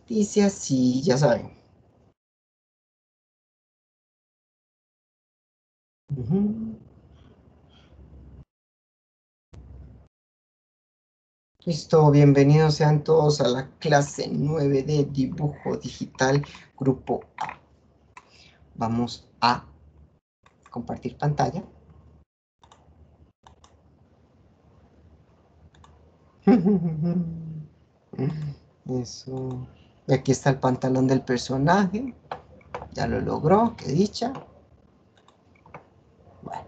Dice así, ya saben. Ujú. Listo, bienvenidos sean todos a la clase 9 de dibujo digital, grupo A. Vamos a compartir pantalla. Eso. Y aquí está el pantalón del personaje. Ya lo logró, qué dicha. Bueno,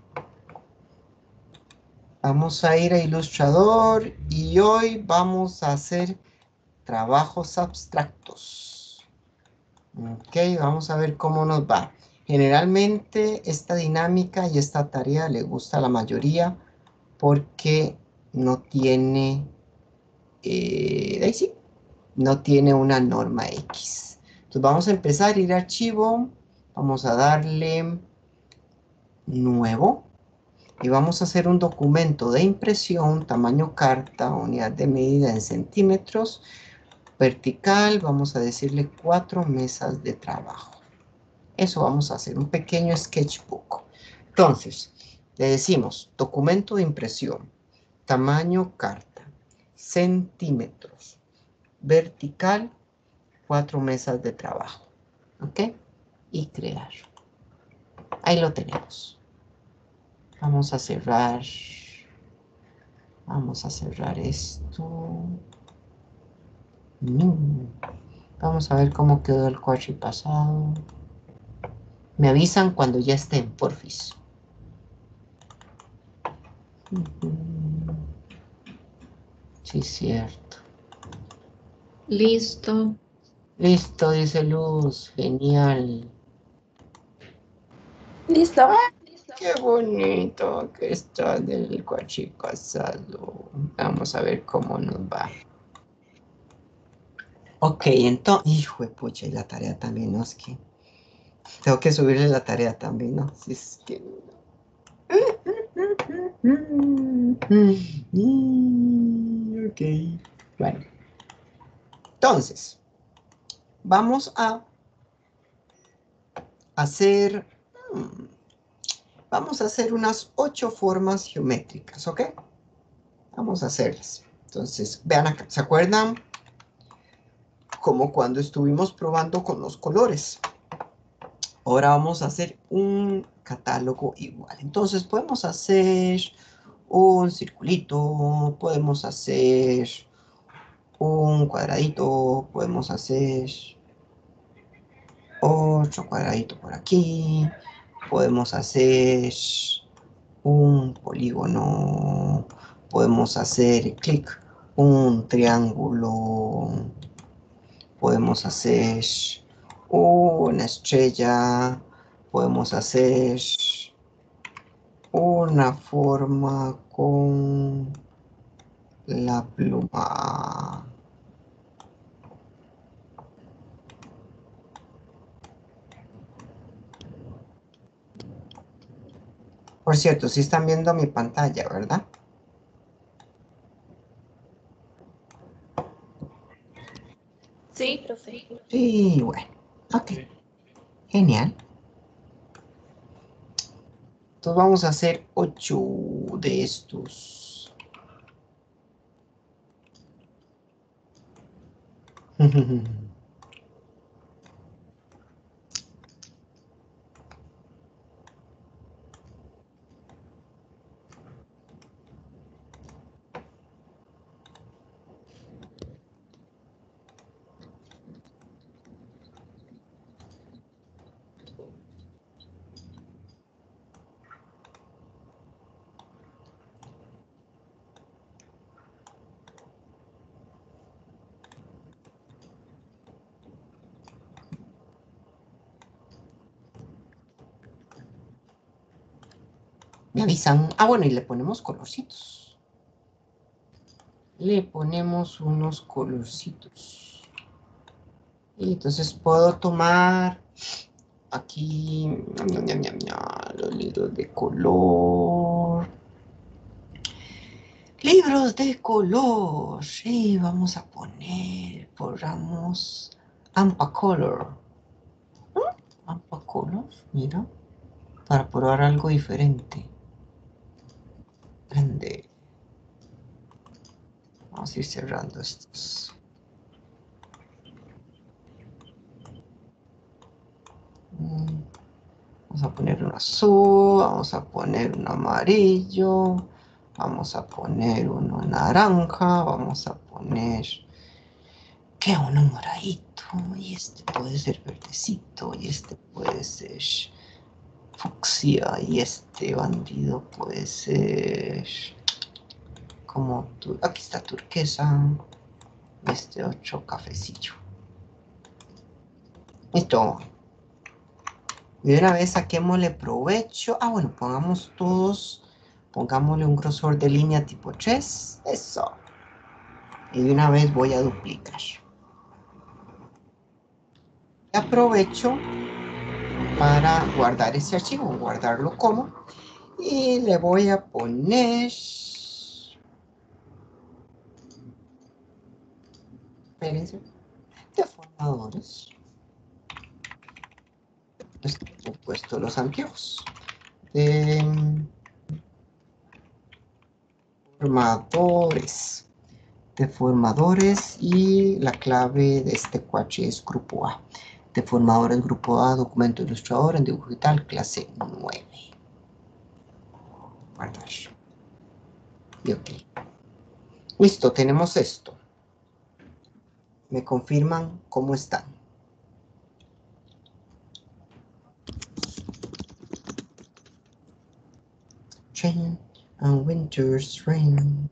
vamos a ir a Illustrator y hoy vamos a hacer trabajos abstractos. Ok, vamos a ver cómo nos va. Generalmente esta dinámica y esta tarea le gusta a la mayoría porque no tiene, ahí sí, no tiene una norma X. Entonces vamos a empezar, ir a archivo, vamos a darle nuevo y vamos a hacer un documento de impresión, tamaño carta, unidad de medida en centímetros, vertical, vamos a decirle 4 mesas de trabajo. Eso vamos a hacer, un pequeño sketchbook. Entonces, le decimos documento de impresión, tamaño carta, centímetros, vertical, 4 mesas de trabajo. ¿Ok? Y crear. Ahí lo tenemos. Vamos a cerrar. Vamos a cerrar esto. Vamos a ver cómo quedó el cuadro pasado. Me avisan cuando ya estén, porfis. Sí, cierto. Listo. Listo, dice Luz. Genial. Listo. Qué bonito que está del casado. Vamos a ver cómo nos va. Ok, entonces, hijo de pucha, y la tarea también, ¿no? Es que tengo que subirle la tarea también, ¿no? Si es que... Ok, bueno. Entonces, vamos a hacer... Vamos a hacer unas 8 formas geométricas, ¿ok? Vamos a hacerlas. Entonces, vean acá, ¿se acuerdan? Como cuando estuvimos probando con los colores. Ahora vamos a hacer un catálogo igual. Entonces podemos hacer un circulito, podemos hacer un cuadradito, podemos hacer otro cuadradito por aquí, podemos hacer un polígono, podemos hacer clic, un triángulo, podemos hacer una estrella, podemos hacer una forma con la pluma. Por cierto, sí están viendo mi pantalla, ¿verdad? Sí, profe. Sí, bueno. Ok, genial. Entonces vamos a hacer 8 de estos. Me avisan. Ah, bueno, y le ponemos colorcitos. Le ponemos unos colorcitos. Y entonces puedo tomar aquí los libros de color. Libros de color. Sí, vamos a poner Borramos AMPA Color. AMPA Color, mira. Para probar algo diferente. Grande. Vamos a ir cerrando estos. Vamos a poner un azul, vamos a poner un amarillo, vamos a poner uno naranja, vamos a poner, ¿qué? Uno moradito, y este puede ser verdecito, y este puede ser fucsia, y este bandido puede ser como, aquí está turquesa, y este otro cafecillo. Listo. Y de una vez saquémosle provecho. Ah, bueno, pongamos todos. Pongámosle un grosor de línea tipo 3. Eso. Y de una vez voy a duplicar. Y aprovecho para guardar ese archivo. Guardarlo como. Y le voy a poner... Espérense. Deformadores. He puesto los anteojos. Deformadores. Deformadores y la clave de este cuache es grupo A. Deformadores grupo A, documento ilustrador en dibujo digital, clase 9. Guardar. Y ok. Listo, tenemos esto. Me confirman cómo están. Rain and winter's rain.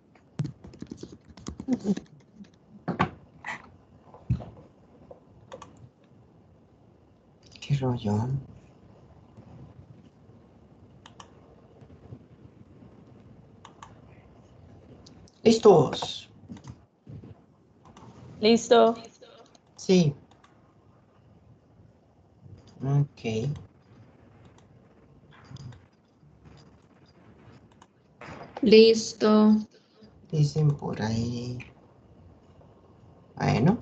Qué rollo. ¿Listos? Listo. Sí. Ok. Listo. Dicen por ahí. Bueno.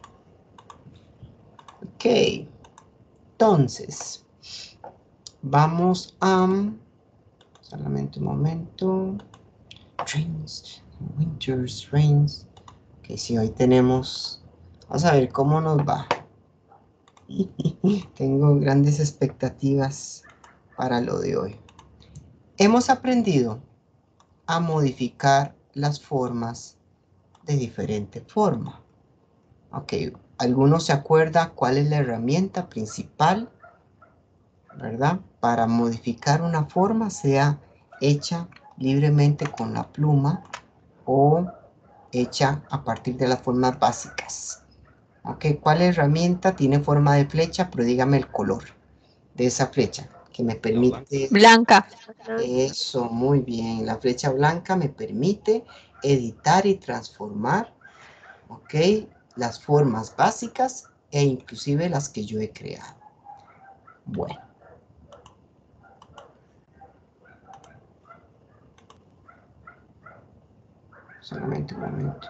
Ok. Entonces, vamos a... Solamente un momento. Rains, Winter's Rains. Que si hoy tenemos... Vamos a ver cómo nos va. Tengo grandes expectativas para lo de hoy. Hemos aprendido a modificar las formas de diferente forma. Ok, ¿alguno se acuerda cuál es la herramienta principal, verdad? Para modificar una forma, sea hecha libremente con la pluma o hecha a partir de las formas básicas. Ok, ¿cuál herramienta tiene forma de flecha? Pero dígame el color de esa flecha que me permite... Blanca. Eso, muy bien. La flecha blanca me permite editar y transformar, ok, las formas básicas e inclusive las que yo he creado. Bueno. Solamente un momento.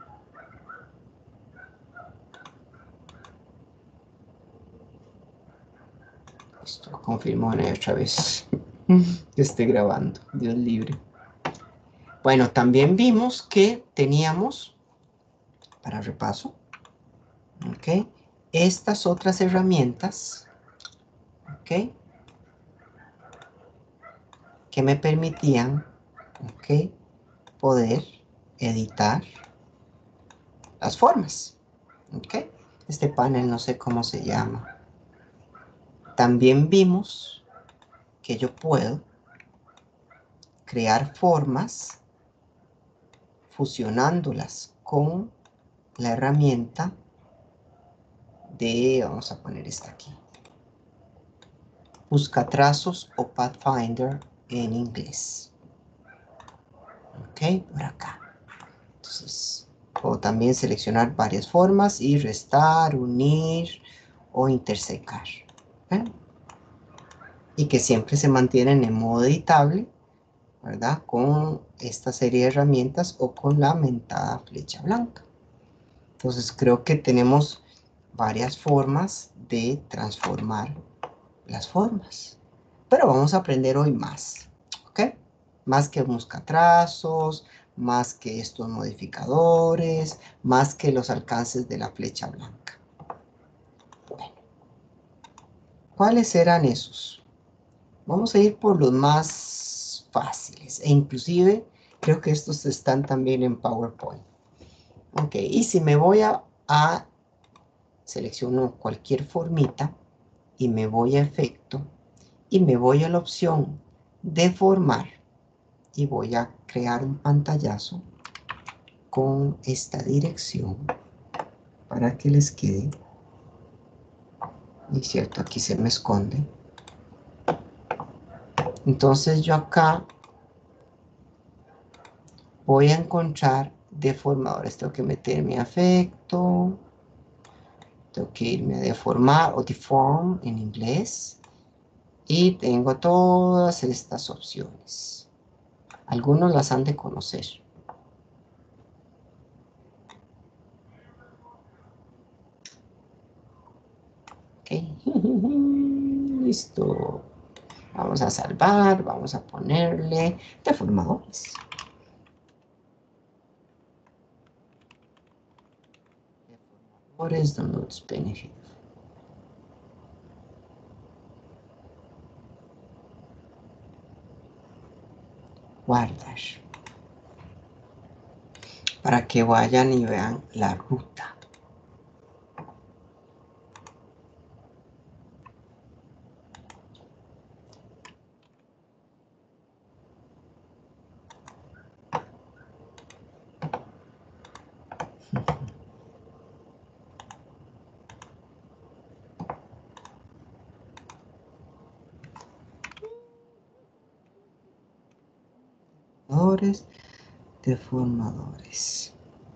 Esto confirmo otra vez que esté grabando. Dios libre. Bueno, también vimos que teníamos, para repaso, ok, estas otras herramientas, ok, que me permitían, ok, poder editar las formas, ok. Este panel no sé cómo se llama. También vimos que yo puedo crear formas fusionándolas con la herramienta de, vamos a poner esta aquí, buscatrazos o Pathfinder en inglés. Ok, por acá. Entonces, puedo también seleccionar varias formas y restar, unir o intersecar. ¿Eh? Y que siempre se mantienen en modo editable, ¿verdad? Con esta serie de herramientas o con la mentada flecha blanca. Entonces creo que tenemos varias formas de transformar las formas. Pero vamos a aprender hoy más, ¿ok? Más que buscatrazos, más que estos modificadores, más que los alcances de la flecha blanca. Bueno, ¿cuáles eran esos? Vamos a ir por los más fáciles. E inclusive creo que estos están también en PowerPoint. Ok, y si me voy a selecciono cualquier formita y me voy a efecto y me voy a la opción deformar y voy a crear un pantallazo con esta dirección para que les quede. Y cierto, aquí se me esconde. Entonces yo acá voy a encontrar deformadores. Tengo que meterme a efecto. Tengo que irme a deformar o deform en inglés. Y tengo todas estas opciones. Algunos las han de conocer. Ok. Listo. Vamos a salvar. Vamos a ponerle deformadores. Deformadores, downloads benefit. Guardar. Para que vayan y vean la ruta. Deformadores, deformadores.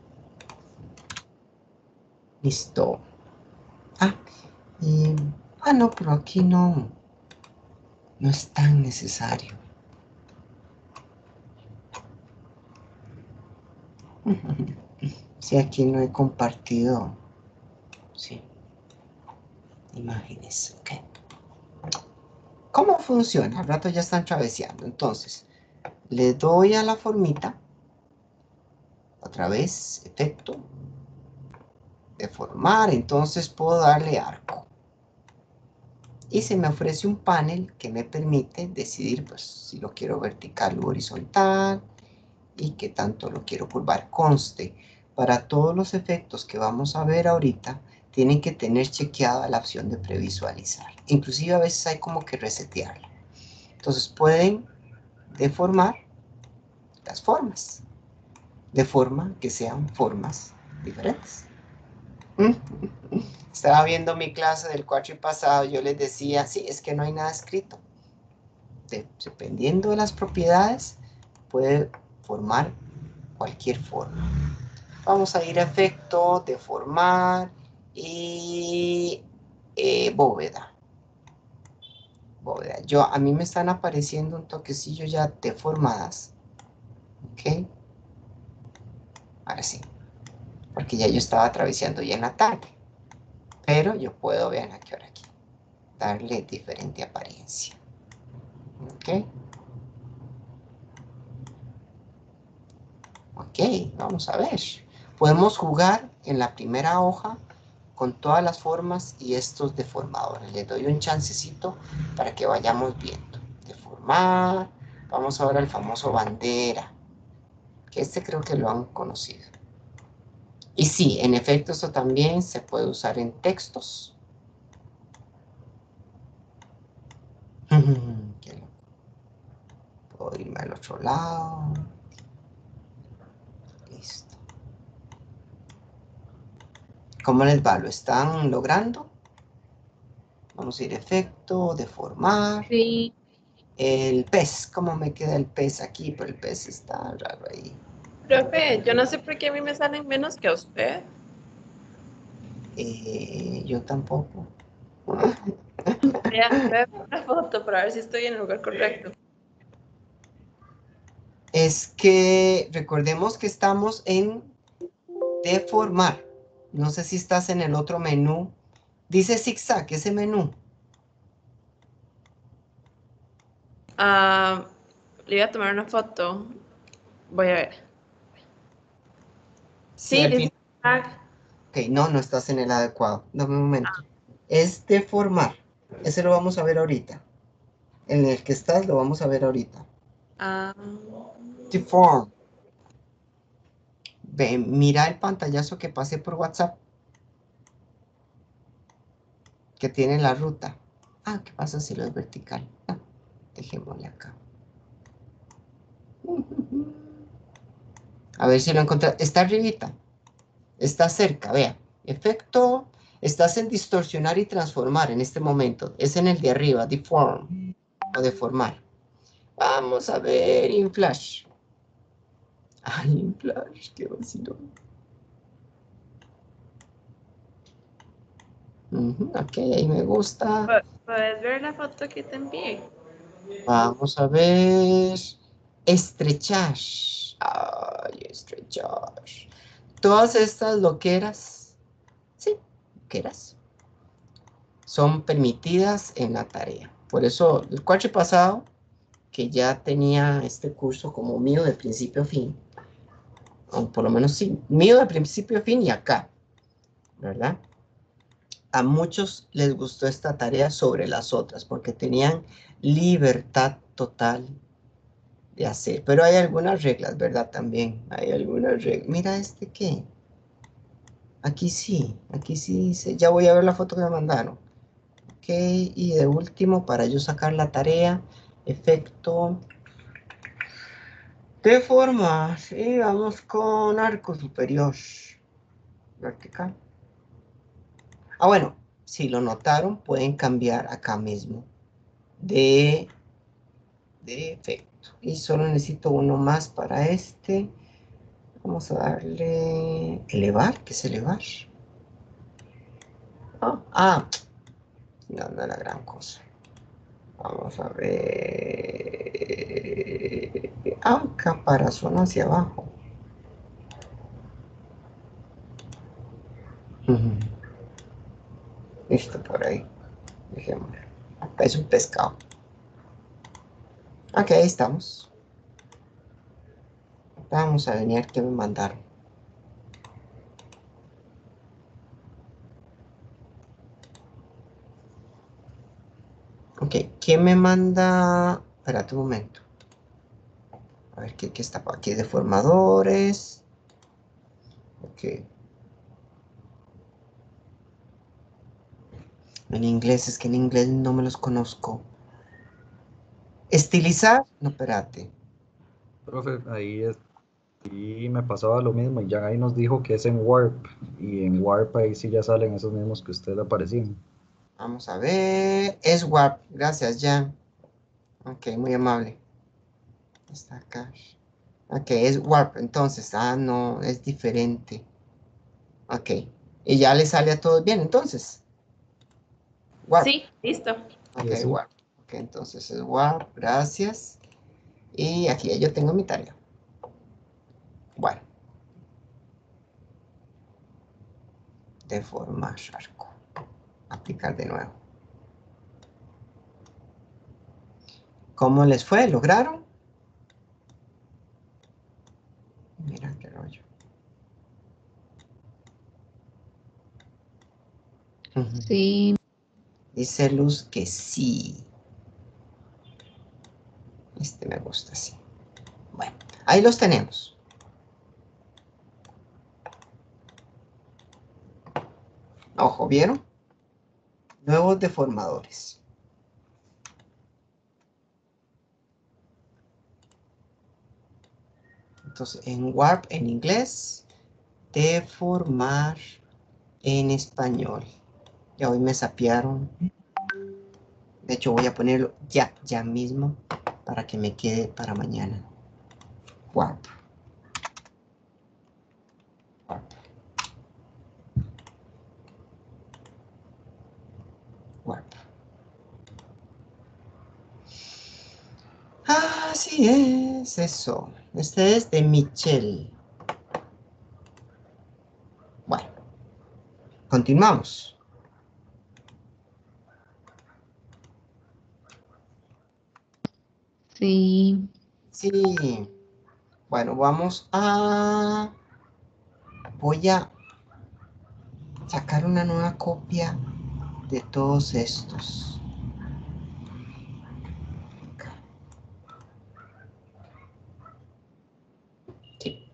Listo. Ah, no, pero aquí no es tan necesario. Si aquí no he compartido, sí, imágenes, ok. ¿Cómo funciona? Al rato ya están traveseando. Entonces, le doy a la formita, otra vez, efecto, deformar, entonces puedo darle arco. Y se me ofrece un panel que me permite decidir pues, si lo quiero vertical o horizontal y qué tanto lo quiero curvar. Conste, para todos los efectos que vamos a ver ahorita, tienen que tener chequeada la opción de previsualizar. Inclusive a veces hay como que resetearla. Entonces pueden deformar las formas, de forma que sean formas diferentes. Estaba viendo mi clase del cuatri pasado, yo les decía, sí, es que no hay nada escrito. Dependiendo de las propiedades, puede formar cualquier forma. Vamos a ir a efecto, deformar y bóveda. Bóveda. A mí me están apareciendo un toquecillo ya deformadas. ¿Ok? Ahora sí. Porque ya yo estaba atravesando ya en la tarde. Pero yo puedo, vean a qué hora aquí, darle diferente apariencia. ¿Ok? Ok, vamos a ver. Podemos jugar en la primera hoja con todas las formas y estos deformadores. Les doy un chancecito para que vayamos viendo. Deformar. Vamos ahora al famoso bandera, que este creo que lo han conocido. Y sí, en efecto, esto también se puede usar en textos. Puedo irme al otro lado. Listo. ¿Cómo les va? ¿Lo están logrando? Vamos a ir a efecto, deformar. Sí. El pez, ¿cómo me queda el pez aquí? Pero el pez está raro ahí. Profe, yo no sé por qué a mí me salen menos que a usted. Yo tampoco. Vea, voy a ver una foto para ver si estoy en el lugar correcto. Es que recordemos que estamos en deformar. No sé si estás en el otro menú. Dice zigzag, ese menú. Ah, le iba a tomar una foto. Voy a ver. Sí, Sí, al dice fin. tag. Ok, no, no estás en el adecuado. Dame un momento. Es deformar. Ese lo vamos a ver ahorita. En el que estás lo vamos a ver ahorita. Ah, Deform. Ve, mira el pantallazo que pasé por WhatsApp. Que tiene la ruta. Ah, ¿qué pasa si lo es vertical? Ah, dejémosle acá. A ver si lo encontré. Está arribita. Está cerca, vea. Efecto. Estás en distorsionar y transformar en este momento. Es en el de arriba, deform. O deformar. Vamos a ver en Flash. Ay, en Flash, qué vacilón. Ok, ahí me gusta. ¿puedes ver la foto que te envié? Vamos a ver. Estrechar. Ay, estrechar. Todas estas loqueras, sí, loqueras, son permitidas en la tarea. Por eso, el cuatro pasado, que ya tenía este curso como mío de principio a fin, o por lo menos sí, mío de principio a fin y acá, ¿verdad? A muchos les gustó esta tarea sobre las otras porque tenían libertad total de hacer. Pero hay algunas reglas, ¿verdad? También hay algunas reglas. Mira este qué. Aquí sí dice. Ya voy a ver la foto que me mandaron. Ok, y de último, para yo sacar la tarea, efecto deformar. Y vamos con arco superior. Vertical. Ah, bueno, si lo notaron, pueden cambiar acá mismo de efecto. Y solo necesito uno más para este. Vamos a darle elevar, ¿qué es elevar? Ah, no, no es la gran cosa. Vamos a ver. Ah, caparazón hacia abajo. Listo, por ahí. Dejémoslo. Acá es un pescado. Ok, ahí estamos. Vamos a venir que me mandaron. Ok, ¿quién me manda? Espérate un momento. A ver, ¿qué está por aquí? Deformadores. Ok. En inglés, es que en inglés no me los conozco. Estilizar. No, espérate. Profe, ahí me pasaba lo mismo y ya ahí nos dijo que es en Warp y en Warp ahí sí ya salen esos mismos que usted aparecían. Vamos a ver. Es Warp. Gracias, Jan. Ok, muy amable. Está acá. Ok, es Warp. Entonces, no, es diferente. Ok. Y ya le sale a todos bien, entonces. Warp. Sí, listo. Ok, Y así, Warp. Ok, entonces es Warp. Gracias. Y aquí ya yo tengo mi tarea. Bueno, deformar arco. Aplicar de nuevo. ¿Cómo les fue? ¿Lograron? Mira qué rollo. Sí, Dice Luz que sí. Este me gusta, sí. Bueno, ahí los tenemos. Ojo, ¿vieron? Nuevos deformadores. Entonces, en Warp en inglés, deformar en español. Ya hoy me sapearon. De hecho, voy a ponerlo ya mismo para que me quede para mañana. Warp. Warp. Warp. Así es, eso. Este es de Michelle. Bueno. Continuamos. Sí. Sí. Bueno, vamos a... Voy a sacar una nueva copia de todos estos. Sí.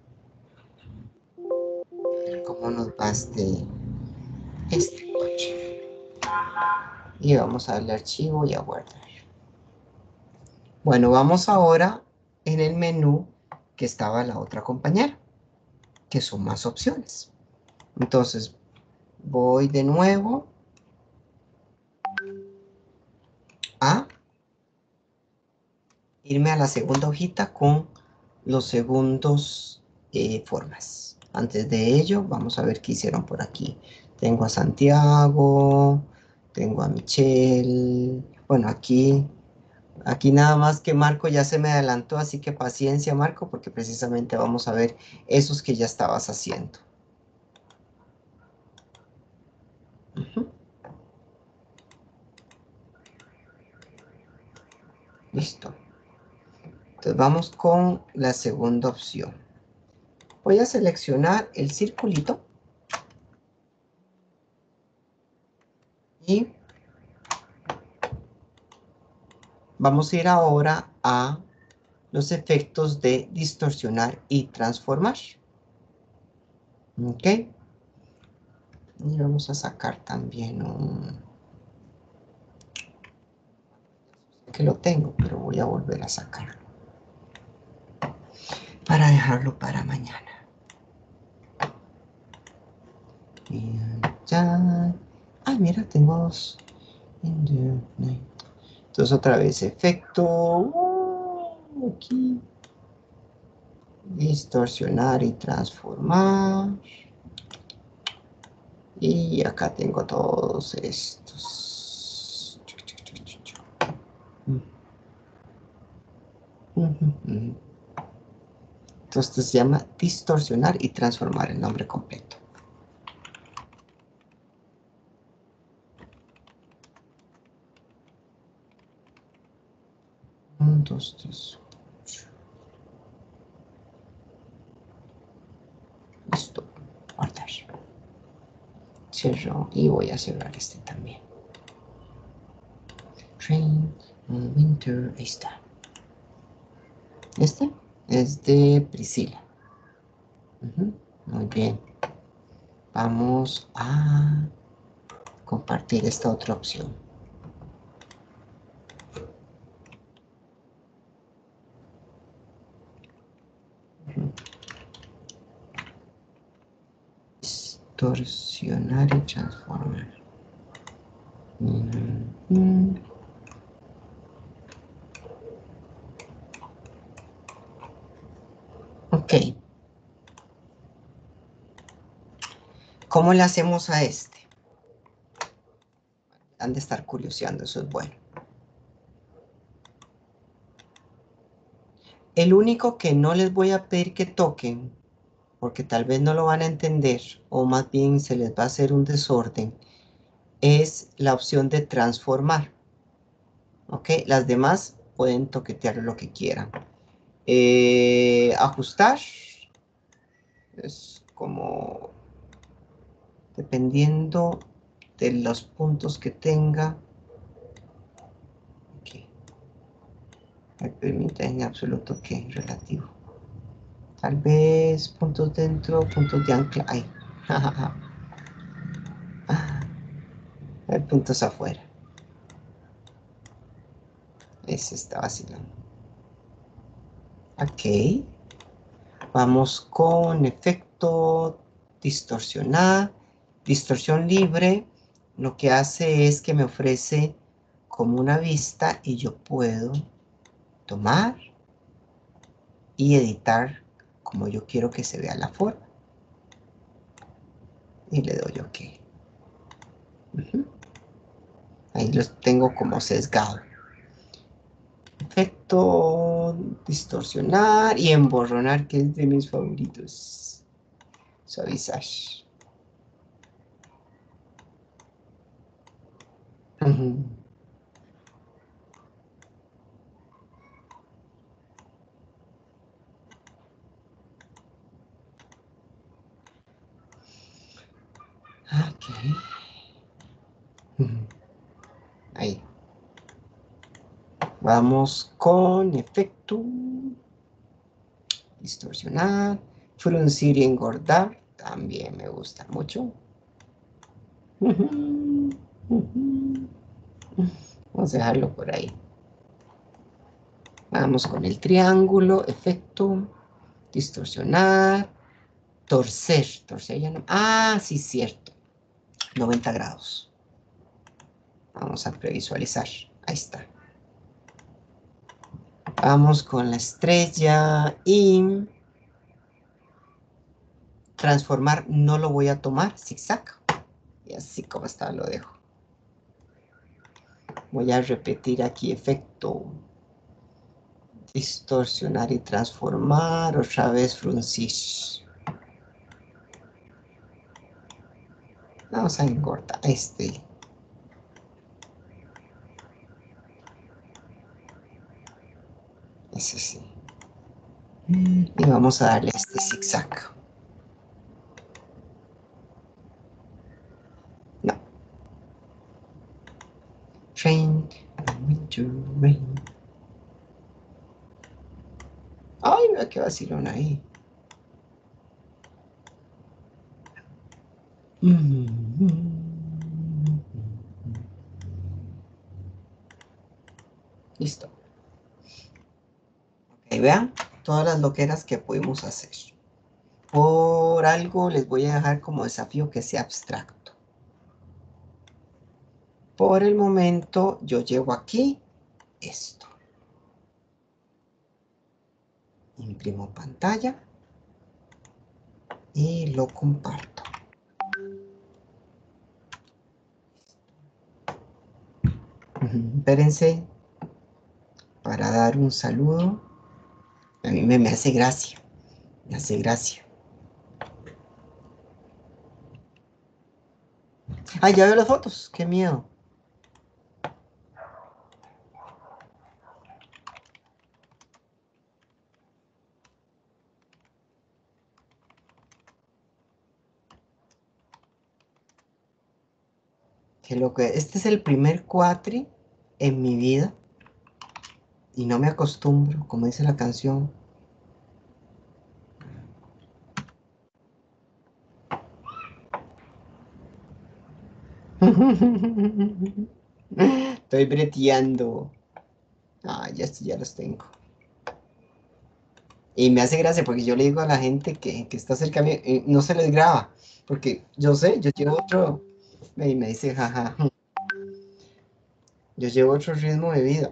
A ver cómo nos va este coche. Y vamos a darle archivo y a guardar. Bueno, vamos ahora en el menú que estaba la otra compañera, que son más opciones. Entonces, voy de nuevo a irme a la segunda hojita con los segundos formas. Antes de ello, vamos a ver qué hicieron por aquí. Tengo a Santiago, tengo a Michelle. Bueno, aquí nada más que Marco ya se me adelantó, así que paciencia, Marco, porque precisamente vamos a ver esos que ya estabas haciendo. Ujú. Listo. Entonces vamos con la segunda opción. Voy a seleccionar el circulito y vamos a ir ahora a los efectos de distorsionar y transformar. ¿Ok? Y vamos a sacar también un... que lo tengo, pero voy a volver a sacarlo. Para dejarlo para mañana. Y ya... Ay, mira, tengo dos. Entonces otra vez efecto. Aquí. Distorsionar y transformar. Y acá tengo todos estos. Entonces se llama distorsionar y transformar el nombre completo. 1, 2, 3. Listo. Guardar. Cierro y voy a cerrar este también. Train, Winter, ahí está. Este es de Priscila. Muy bien. Vamos a compartir esta otra opción. Distorsionar y transformar. Ok. ¿Cómo le hacemos a este? Han de estar curioseando, eso es bueno. El único que no les voy a pedir que toquen, porque tal vez no lo van a entender, o más bien se les va a hacer un desorden, es la opción de transformar. ¿Ok? Las demás pueden toquetear lo que quieran. Ajustar es como dependiendo de los puntos que tenga. Okay. Me permite en absoluto que relativo. Tal vez puntos dentro, puntos de ancla. Ay. Hay puntos afuera. Ese está vacilando. Ok. Vamos con efecto distorsionar. Distorsión libre. Lo que hace es que me ofrece como una vista y yo puedo tomar y editar como yo quiero que se vea la forma. Y le doy OK. Ahí los tengo como sesgado. Efecto distorsionar y emborronar, que es de mis favoritos. Suavizar. Ok. Ahí. Vamos con efecto. Distorsionar. Fruncir y engordar. También me gusta mucho. Vamos a dejarlo por ahí. Vamos con el triángulo. Efecto. Distorsionar. Torcer. Torcer ya no. Ah, sí, cierto. 90 grados. Vamos a previsualizar. Ahí está. Vamos con la estrella y transformar no lo voy a tomar, zigzag. Y así como está lo dejo. Voy a repetir aquí efecto. Distorsionar y transformar. Otra vez fruncir. Vamos a engordar este. Ese sí. Y vamos a darle este zigzag. No. Rain, winter rain. Ay, mira qué vacilón ahí. Listo. Ok, vean todas las loqueras que pudimos hacer. Por algo les voy a dejar como desafío que sea abstracto. Por el momento yo llevo aquí esto. Imprimo pantalla y lo comparto. Espérense para dar un saludo. A mí me hace gracia. Me hace gracia. Ay, ya veo las fotos. Qué miedo. Qué loco. Este es el primer cuatri en mi vida. Y no me acostumbro, como dice la canción. Estoy breteando. Ah, ya los tengo. Y me hace gracia porque yo le digo a la gente que está cerca de mí, no se les graba. Porque yo sé, yo llevo otro. Y me dice, jaja. Yo llevo otro ritmo de vida.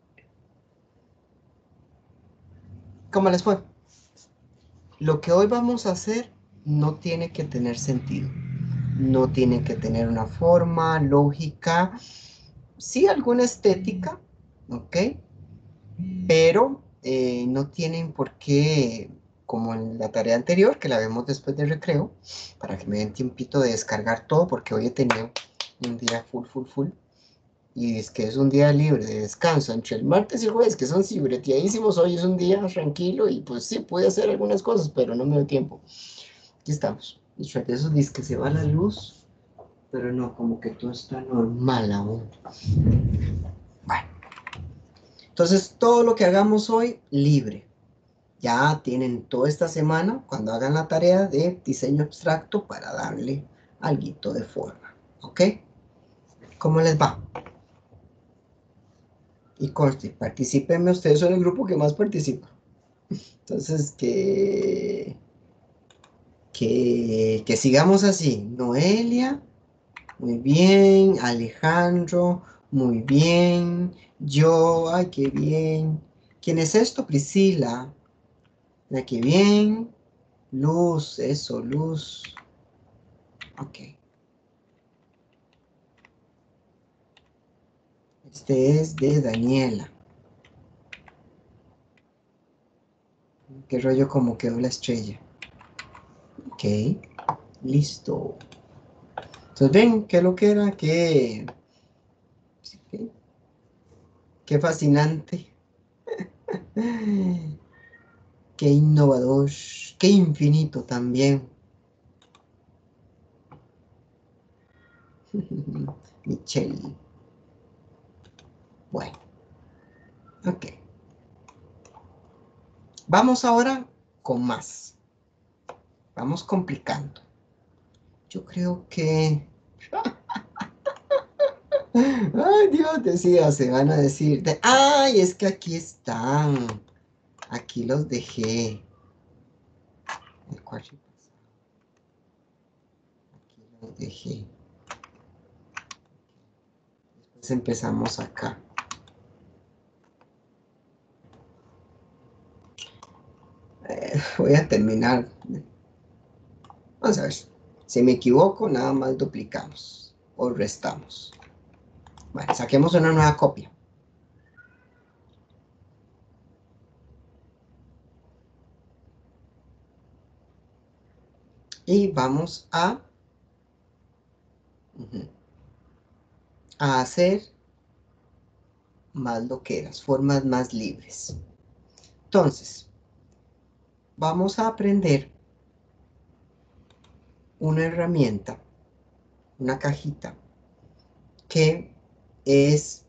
¿Cómo les fue? Lo que hoy vamos a hacer no tiene que tener sentido. No tiene que tener una forma, lógica. Sí, alguna estética, ¿ok? Pero no tienen por qué, como en la tarea anterior, que la vemos después del recreo, para que me den tiempito de descargar todo, porque hoy he tenido un día full, y es que es un día libre de descanso entre el martes y el jueves, que son cibreteadísimos, hoy es un día tranquilo, y pues sí, pude hacer algunas cosas, pero no me dio tiempo. Aquí estamos. Y tras de esos dice que se va la luz, pero no, como que todo está normal aún. Bueno. Entonces, todo lo que hagamos hoy, libre. Ya tienen toda esta semana, cuando hagan la tarea de diseño abstracto, para darle alguito de forma. ¿Ok? ¿Cómo les va? Y conste, particípenme, ustedes son el grupo que más participa. Entonces, que sigamos así. Noelia, muy bien. Alejandro, muy bien. Yo, ay, qué bien. ¿Quién es esto? Priscila. Mira, qué bien. Luz, eso, Luz. Ok. Este es de Daniela. Qué rollo como quedó la estrella. Ok. Listo. Entonces ven, qué lo que era que ¿Sí? Qué fascinante. Qué innovador. Qué infinito también. Michelle. Bueno, ok. Vamos ahora con más. Vamos complicando. Yo creo que... Ay, Dios, decía, se van a decir... Ay, es que aquí están. Aquí los dejé. El cuarto pasado. Aquí los dejé. Después empezamos acá. Voy a terminar. Vamos a ver. Si me equivoco, nada más duplicamos o restamos. Bueno, saquemos una nueva copia. Y vamos a hacer más loqueras, formas más libres. Entonces, vamos a aprender una herramienta, una cajita, que es,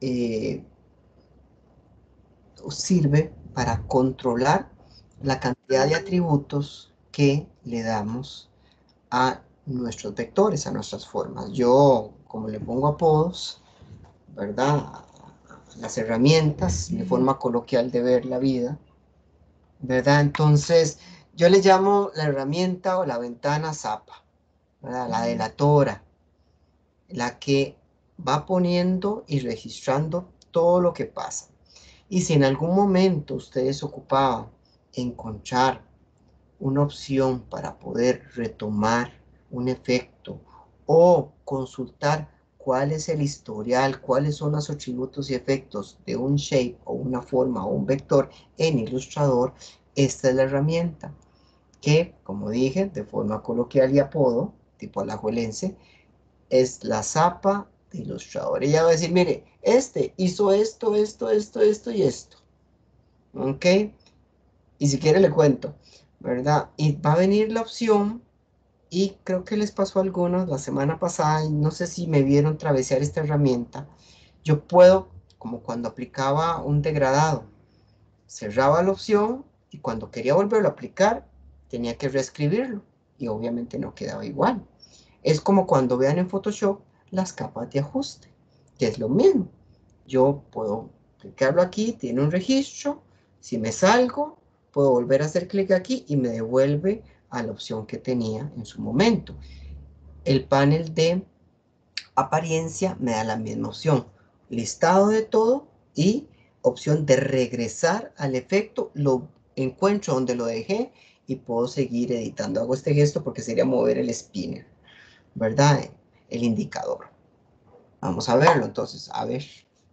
sirve para controlar la cantidad de atributos que le damos a nuestros vectores, a nuestras formas. Yo, como le pongo apodos, ¿verdad? Las herramientas, mi forma coloquial de ver la vida, ¿verdad? Entonces, yo le llamo la herramienta o la ventana Zapa, ¿verdad? La delatora, la que va poniendo y registrando todo lo que pasa. Y si en algún momento ustedes ocupaban encontrar una opción para poder retomar un efecto o consultar cuál es el historial, cuáles son los atributos y efectos de un shape o una forma o un vector en Illustrator, esta es la herramienta que, como dije, de forma coloquial y apodo, tipo alajuelense, es la Zapa de Illustrator. Ella va a decir, mire, este hizo esto, esto y esto. ¿Ok? Y si quiere le cuento, ¿verdad? Y va a venir la opción, y creo que les pasó a algunos la semana pasada, y no sé si me vieron travesear esta herramienta. Yo puedo, como cuando aplicaba un degradado, cerraba la opción y cuando quería volverlo a aplicar, tenía que reescribirlo y obviamente no quedaba igual. Es como cuando vean en Photoshop las capas de ajuste, que es lo mismo. Yo puedo clicarlo aquí, tiene un registro, si me salgo, puedo volver a hacer clic aquí y me devuelve a la opción que tenía en su momento. El panel de apariencia me da la misma opción, listado de todo y opción de regresar al efecto, lo encuentro donde lo dejé y puedo seguir editando. Hago este gesto porque sería mover el spinner, ¿verdad? El indicador. Vamos a verlo entonces, a ver.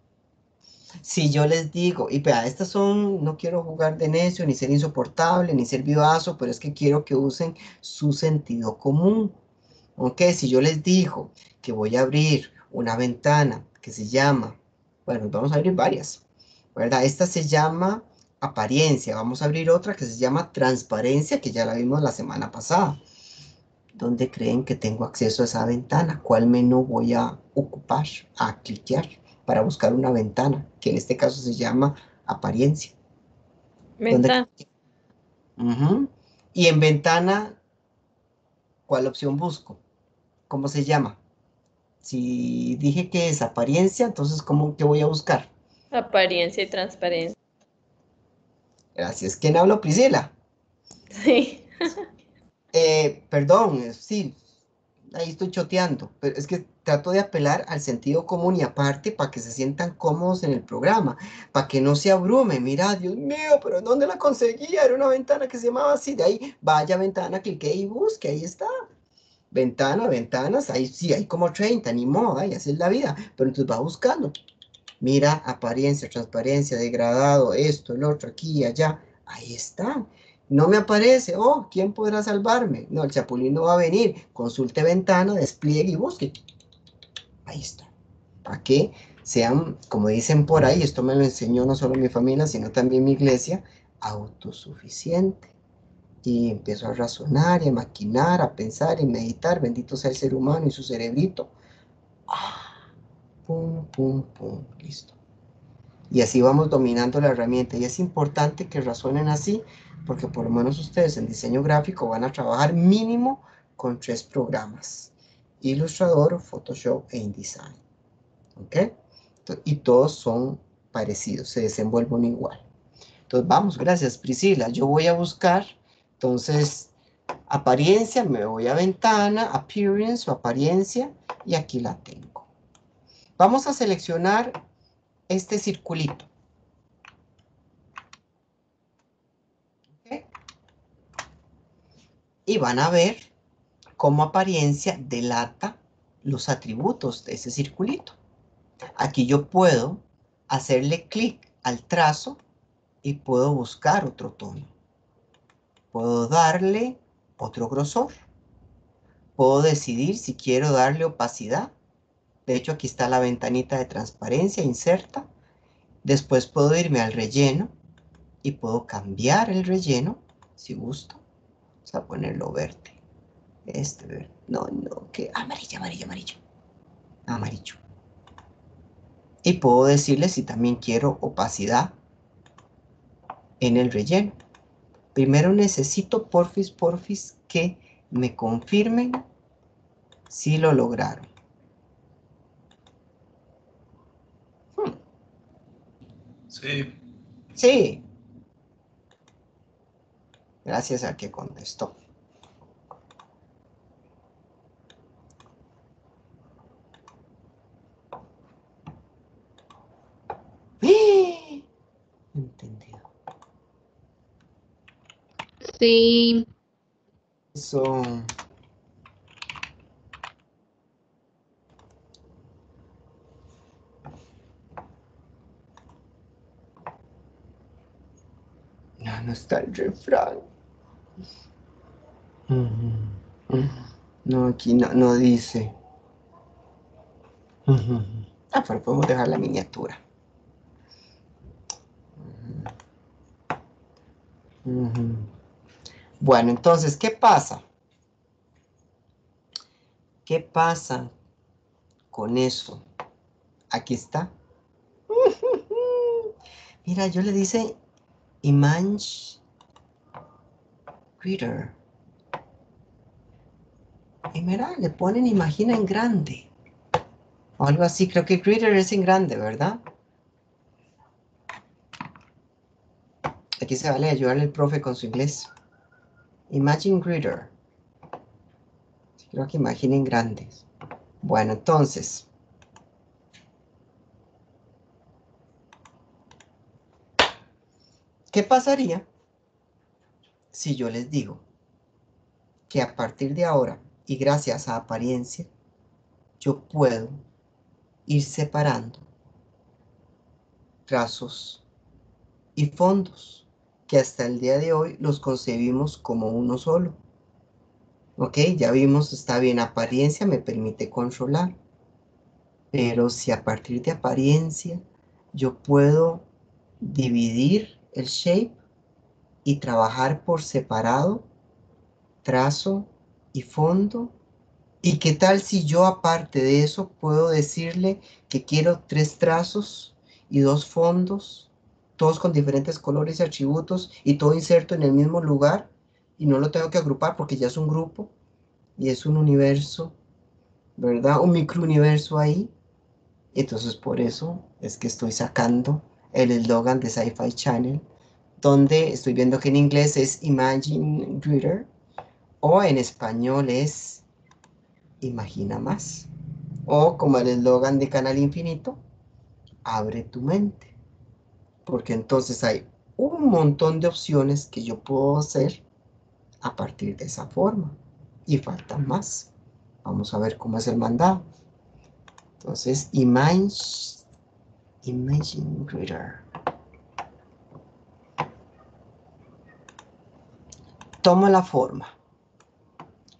Si yo les digo, y vea, estas son, no quiero jugar de necio, ni ser insoportable, ni ser vivazo, pero es que quiero que usen su sentido común. ¿Ok? Si yo les digo que voy a abrir una ventana que se llama, bueno, vamos a abrir varias, ¿verdad? Esta se llama apariencia, vamos a abrir otra que se llama transparencia, que ya la vimos la semana pasada. ¿Dónde creen que tengo acceso a esa ventana? ¿Cuál menú voy a ocupar, a cliquear para buscar una ventana, que en este caso se llama apariencia? ¿Dónde? Ventana. Y en ventana, ¿cuál opción busco? ¿Cómo se llama? Si dije que es apariencia, entonces ¿qué voy a buscar? Apariencia y transparencia. Gracias. ¿Quién habla, Priscila? Sí. Perdón, sí, ahí estoy choteando, pero es que trato de apelar al sentido común y aparte para que se sientan cómodos en el programa, para que no se abrumen. Mira, Dios mío, pero ¿dónde la conseguía? Era una ventana que se llamaba así, de ahí, vaya ventana, clique y busque, ahí está. Ventana, ventanas, ahí sí, hay como 30, ni modo, y así es la vida, pero entonces va buscando. Mira, apariencia, transparencia, degradado, esto, el otro, aquí y allá. Ahí está. No me aparece. Oh, ¿quién podrá salvarme? No, el chapulín no va a venir. Consulte ventana, despliegue y busque. Ahí está. ¿Para qué? sean, como dicen por ahí, esto me lo enseñó no solo mi familia, sino también mi iglesia, autosuficiente. Y empiezo a razonar y a maquinar, a pensar y meditar. Bendito sea el ser humano y su cerebrito. Ah, pum, pum, pum, listo. Y así vamos dominando la herramienta. Y es importante que razonen así, porque por lo menos ustedes en diseño gráfico van a trabajar mínimo con 3 programas: Illustrator, Photoshop e InDesign. ¿Ok? Y todos son parecidos, se desenvuelven igual. Entonces vamos, gracias Priscila. Yo voy a buscar, entonces, apariencia, me voy a ventana, appearance o apariencia, y aquí la tengo. Vamos a seleccionar este circulito. ¿Okay? Y van a ver cómo apariencia delata los atributos de ese circulito. Aquí yo puedo hacerle clic al trazo y puedo buscar otro tono. Puedo darle otro grosor. Puedo decidir si quiero darle opacidad. De hecho, aquí está la ventanita de transparencia, inserta. Después puedo irme al relleno y puedo cambiar el relleno, si gusto. Vamos a ponerlo verde. Verde. No, que amarillo, amarillo, amarillo. Amarillo. Y puedo decirle si también quiero opacidad en el relleno. Primero necesito, porfis, que me confirmen si lo lograron. Sí. Sí. Gracias al que contestó. Entendido. Sí. Eso. No está el refrán. No, aquí no dice. Pero podemos dejar la miniatura. Bueno, entonces, ¿qué pasa? ¿Qué pasa con eso? Aquí está. Mira, yo le dice Image Reader. Y mira, le ponen imagina en grande. O algo así, creo que Reader es en grande, ¿verdad? Aquí se vale ayudarle al profe con su inglés. Imagine Reader. Creo que imaginen grandes. Bueno, entonces. ¿Qué pasaría si yo les digo que a partir de ahora, y gracias a apariencia, yo puedo ir separando trazos y fondos, que hasta el día de hoy los concebimos como uno solo? Ok, ya vimos, está bien, apariencia me permite controlar, pero si a partir de apariencia yo puedo dividir el shape y trabajar por separado, trazo y fondo. ¿Y qué tal si yo aparte de eso puedo decirle que quiero 3 trazos y 2 fondos, todos con diferentes colores y atributos, y todo inserto en el mismo lugar, y no lo tengo que agrupar porque ya es un grupo y es un universo, ¿verdad? Un microuniverso ahí. Entonces por eso es que estoy sacando el eslogan de Sci-Fi Channel, donde estoy viendo que en inglés es Imagine Reader, o en español es Imagina Más. O como el eslogan de Canal Infinito, abre tu mente. Porque entonces hay un montón de opciones que yo puedo hacer a partir de esa forma. Y faltan más. Vamos a ver cómo es el mandado. Entonces, Imagine Reader. Tomo la forma.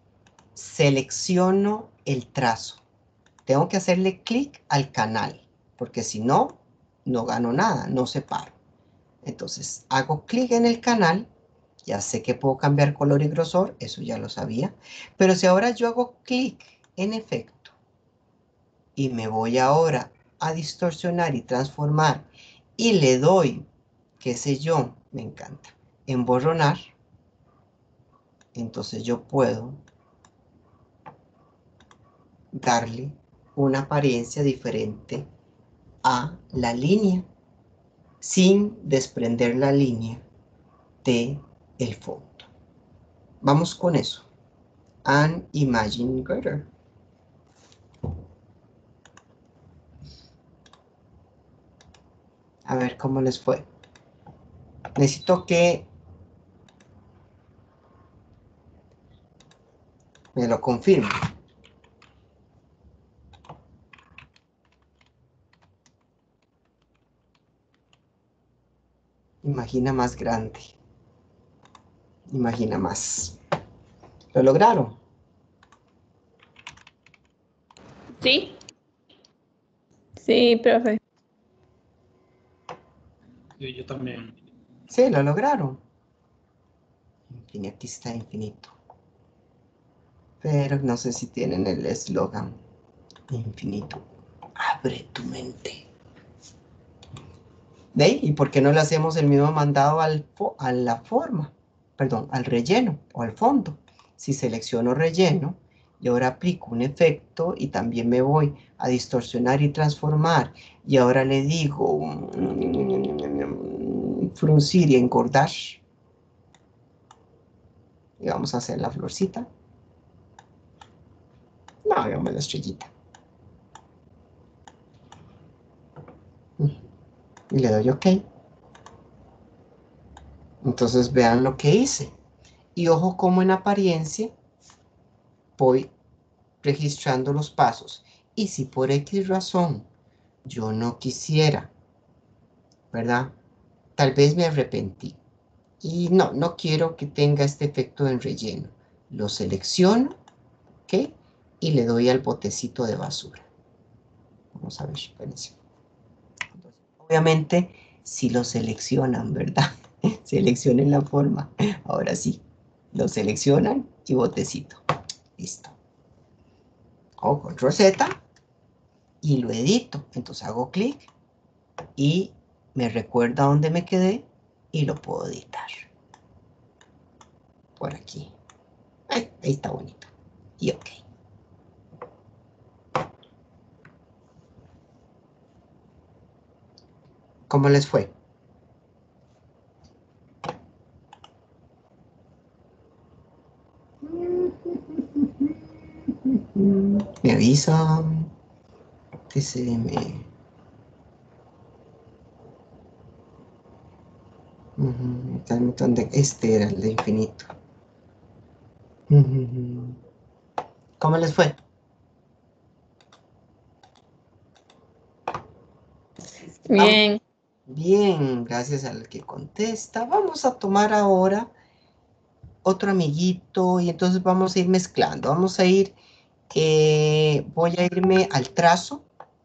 Selecciono el trazo. Tengo que hacerle clic al canal. porque si no, no gano nada, no separo. Entonces, hago clic en el canal, ya sé que puedo cambiar color y grosor, eso ya lo sabía, pero si ahora yo hago clic en efecto y me voy ahora a distorsionar y transformar y le doy, qué sé yo, me encanta, emborronar, entonces yo puedo darle una apariencia diferente a la línea sin desprender la línea de el fondo. Vamos con eso. And imagine greater. A ver cómo les fue. Necesito que me lo confirmen. Imagina más grande. Imagina más. ¿Lo lograron? Sí. Sí, profe. Sí, yo también. Sí, lo lograron. Y aquí está infinito. Pero no sé si tienen el eslogan. Infinito. Abre tu mente. ¿De ahí? ¿Y por qué no le hacemos el mismo mandado a la forma? Perdón, al relleno o al fondo. Si selecciono relleno y ahora aplico un efecto y también me voy a distorsionar y transformar y ahora le digo fruncir y engordar y vamos a hacer la florcita. No, hagamos la estrellita. Y le doy OK. Entonces vean lo que hice. Y ojo como en apariencia voy registrando los pasos. Y si por X razón yo no quisiera, ¿verdad? Tal vez me arrepentí. Y no quiero que tenga este efecto en relleno. Lo selecciono, ¿ok? Y le doy al botecito de basura. Vamos a ver, espérense. Obviamente, si lo seleccionan, ¿verdad? Seleccionen la forma. Ahora sí, lo seleccionan y botecito. Listo. Hago control Z y lo edito. Entonces hago clic y me recuerda dónde me quedé y lo puedo editar. Por aquí. Ahí está bonito. Y OK. ¿Cómo les fue? Me avisan que se me... Está el botón de... Este era el de infinito. ¿Cómo les fue? Bien. Bien, gracias al que contesta. Vamos a tomar ahora otro amiguito y entonces vamos a ir mezclando. Vamos a ir... voy a irme al trazo.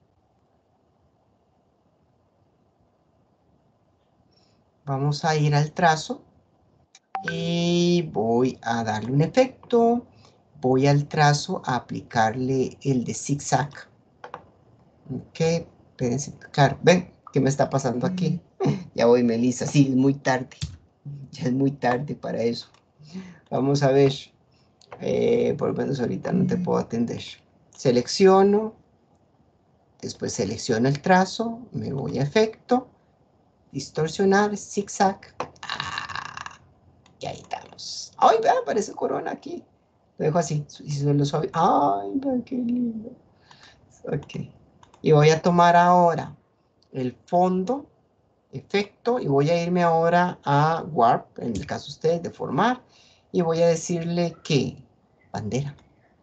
Vamos a ir al trazo. Y voy a darle un efecto. Voy al trazo a aplicarle el de zigzag. Ok, espérense, claro, ven, ¿qué me está pasando aquí? Ya voy, Melissa, sí, es muy tarde. Ya es muy tarde para eso. Vamos a ver. Por lo menos ahorita no te puedo atender. Selecciono. Después selecciono el trazo. Me voy a efecto. Distorsionar, zigzag. Y ahí estamos. ¡Ay, vean! Aparece corona aquí. Lo dejo así. Y se lo suave. ¡Ay, vean qué lindo! Ok. Y voy a tomar ahora el fondo, efecto, y voy a irme ahora a Warp, en el caso de ustedes, deformar. Y voy a decirle que bandera.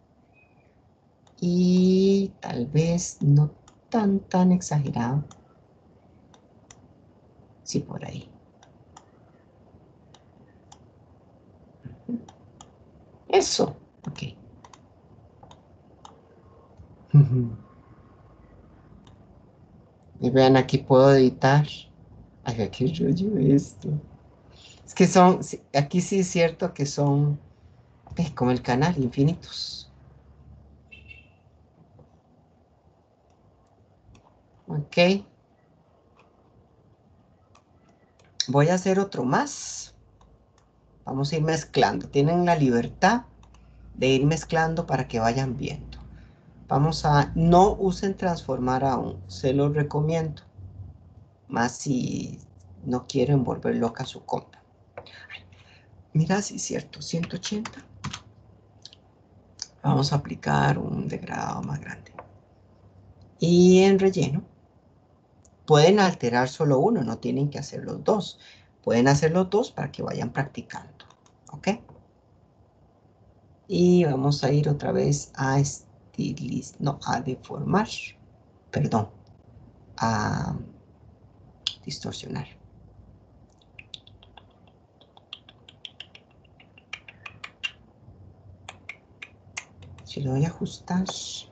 Y tal vez no tan exagerado. Sí, por ahí. Eso. Ok. Y vean, aquí puedo editar. Ay, qué rollo esto. Es que son, sí, aquí sí es cierto que son, como el canal, infinitos. Ok. Voy a hacer otro más. Vamos a ir mezclando. Tienen la libertad de ir mezclando para que vayan viendo. Vamos a, no usen transformar aún, se los recomiendo. Más si no quieren volver loca su compa. Mira, sí es cierto, 180. Vamos a aplicar un degradado más grande. Y en relleno, pueden alterar solo uno, no tienen que hacer los dos. Pueden hacer los dos para que vayan practicando. ¿Ok? Y vamos a ir otra vez a estilizar, no, a deformar. Perdón, a distorsionar. Si lo voy a ajustar.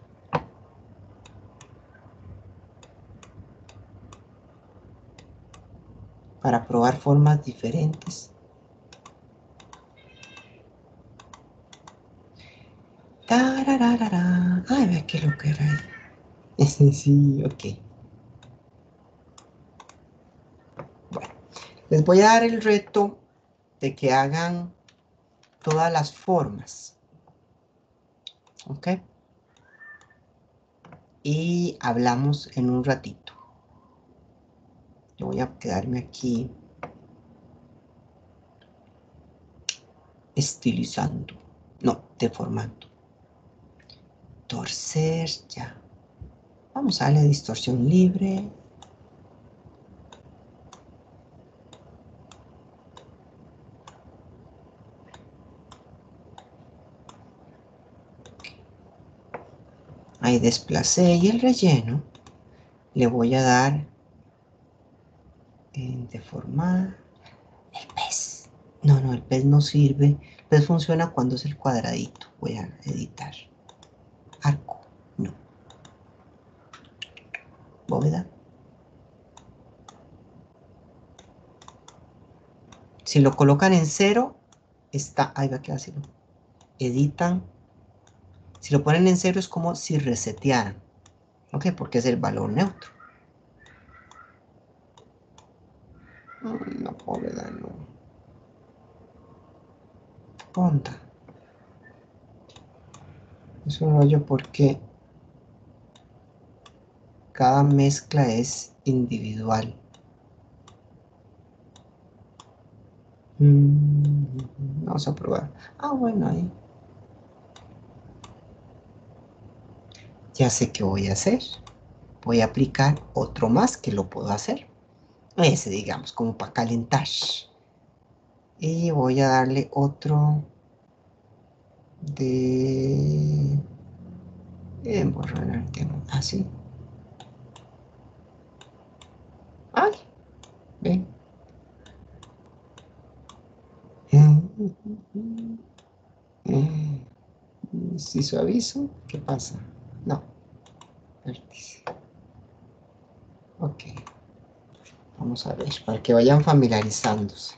Para probar formas diferentes. Tarararara. Ay, vea qué lo que era ahí. Sí, ok. Bueno, les voy a dar el reto de que hagan todas las formas. ¿Ok? Y hablamos en un ratito. Yo voy a quedarme aquí estilizando. No, deformando. Torcer, ya. Vamos a darle distorsión libre. Ahí desplacé y el relleno le voy a dar en deformar. El pez. No, no, el pez no sirve. El pez funciona cuando es el cuadradito. Voy a editar. Arco. No. Bóveda. Si lo colocan en 0, está. Ahí va a quedar así. Editan. Si lo ponen en 0 es como si resetearan. ¿Ok? Porque es el valor neutro. No, bóveda, no. Onda. Es un rollo porque cada mezcla es individual. Vamos a probar. Ah, bueno, ahí. Ya sé qué voy a hacer. Voy a aplicar otro más que lo puedo hacer. Ese, digamos, como para calentar. Y voy a darle otro de... borrar el tema. Así. ¡Ay! Ven. Si suavizo, ¿qué pasa? No. Vértice. Ok. Vamos a ver, para que vayan familiarizándose.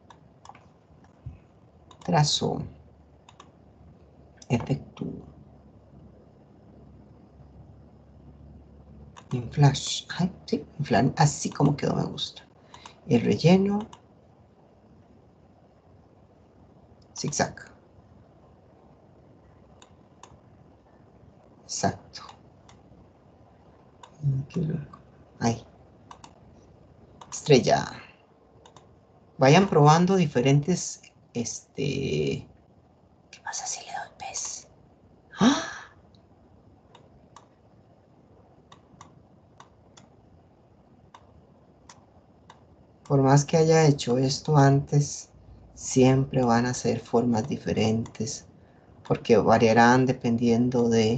Trazo. Efectúo. Inflash. Ay, sí, inflan. Así como quedó, me gusta. El relleno. Zigzag. Exacto. Qué loco. Ahí. Estrella. Vayan probando diferentes, ¿qué pasa si le doy pez? ¡Ah! Por más que haya hecho esto antes, siempre van a ser formas diferentes, porque variarán dependiendo de,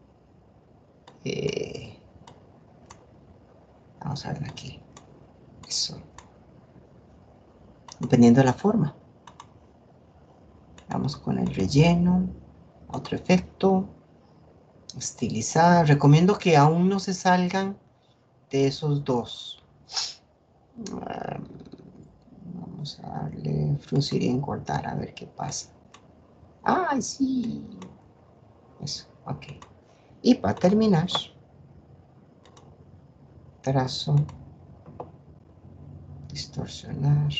vamos a ver aquí, eso, dependiendo de la forma. Vamos con el relleno, otro efecto, estilizar. Recomiendo que aún no se salgan de esos dos. Vamos a darle fruncir y engordar a ver qué pasa. ¡Ay, sí! Eso, ok. Y para terminar, trazo, distorsionar.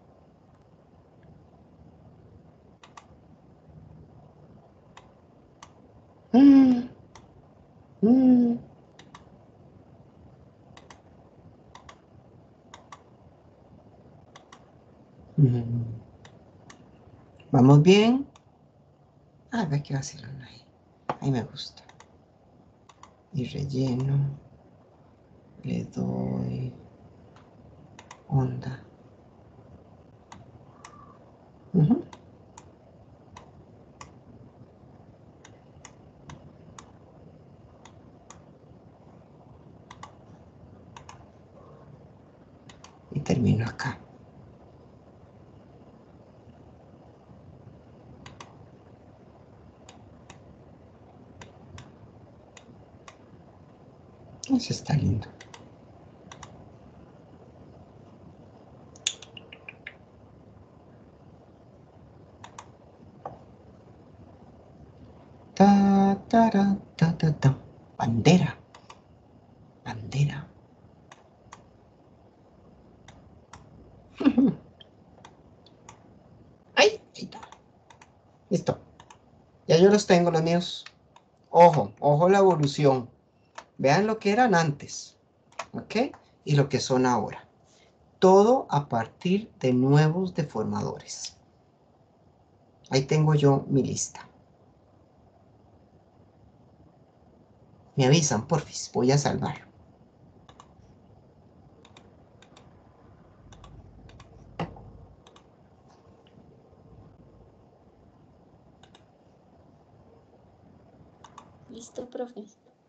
Mm, mm. Mm. ¿Vamos bien? Ah, ve que vacilón ahí. Ahí me gusta. Y relleno. Le doy onda. Ujú. Y termino acá. Eso está lindo. Ta, ta, ta, ta, ta. Bandera. Bandera. ¡Ay! Ahí está. Listo. Ya yo los tengo, los míos. Ojo, ojo la evolución. Vean lo que eran antes. ¿Ok? Y lo que son ahora. Todo a partir de nuevos deformadores. Ahí tengo yo mi lista. Me avisan, porfis. Voy a salvar. Listo, profe.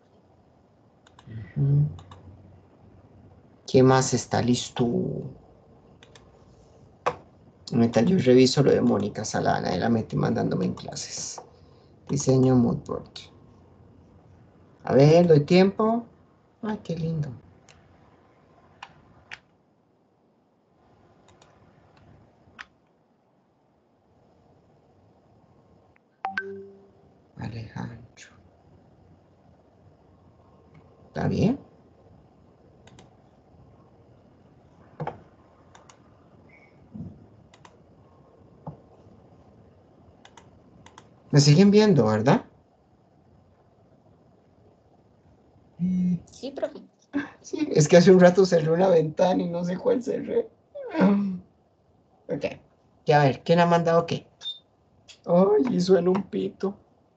¿Qué más está listo? Mientras yo reviso lo de Mónica Salana, ella mete mandándome en clases. Diseño moodboard. A ver, doy tiempo. Ay, qué lindo. Alejandro. ¿Está bien? Me siguen viendo, ¿verdad? Sí, profe. Sí, es que hace un rato cerré una ventana y no sé cuál cerré. Ok. Ya a ver, ¿quién ha mandado qué? Ay, y suena un pito.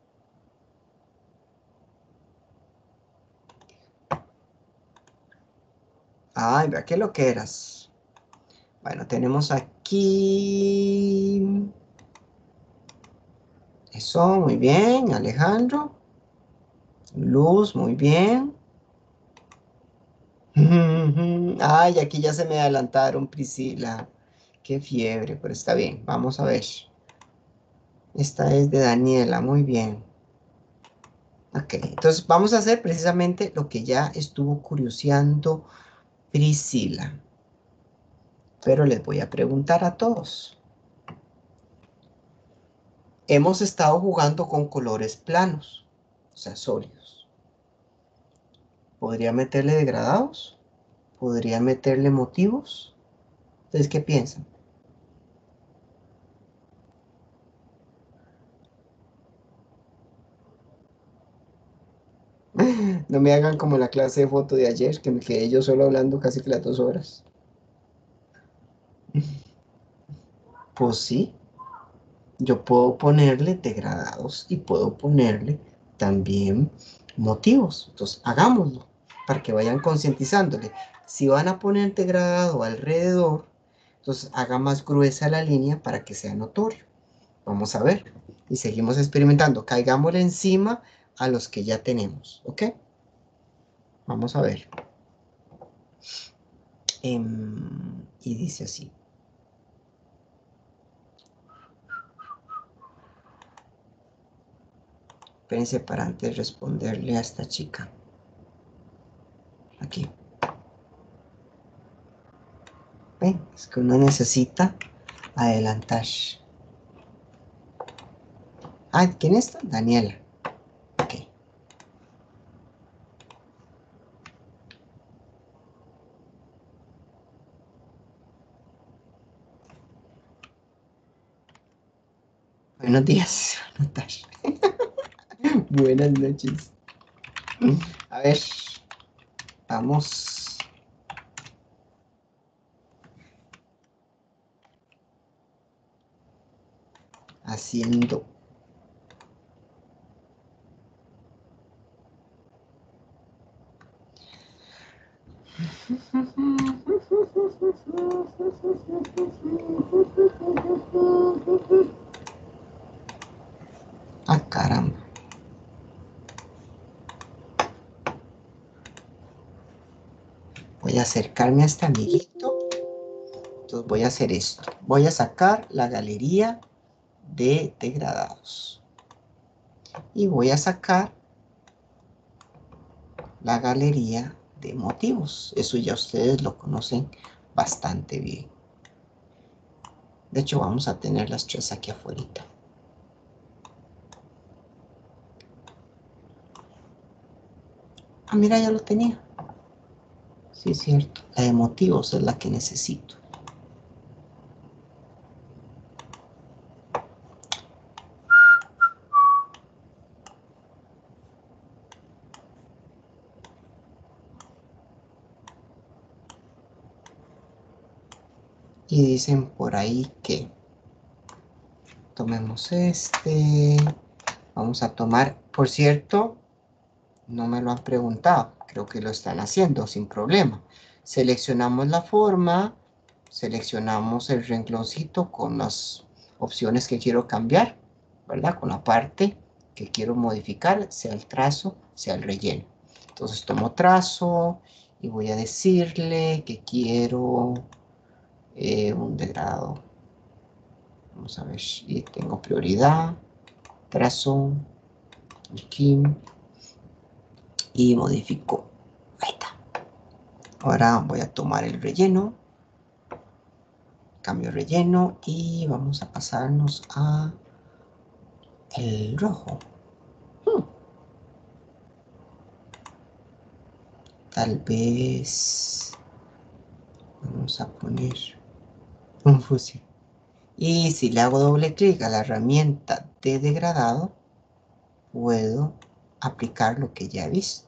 Ay, vea qué lo que eras. Bueno, tenemos aquí. Eso, muy bien, Alejandro. Luz, muy bien. Ay, aquí ya se me adelantaron, Priscila. Qué fiebre, pero está bien. Vamos a ver. Esta es de Daniela, muy bien. Ok, entonces vamos a hacer precisamente lo que ya estuvo curioseando Priscila. Pero les voy a preguntar a todos. Hemos estado jugando con colores planos, o sea, sólidos. ¿Podría meterle degradados? ¿Podría meterle motivos? ¿Ustedes qué piensan? No me hagan como la clase de foto de ayer, que me quedé yo solo hablando casi que las 2 horas. Pues sí, yo puedo ponerle degradados y puedo ponerle también motivos. Entonces, hagámoslo para que vayan concientizándole. Si van a poner degradado alrededor, entonces haga más gruesa la línea para que sea notorio. Vamos a ver. Y seguimos experimentando. Caigámosle encima a los que ya tenemos. ¿Ok? Vamos a ver. Y dice así. Espérense para antes responderle a esta chica. Aquí. Es que uno necesita adelantar. Ah, ¿quién está? Daniela. Ok. Buenos días, Natasha. Buenas noches. A ver, vamos. Haciendo. Ah, caramba. Voy a acercarme a este amiguito. Entonces voy a hacer esto. Voy a sacar la galería de degradados. Y voy a sacar la galería de motivos. Eso ya ustedes lo conocen bastante bien. De hecho, vamos a tener las tres aquí afuera. Ah, mira, ya lo tenía. Sí, es cierto. La de motivos es la que necesito. Y dicen por ahí que tomemos este. Vamos a tomar, por cierto, no me lo han preguntado. Creo que lo están haciendo sin problema. Seleccionamos la forma, seleccionamos el rengloncito con las opciones que quiero cambiar, ¿verdad? Con la parte que quiero modificar, sea el trazo, sea el relleno. Entonces tomo trazo y voy a decirle que quiero un degradado. Vamos a ver si tengo prioridad. Trazo, aquí, y modifico. Ahí está. Ahora voy a tomar el relleno. Cambio relleno y vamos a pasarnos a el rojo. Tal vez vamos a poner un fusil. Y si le hago doble clic a la herramienta de degradado, puedo aplicar lo que ya he visto.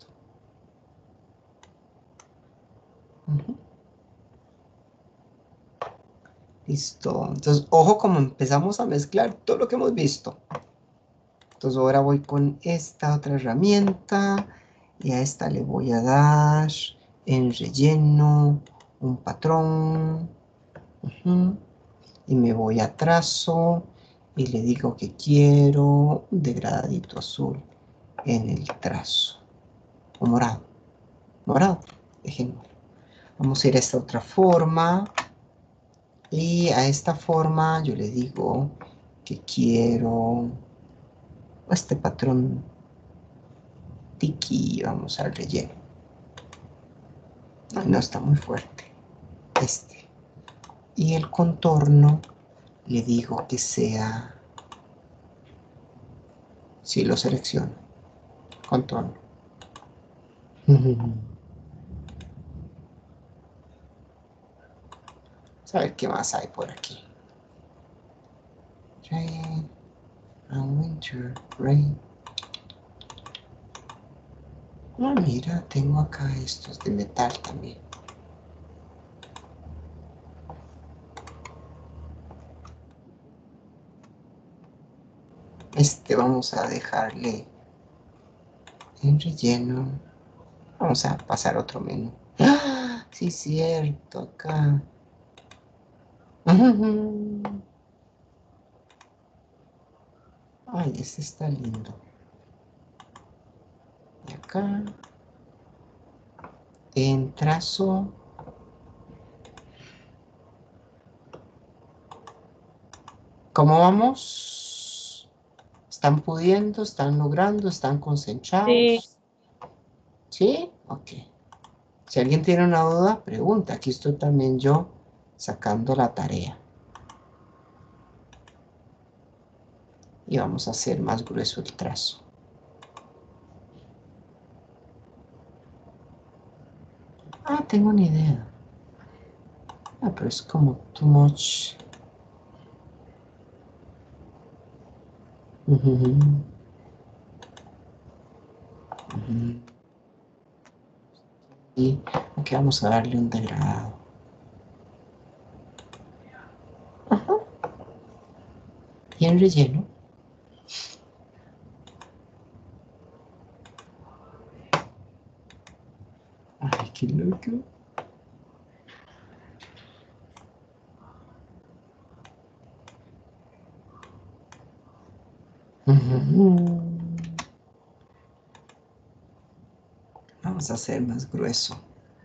Listo. Entonces, ojo como empezamos a mezclar todo lo que hemos visto. Entonces ahora voy con esta otra herramienta y a esta le voy a dar en relleno un patrón. Y me voy a trazo y le digo que quiero un degradadito azul en el trazo. O morado. Morado. Déjenme. Vamos a ir a esta otra forma. Y a esta forma yo le digo que quiero este patrón tiki. Vamos al relleno. Ay, no está muy fuerte. Este. Y el contorno le digo que sea. Si lo selecciono. Contorno. Vamos a ver qué más hay por aquí. Rain and winter rain. Ah, mira, tengo acá estos de metal también. Este vamos a dejarle en relleno. Vamos a pasar a otro menú. ¡Ah! Sí, cierto, acá. Ay, este está lindo. Y acá. En trazo. ¿Cómo vamos? ¿Están pudiendo? ¿Están logrando? ¿Están Sí, concentrados? ¿Sí? Ok. Si alguien tiene una duda, pregunta. Aquí estoy también yo sacando la tarea. Y vamos a hacer más grueso el trazo. Ah, tengo una idea. Ah, pero es como too much. Y aquí vamos a darle un degradado. Ajá. Bien relleno. Ay, qué loco. Vamos a hacer más grueso.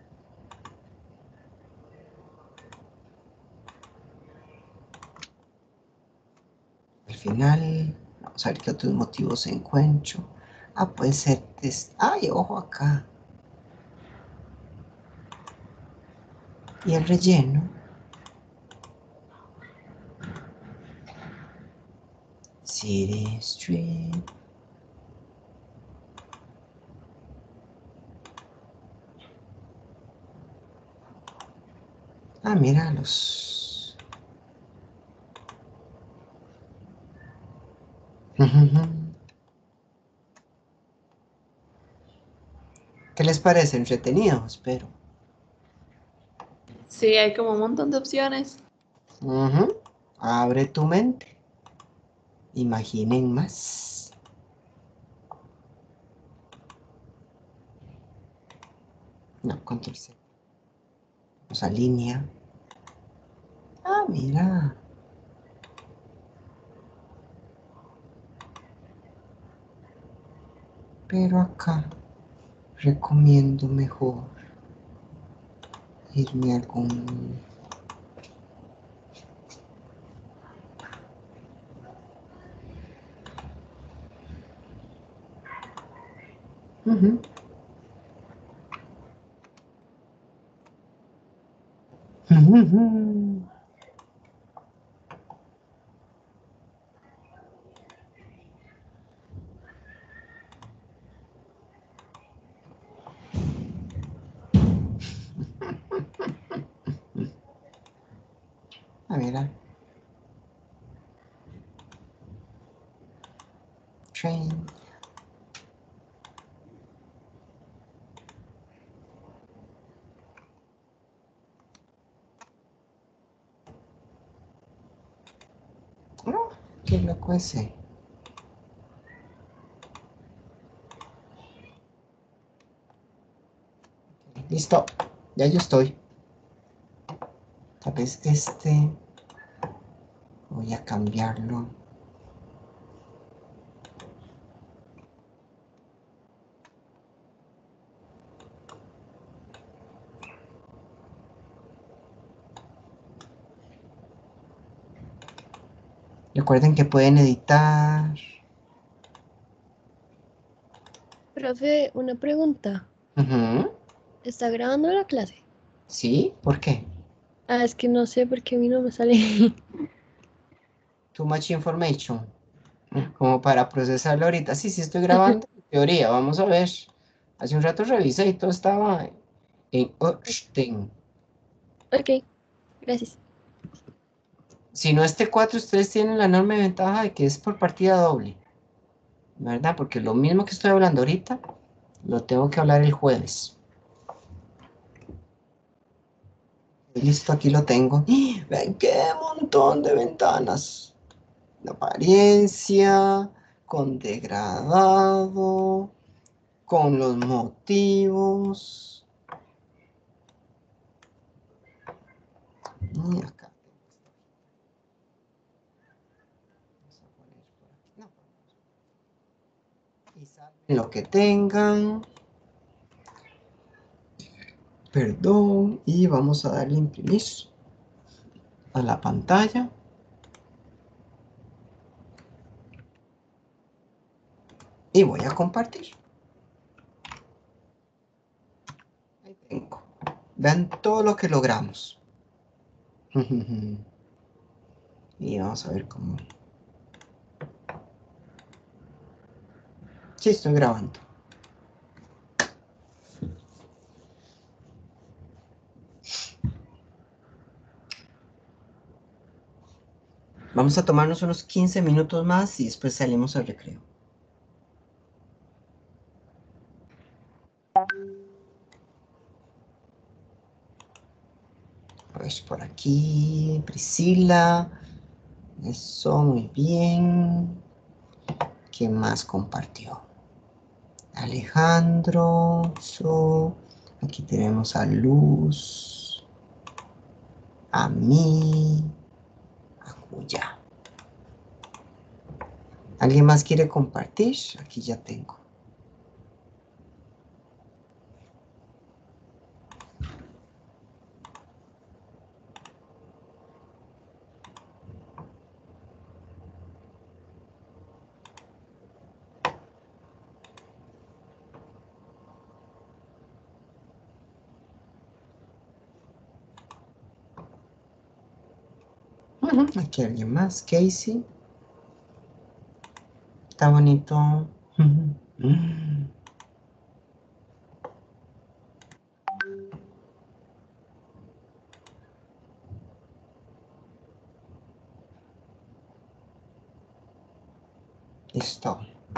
Al final, vamos a ver qué otros motivos encuentro. Ah, puede ser... Ay, ojo acá. Y el relleno. City Street. Ah, míralos. ¿Qué les parece? Entretenido, espero. Sí, hay como un montón de opciones. Abre tu mente. Imaginen más. No, control C. Vamos a línea. Ah, mira. Pero acá recomiendo mejor irme a algún... Ujú. Ah, mira. Train. Oh, qué loco ese. Listo. Ya yo estoy. Tal vez este... Voy a cambiarlo. Recuerden que pueden editar. Profe, una pregunta. Ujú. ¿Está grabando la clase? ¿Sí? ¿Por qué? Ah, es que no sé por qué a mí no me sale. Too much information. Como para procesarlo ahorita. Sí, sí estoy grabando. En teoría, vamos a ver. Hace un rato revisé y todo estaba en Austin. Ok, gracias. Si no este 4 ustedes tienen la enorme ventaja de que es por partida doble. ¿Verdad? Porque lo mismo que estoy hablando ahorita, lo tengo que hablar el jueves. Listo, aquí lo tengo. ¡Ah! ¡Ven qué montón de ventanas! La apariencia, con degradado, con los motivos. Y acá. Vamos a poner por aquí. No, y salven lo que tengan. Perdón. Y vamos a darle a imprimir a la pantalla. Y voy a compartir. Ahí tengo. Vean todo lo que logramos. Y vamos a ver cómo. Sí, estoy grabando. Vamos a tomarnos unos 15 minutos más y después salimos al recreo. A ver, por aquí, Priscila. Eso, muy bien. ¿Quién más compartió? Alejandro. Eso. Aquí tenemos a Luz. A mí. A Julia. ¿Alguien más quiere compartir? Aquí ya tengo. Aquí alguien más. Casey. Está bonito. Listo.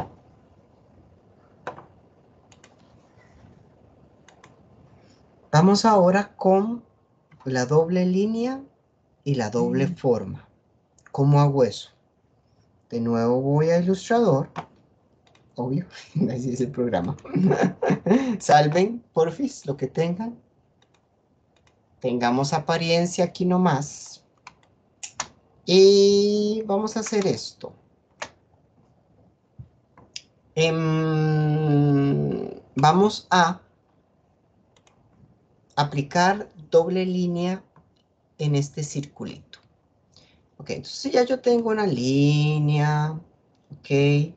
Vamos ahora con la doble línea y la doble forma. ¿Cómo hago eso? De nuevo voy a Illustrator. Obvio, así es el programa. Salven, porfis, lo que tengan. Tengamos apariencia aquí nomás. Y vamos a hacer esto. Vamos a aplicar doble línea en este circulito. Ok, entonces ya yo tengo una línea. Ok.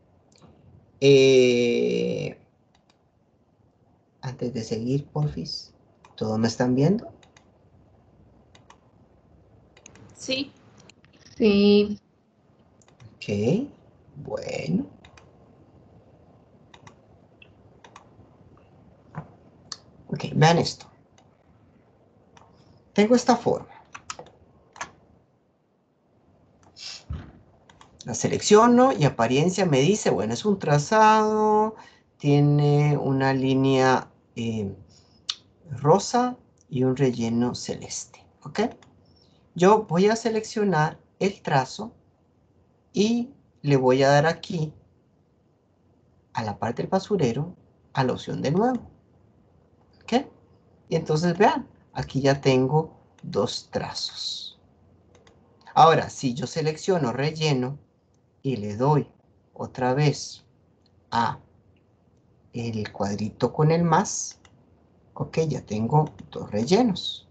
Antes de seguir, porfis. ¿Todos me están viendo? Sí. Sí. Ok. Bueno. Ok, vean esto. Tengo esta forma. La selecciono y apariencia me dice, bueno, es un trazado, tiene una línea rosa y un relleno celeste. ¿Ok? Yo voy a seleccionar el trazo y le voy a dar aquí, a la parte del basurero, a la opción de nuevo. ¿Ok? Y entonces vean, aquí ya tengo dos trazos. Ahora, si yo selecciono relleno y le doy otra vez a el cuadrito con el más, ok, ya tengo dos rellenos.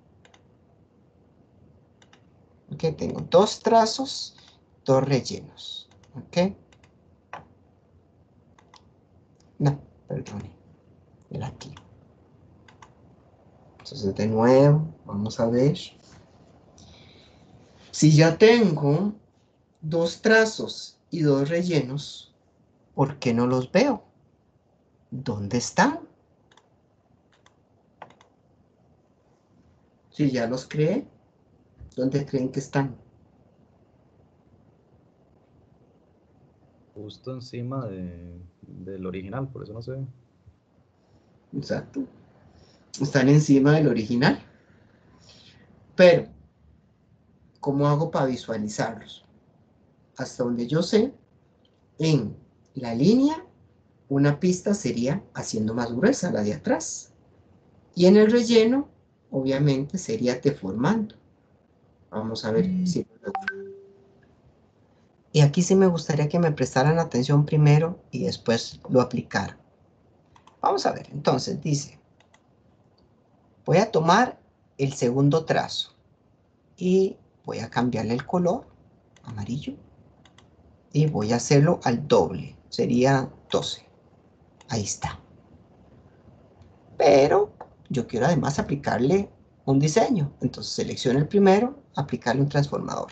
Ok, tengo dos trazos, dos rellenos. Ok. No, perdone, era aquí. Entonces de nuevo, vamos a ver. Si ya tengo dos trazos y dos rellenos, ¿por qué no los veo? ¿Dónde están? Si ya los creé, ¿dónde creen que están? Justo encima del original, por eso no se ve. Exacto. Están encima del original. Pero, ¿cómo hago para visualizarlos? Hasta donde yo sé, en la línea, una pista sería haciendo más gruesa la de atrás. Y en el relleno, obviamente, sería deformando. Vamos a ver si lo logro. Y aquí sí me gustaría que me prestaran atención primero y después lo aplicaran. Vamos a ver, entonces dice, voy a tomar el segundo trazo y voy a cambiarle el color, amarillo, y voy a hacerlo al doble, sería 12. Ahí está. Pero yo quiero además aplicarle un diseño. Entonces selecciono el primero, aplicarle un transformador.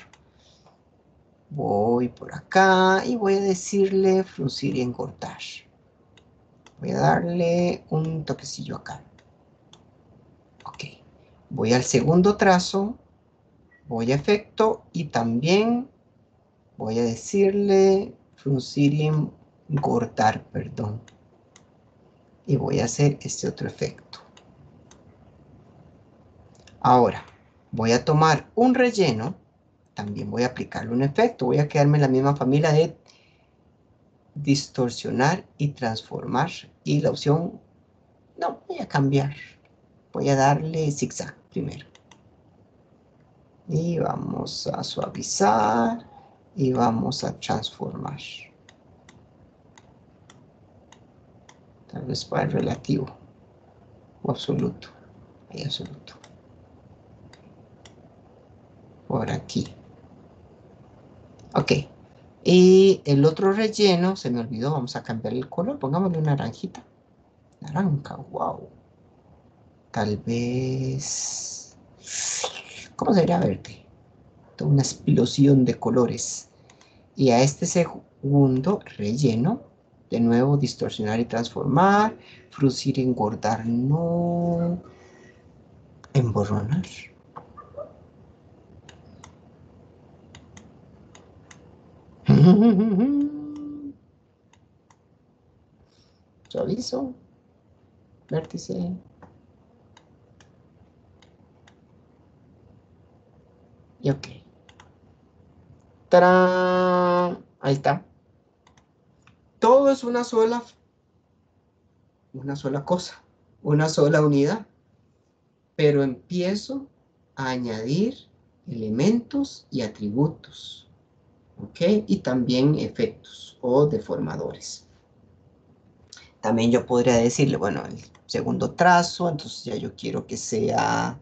Voy por acá y voy a decirle fruncir y engordar. Voy a darle un toquecillo acá. Ok. Voy al segundo trazo, voy a efecto y también voy a decirle fruncir y engordar, perdón. Y voy a hacer este otro efecto. Ahora, voy a tomar un relleno, también voy a aplicarle un efecto. Voy a quedarme en la misma familia de distorsionar y transformar. Y la opción, no, voy a cambiar. Voy a darle zigzag primero. Y vamos a suavizar y vamos a transformar. Tal vez para el relativo o absoluto. Ahí absoluto. Por aquí. Ok. Y el otro relleno, se me olvidó, vamos a cambiar el color. Pongámosle una naranjita. Naranja, wow. Tal vez... ¿Cómo sería verde? Toda una explosión de colores. Y a este segundo relleno, de nuevo distorsionar y transformar, fruncir y engordar, no, emborronar. Suavizo, vértice. Y ok. ¡Tarán! Ahí está. Todo es una sola cosa, una sola unidad. Pero empiezo a añadir elementos y atributos. ¿Ok? Y también efectos o deformadores. También yo podría decirle, bueno, el segundo trazo, entonces ya yo quiero que sea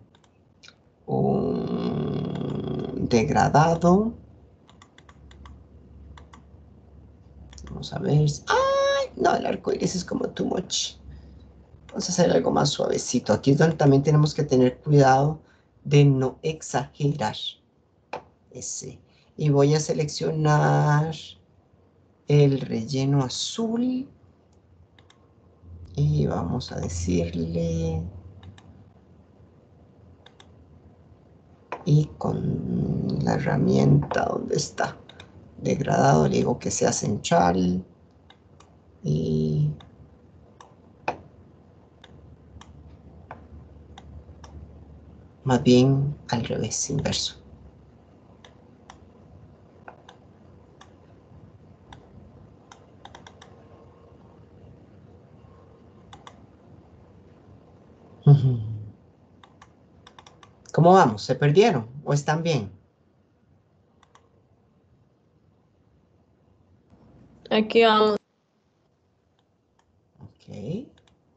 un degradado. Vamos a ver. ¡Ay! No, el arco iris es como too much. Vamos a hacer algo más suavecito. Aquí es donde también tenemos que tener cuidado de no exagerar ese. Y voy a seleccionar el relleno azul. Y vamos a decirle... Y con la herramienta, ¿dónde está? Degradado, le digo que sea central. Y... más bien al revés, inverso. ¿Cómo vamos? ¿Se perdieron o están bien? Aquí vamos. Ok.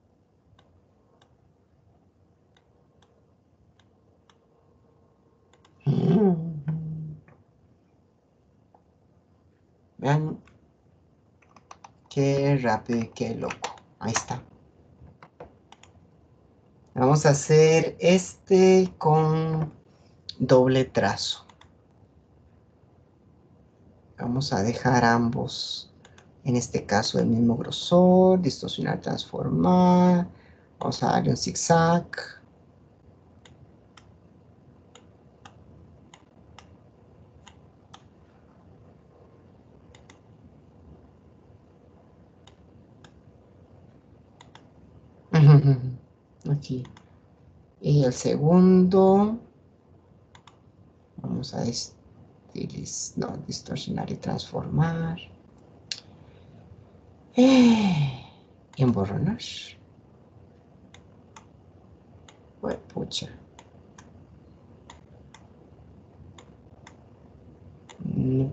Vean qué rápido y qué loco. Ahí está. Vamos a hacer este con doble trazo. Vamos a dejar ambos, en este caso, el mismo grosor, distorsionar, transformar. Vamos a darle un zigzag. Aquí. Y el segundo, vamos a distorsionar y transformar. Y emborronar. Bueno, pucha. No.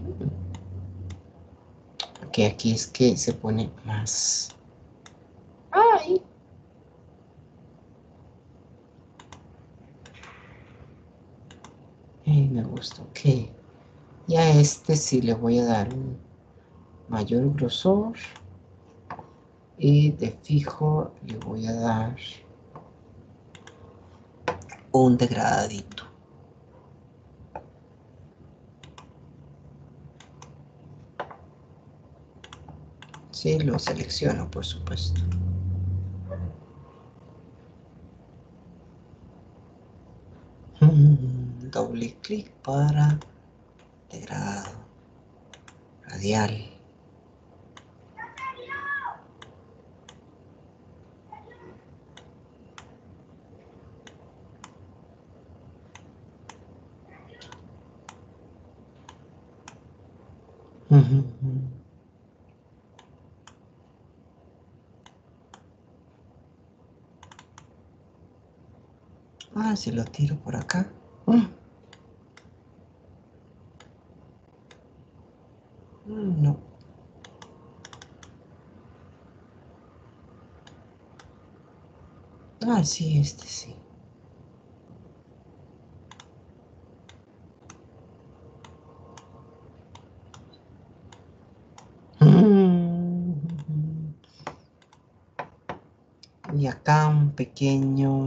Ok, aquí es que se pone más gusta. Ok. Y a este sí le voy a dar un mayor grosor. Y de fijo le voy a dar un degradadito. Sí, lo selecciono, por supuesto. Doble clic para degradado radial. Ah, si lo tiro por acá. No. Ah, sí, este sí. Y acá un pequeño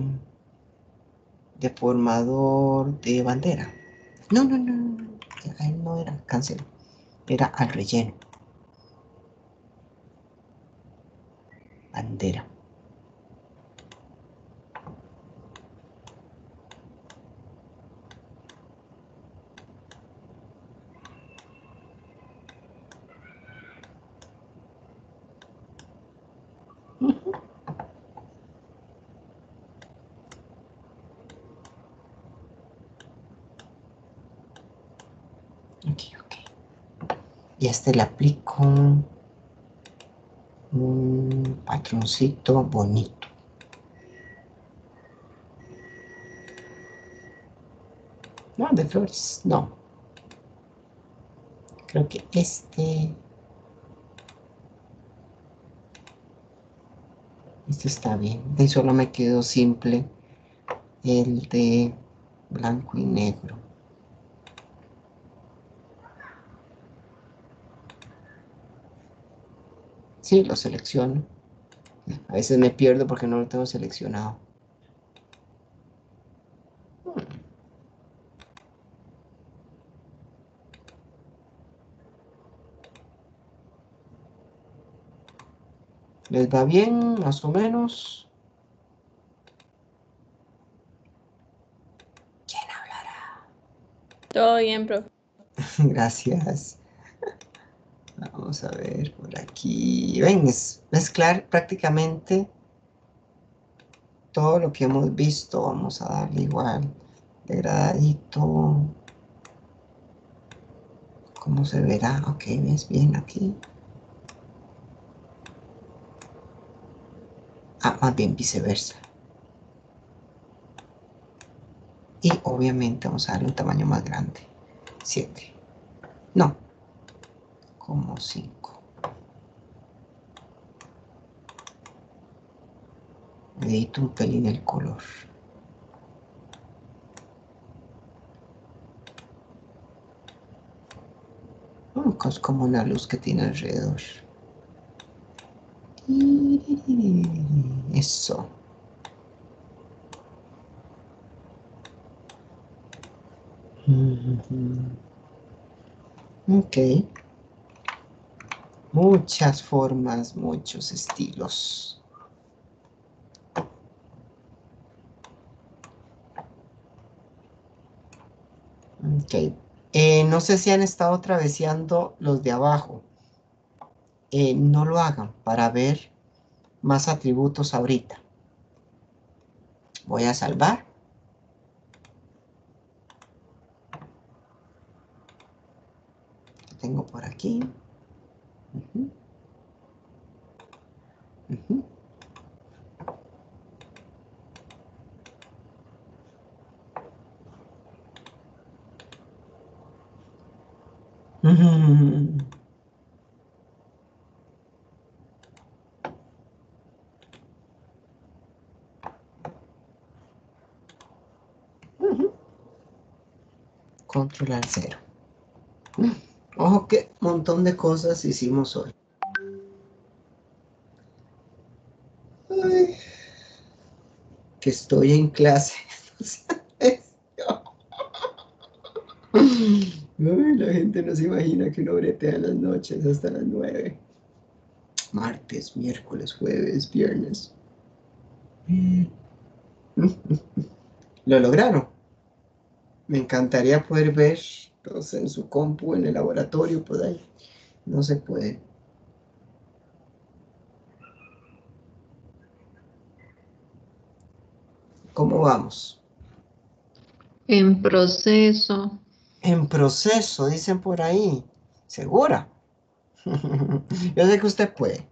deformador de bandera. No, no, no, no, no. Ahí no era, cancel. Era al relleno. Bandera. Ok, ok. Y a este le aplico un patroncito bonito. No, de flores, no. Creo que este está bien. Y solo me quedó simple el de blanco y negro. Sí, lo selecciono. A veces me pierdo porque no lo tengo seleccionado. ¿Les va bien, más o menos? ¿Quién hablará? Todo bien, profe. Gracias. Vamos a ver por aquí. Ven, es mezclar prácticamente todo lo que hemos visto. Vamos a darle igual. Degradadito. ¿Cómo se verá? Ok, ves bien aquí. Ah, más bien viceversa. Y obviamente vamos a darle un tamaño más grande. 7. No, como 5. Edito un pelín el color. Es como una luz que tiene alrededor. Eso. Ok. Muchas formas, muchos estilos. Ok. No sé si han estado traveseando los de abajo. No lo hagan para ver más atributos ahorita. Voy a salvar. Lo tengo por aquí. Ujú, ujú. Ujú, controlar 0. Ojo que montón de cosas hicimos hoy. Ay, que estoy en clase. Ay, la gente no se imagina que uno bretea las noches hasta las 9. Martes, miércoles, jueves, viernes. ¿Lo lograron? Me encantaría poder ver todos en su compu, en el laboratorio, por ahí. No se puede. ¿Cómo vamos? En proceso. En proceso, dicen por ahí. ¿Segura? Yo sé que usted puede.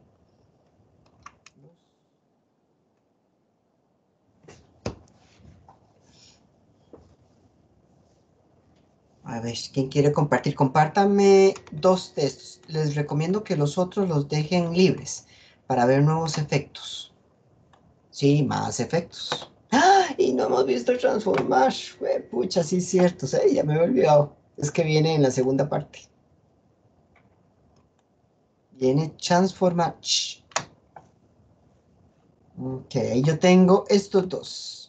A ver, ¿quién quiere compartir? Compártanme 2 textos. Les recomiendo que los otros los dejen libres para ver nuevos efectos. Sí, más efectos. ¡Ah! Y no hemos visto transformar. Pucha, sí es cierto. Ya me había olvidado. Es que viene en la segunda parte. Viene transformar. Ok, yo tengo estos 2.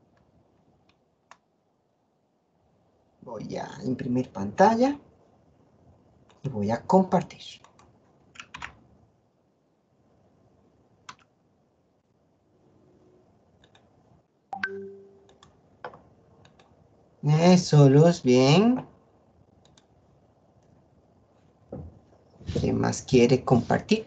Voy a imprimir pantalla y voy a compartir. Eso, Luz, bien. ¿Quién más quiere compartir?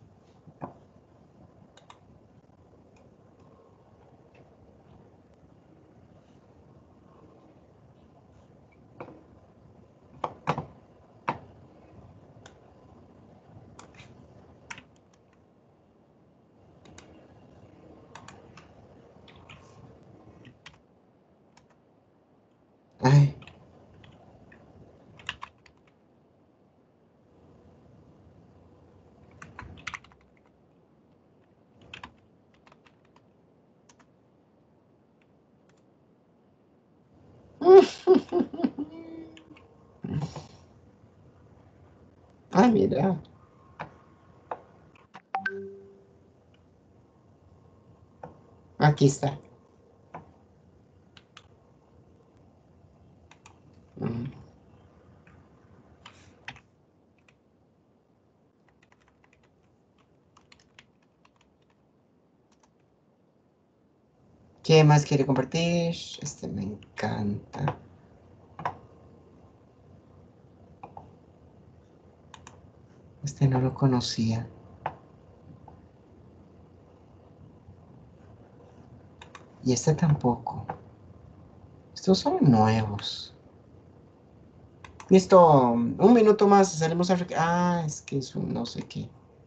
Ay. Ah, mira. Aquí está. Mm. ¿Qué más quiere compartir? Este me encanta. Este no lo conocía. Y este tampoco. Estos son nuevos. Listo. Un minuto más. Salimos a... Ah, es que es un no sé qué.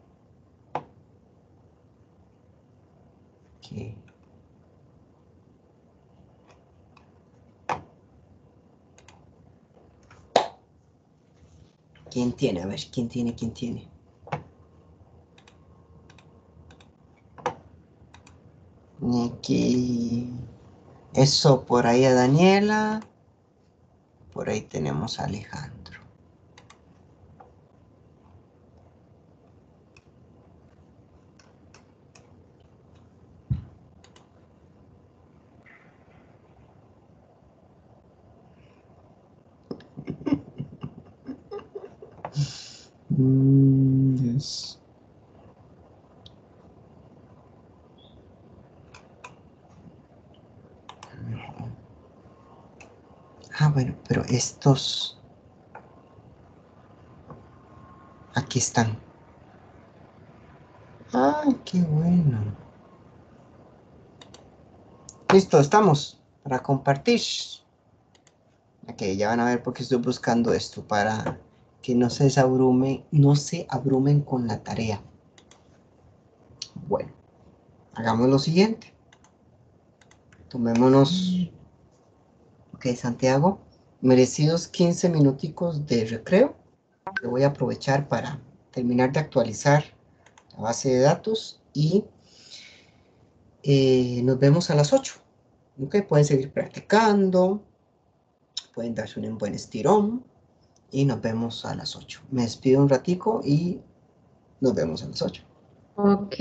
¿Qué? ¿Quién tiene? A ver, ¿quién tiene? ¿Quién tiene? Aquí. Eso, por ahí a Daniela. Por ahí tenemos a Alejandro. Yes. Ah, bueno, pero estos... Aquí están. ¡Ay, qué bueno! Listo, estamos para compartir. Ok, ya van a ver por qué estoy buscando esto, para que no se abrumen con la tarea. Bueno, hagamos lo siguiente. Tomémonos, ok, Santiago, merecidos 15 minuticos de recreo. Que voy a aprovechar para terminar de actualizar la base de datos y nos vemos a las 8. Ok, pueden seguir practicando. pueden darse un buen estirón y nos vemos a las 8. Me despido un ratico y nos vemos a las 8. Ok.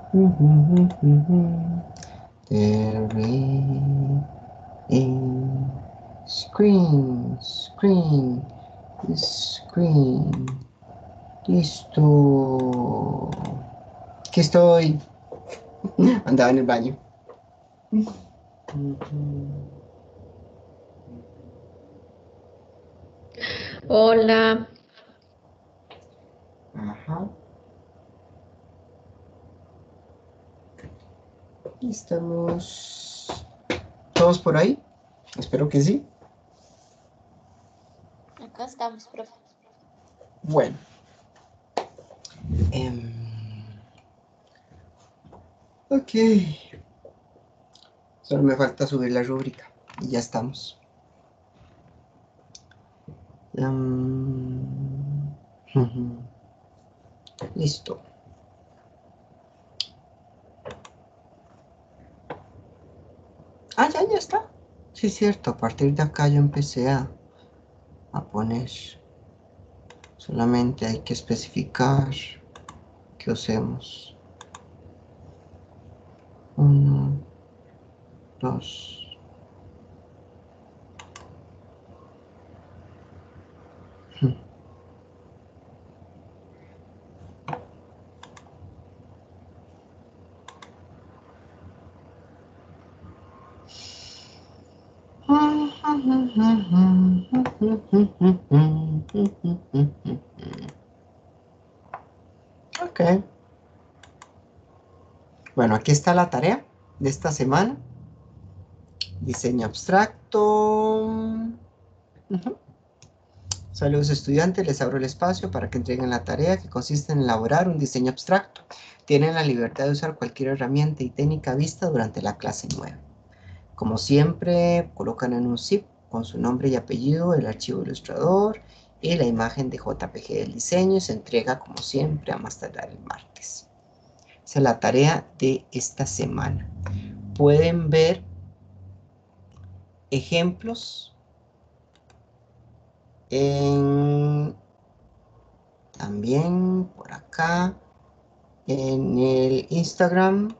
Screen, screen, screen. Listo. Aquí estoy. Andaba en el baño. Hola. Ajá. ¿Estamos todos por ahí? Espero que sí. Acá estamos, profe. Bueno. Ok. Solo me falta subir la rúbrica y ya estamos. Listo. Ah, ya está. Sí, es cierto. A partir de acá yo empecé a poner. Solamente hay que especificar que usemos 1, 2. Ok. Bueno, aquí está la tarea de esta semana. Diseño abstracto. Saludos estudiantes, les abro el espacio para que entreguen la tarea que consiste en elaborar un diseño abstracto. Tienen la libertad de usar cualquier herramienta y técnica vista durante la clase 9. Como siempre, colocan en un zip con su nombre y apellido, el archivo ilustrador y la imagen de JPG del diseño y se entrega como siempre a más tardar el martes. Esa es la tarea de esta semana. Pueden ver ejemplos también por acá en el Instagram.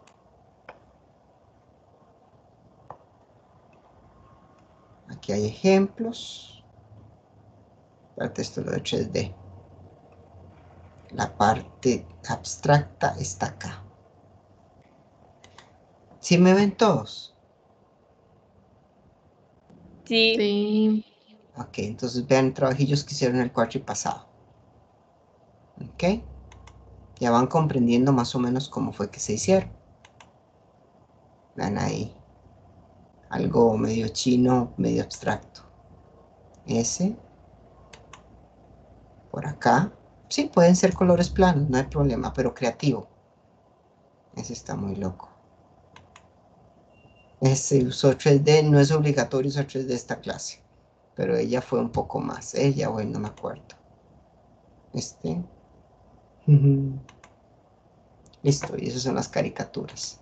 Aquí hay ejemplos. Aparte esto lo de 3D. La parte abstracta está acá. ¿Sí me ven todos? Sí. Sí. Ok, entonces vean trabajillos que hicieron el cuatri pasado. Ok. Ya van comprendiendo más o menos cómo fue que se hicieron. Vean ahí. Algo medio chino, medio abstracto. Ese. Por acá. Sí, pueden ser colores planos, no hay problema, pero creativo. Ese está muy loco. Ese usó 3D, no es obligatorio usar 3D esta clase. Pero ella fue un poco más. Ella, bueno, no me acuerdo. Listo, y esas son las caricaturas.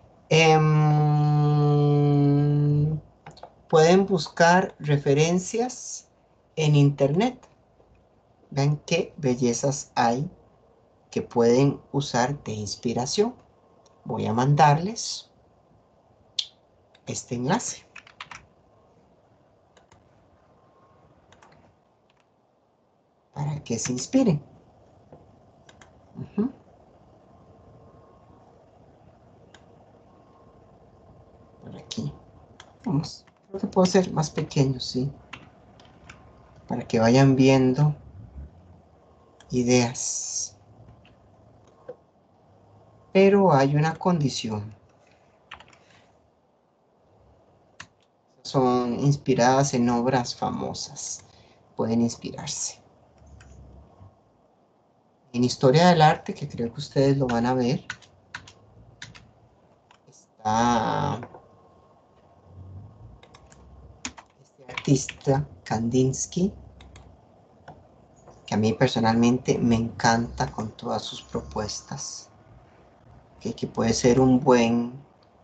Pueden buscar referencias en internet. Vean qué bellezas hay que pueden usar de inspiración. Voy a mandarles este enlace para que se inspiren. Por aquí. Vamos. Creo que puedo hacer más pequeño, sí. Para que vayan viendo ideas. Pero hay una condición. Son inspiradas en obras famosas. Pueden inspirarse. En historia del arte, que creo que ustedes lo van a ver, está este artista, Kandinsky, que a mí personalmente me encanta con todas sus propuestas, que puede ser un buen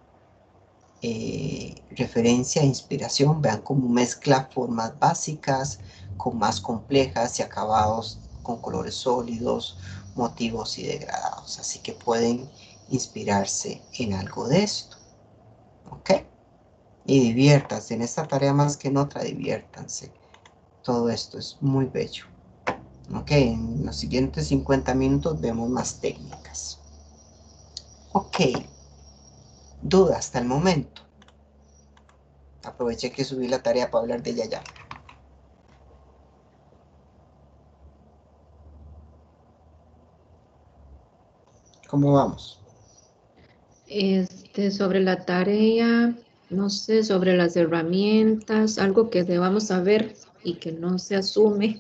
referencia e inspiración. Vean cómo mezcla formas básicas con más complejas y acabados con colores sólidos, motivos y degradados. Así que pueden inspirarse en algo de esto. ¿Ok? Y diviértanse. En esta tarea más que en otra, diviértanse. Todo esto es muy bello. Ok, en los siguientes 50 minutos vemos más técnicas. Ok, duda hasta el momento. Aproveché que subí la tarea para hablar de ella ya. ¿Cómo vamos? Sobre la tarea, no sé, sobre las herramientas, algo que debamos saber y que no se asume.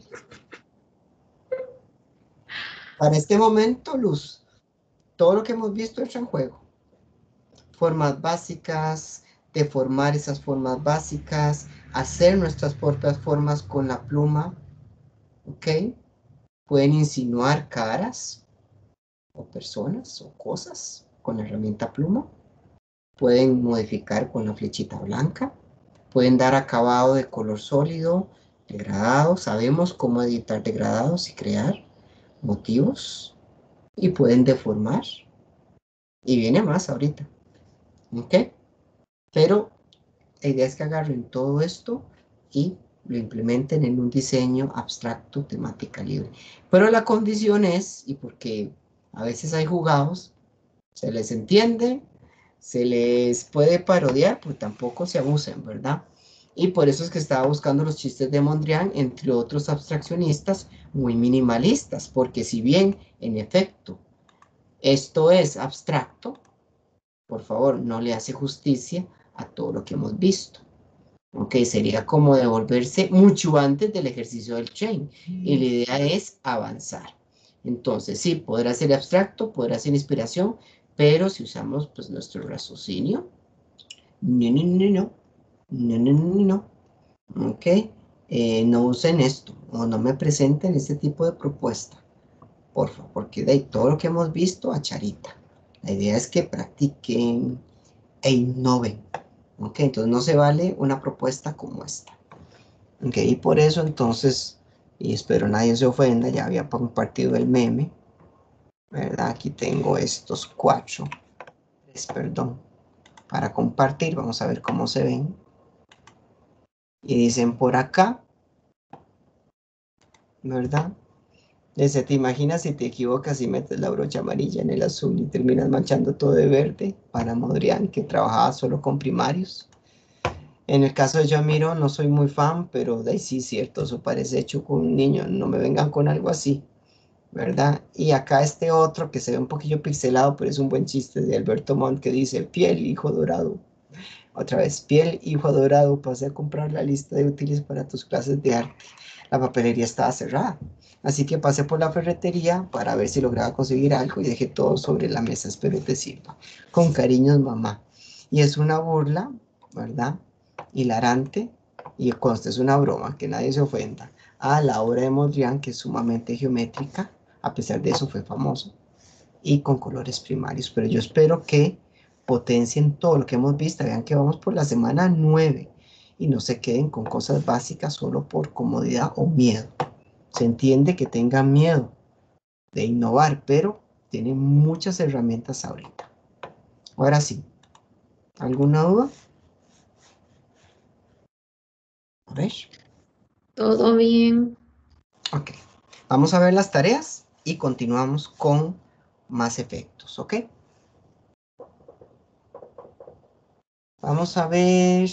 Para este momento, Luz, todo lo que hemos visto está en juego. Formas básicas, deformar esas formas básicas, hacer nuestras propias formas con la pluma, ¿ok? Pueden insinuar caras o personas o cosas con la herramienta pluma. Pueden modificar con la flechita blanca. Pueden dar acabado de color sólido, degradado. Sabemos cómo editar degradados y crear motivos. Y pueden deformar. Y viene más ahorita. ¿Ok? Pero la idea es que agarren todo esto y lo implementen en un diseño abstracto, temática libre. Pero la condición es, y porque a veces hay jugados, se les entiende, se les puede parodiar, pero tampoco se abusen, ¿verdad? Y por eso es que estaba buscando los chistes de Mondrian, entre otros abstraccionistas muy minimalistas, porque si bien, en efecto, esto es abstracto, por favor, no le hace justicia a todo lo que hemos visto. Ok, sería como devolverse mucho antes del ejercicio del chain. Y la idea es avanzar. Entonces, sí, podrá ser abstracto, podrá ser inspiración, pero si usamos pues nuestro raciocinio, no, no, no, no, no, no, no, no. Ok, no usen esto o no me presenten este tipo de propuesta, por favor, porque de ahí todo lo que hemos visto a charita. La idea es que practiquen e innoven. Ok, entonces no se vale una propuesta como esta. Ok, y por eso entonces, y espero nadie se ofenda, ya había compartido el meme, ¿verdad? Aquí tengo estos cuatro, perdón, para compartir. Vamos a ver cómo se ven. Y dicen por acá, ¿verdad? Dice, ¿te imaginas si te equivocas y metes la brocha amarilla en el azul y terminas manchando todo de verde? Para Mondrian, que trabajaba solo con primarios. En el caso de Yamiro, no soy muy fan, pero de ahí sí, cierto, eso parece hecho con un niño. No me vengan con algo así, ¿verdad? Y acá este otro que se ve un poquillo pixelado, pero es un buen chiste de Alberto Montt que dice, piel, hijo dorado. Otra vez, piel, hijo dorado, pasé a comprar la lista de útiles para tus clases de arte. La papelería estaba cerrada, así que pasé por la ferretería para ver si lograba conseguir algo y dejé todo sobre la mesa, espero te sirva. Con cariños, mamá. Y es una burla, ¿verdad? Hilarante, y consta, es una broma, que nadie se ofenda, a la obra de Mondrian, que es sumamente geométrica, a pesar de eso fue famoso, y con colores primarios. Pero yo espero que potencien todo lo que hemos visto. Vean que vamos por la semana 9 y no se queden con cosas básicas solo por comodidad o miedo. Se entiende que tengan miedo de innovar, pero tienen muchas herramientas ahorita. Ahora sí, ¿alguna duda? A ver. Todo bien. Ok, vamos a ver las tareas y continuamos con más efectos, ¿ok? Vamos a ver.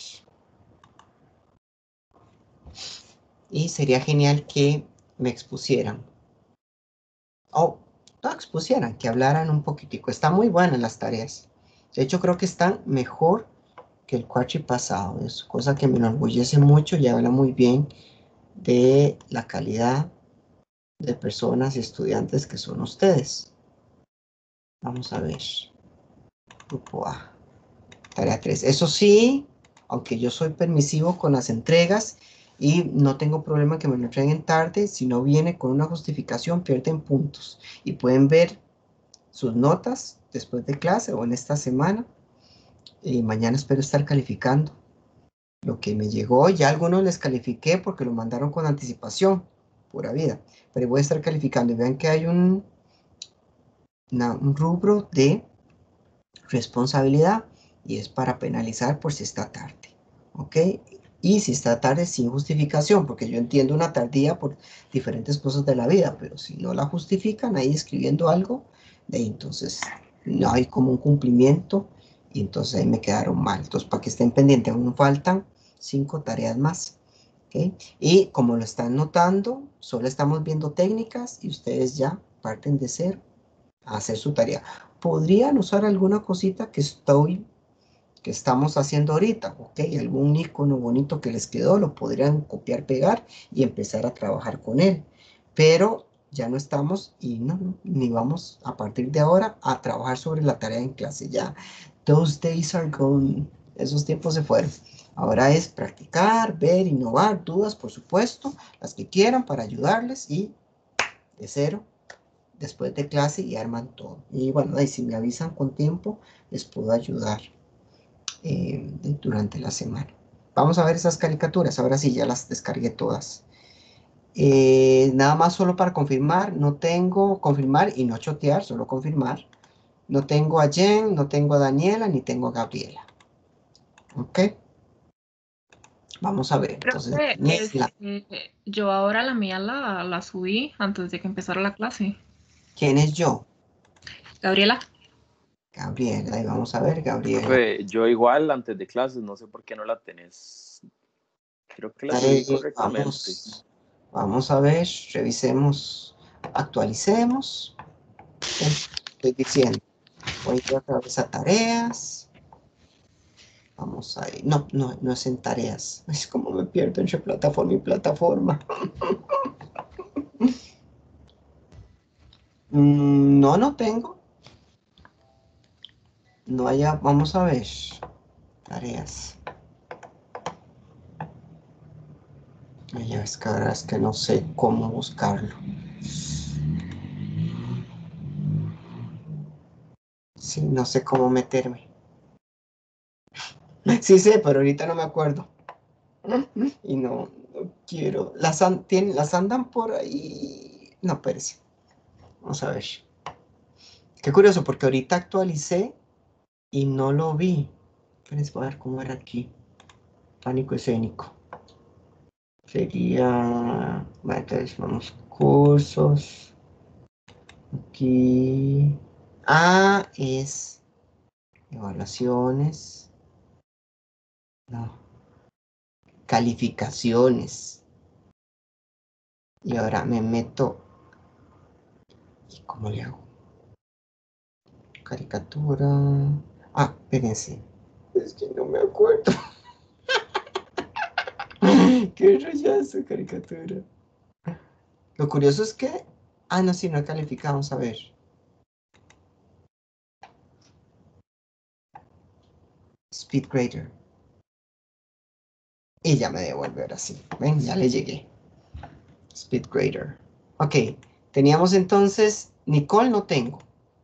Y sería genial que me expusieran. O no expusieran, que hablaran un poquitico. Están muy buenas las tareas. De hecho, creo que están mejor que el cuatri pasado. Es cosa que me enorgullece mucho y habla muy bien de la calidad de personas y estudiantes que son ustedes. Vamos a ver. Grupo A. Tarea 3. Eso sí, aunque yo soy permisivo con las entregas y no tengo problema que me lo entreguen tarde, si no viene con una justificación, pierden puntos. Y pueden ver sus notas después de clase o en esta semana. Y mañana espero estar calificando lo que me llegó. Ya algunos les califiqué porque lo mandaron con anticipación, pura vida. Pero voy a estar calificando y vean que hay un rubro de responsabilidad y es para penalizar por si está tarde, ¿ok? Y si está tarde sin justificación, porque yo entiendo una tardía por diferentes cosas de la vida, pero si no la justifican ahí escribiendo algo, entonces no hay como un cumplimiento y entonces ahí me quedaron mal. Entonces, para que estén pendientes, aún faltan 5 tareas más, ¿ok? Y como lo están notando, solo estamos viendo técnicas y ustedes ya parten de cero a hacer su tarea. Podrían usar alguna cosita que estamos haciendo ahorita, ¿ok? Algún icono bonito que les quedó, lo podrían copiar, pegar y empezar a trabajar con él. Pero ya no estamos y ni vamos a partir de ahora a trabajar sobre la tarea en clase. Ya, those days are gone. Esos tiempos se fueron. Ahora es practicar, ver, innovar, dudas, por supuesto, las que quieran para ayudarles y de cero después de clase y arman todo. Y bueno, si me avisan con tiempo, les puedo ayudar durante la semana. Vamos a ver esas caricaturas. Ahora sí, ya las descargué todas. Nada más solo para confirmar. No tengo confirmar y no chotear, solo confirmar. No tengo a Jen, no tengo a Daniela, ni tengo a Gabriela. ¿Ok? Vamos a ver. Entonces, Profe, yo ahora la mía la subí antes de que empezara la clase. ¿quién es yo? Gabriela. Gabriela. Ahí vamos a ver, Gabriela. Profe, yo igual antes de clases, no sé por qué no la tenés. Creo que la subí correctamente. Vamos a ver, revisemos, actualicemos. Estoy diciendo, voy a ir otra vez a tareas. Vamos a ir, no es en tareas. Es como me pierdo entre plataforma y plataforma. No tengo. No haya, vamos a ver. Tareas. Ya es que ahora es que no sé cómo buscarlo. Sí, no sé cómo meterme. Sí sé, pero ahorita no me acuerdo. Y no quiero. Las andan por ahí. No, espérese. Vamos a ver. Qué curioso, porque ahorita actualicé y no lo vi. Espérense, voy a ver cómo era aquí. Pánico escénico. Sería... Bueno, entonces vamos, cursos. Aquí. Es evaluaciones. No. Calificaciones. Y ahora me meto. ¿Y cómo le hago? Caricatura. Espérense. Es que no me acuerdo. Qué rollazo, caricatura. Lo curioso es que... no, sí, no he calificado. Vamos a ver. Speed Grader. Y ya me devuelve ahora sí. Ven, ya le llegué. Speed Grader. Ok. Teníamos entonces... Nicole no tengo.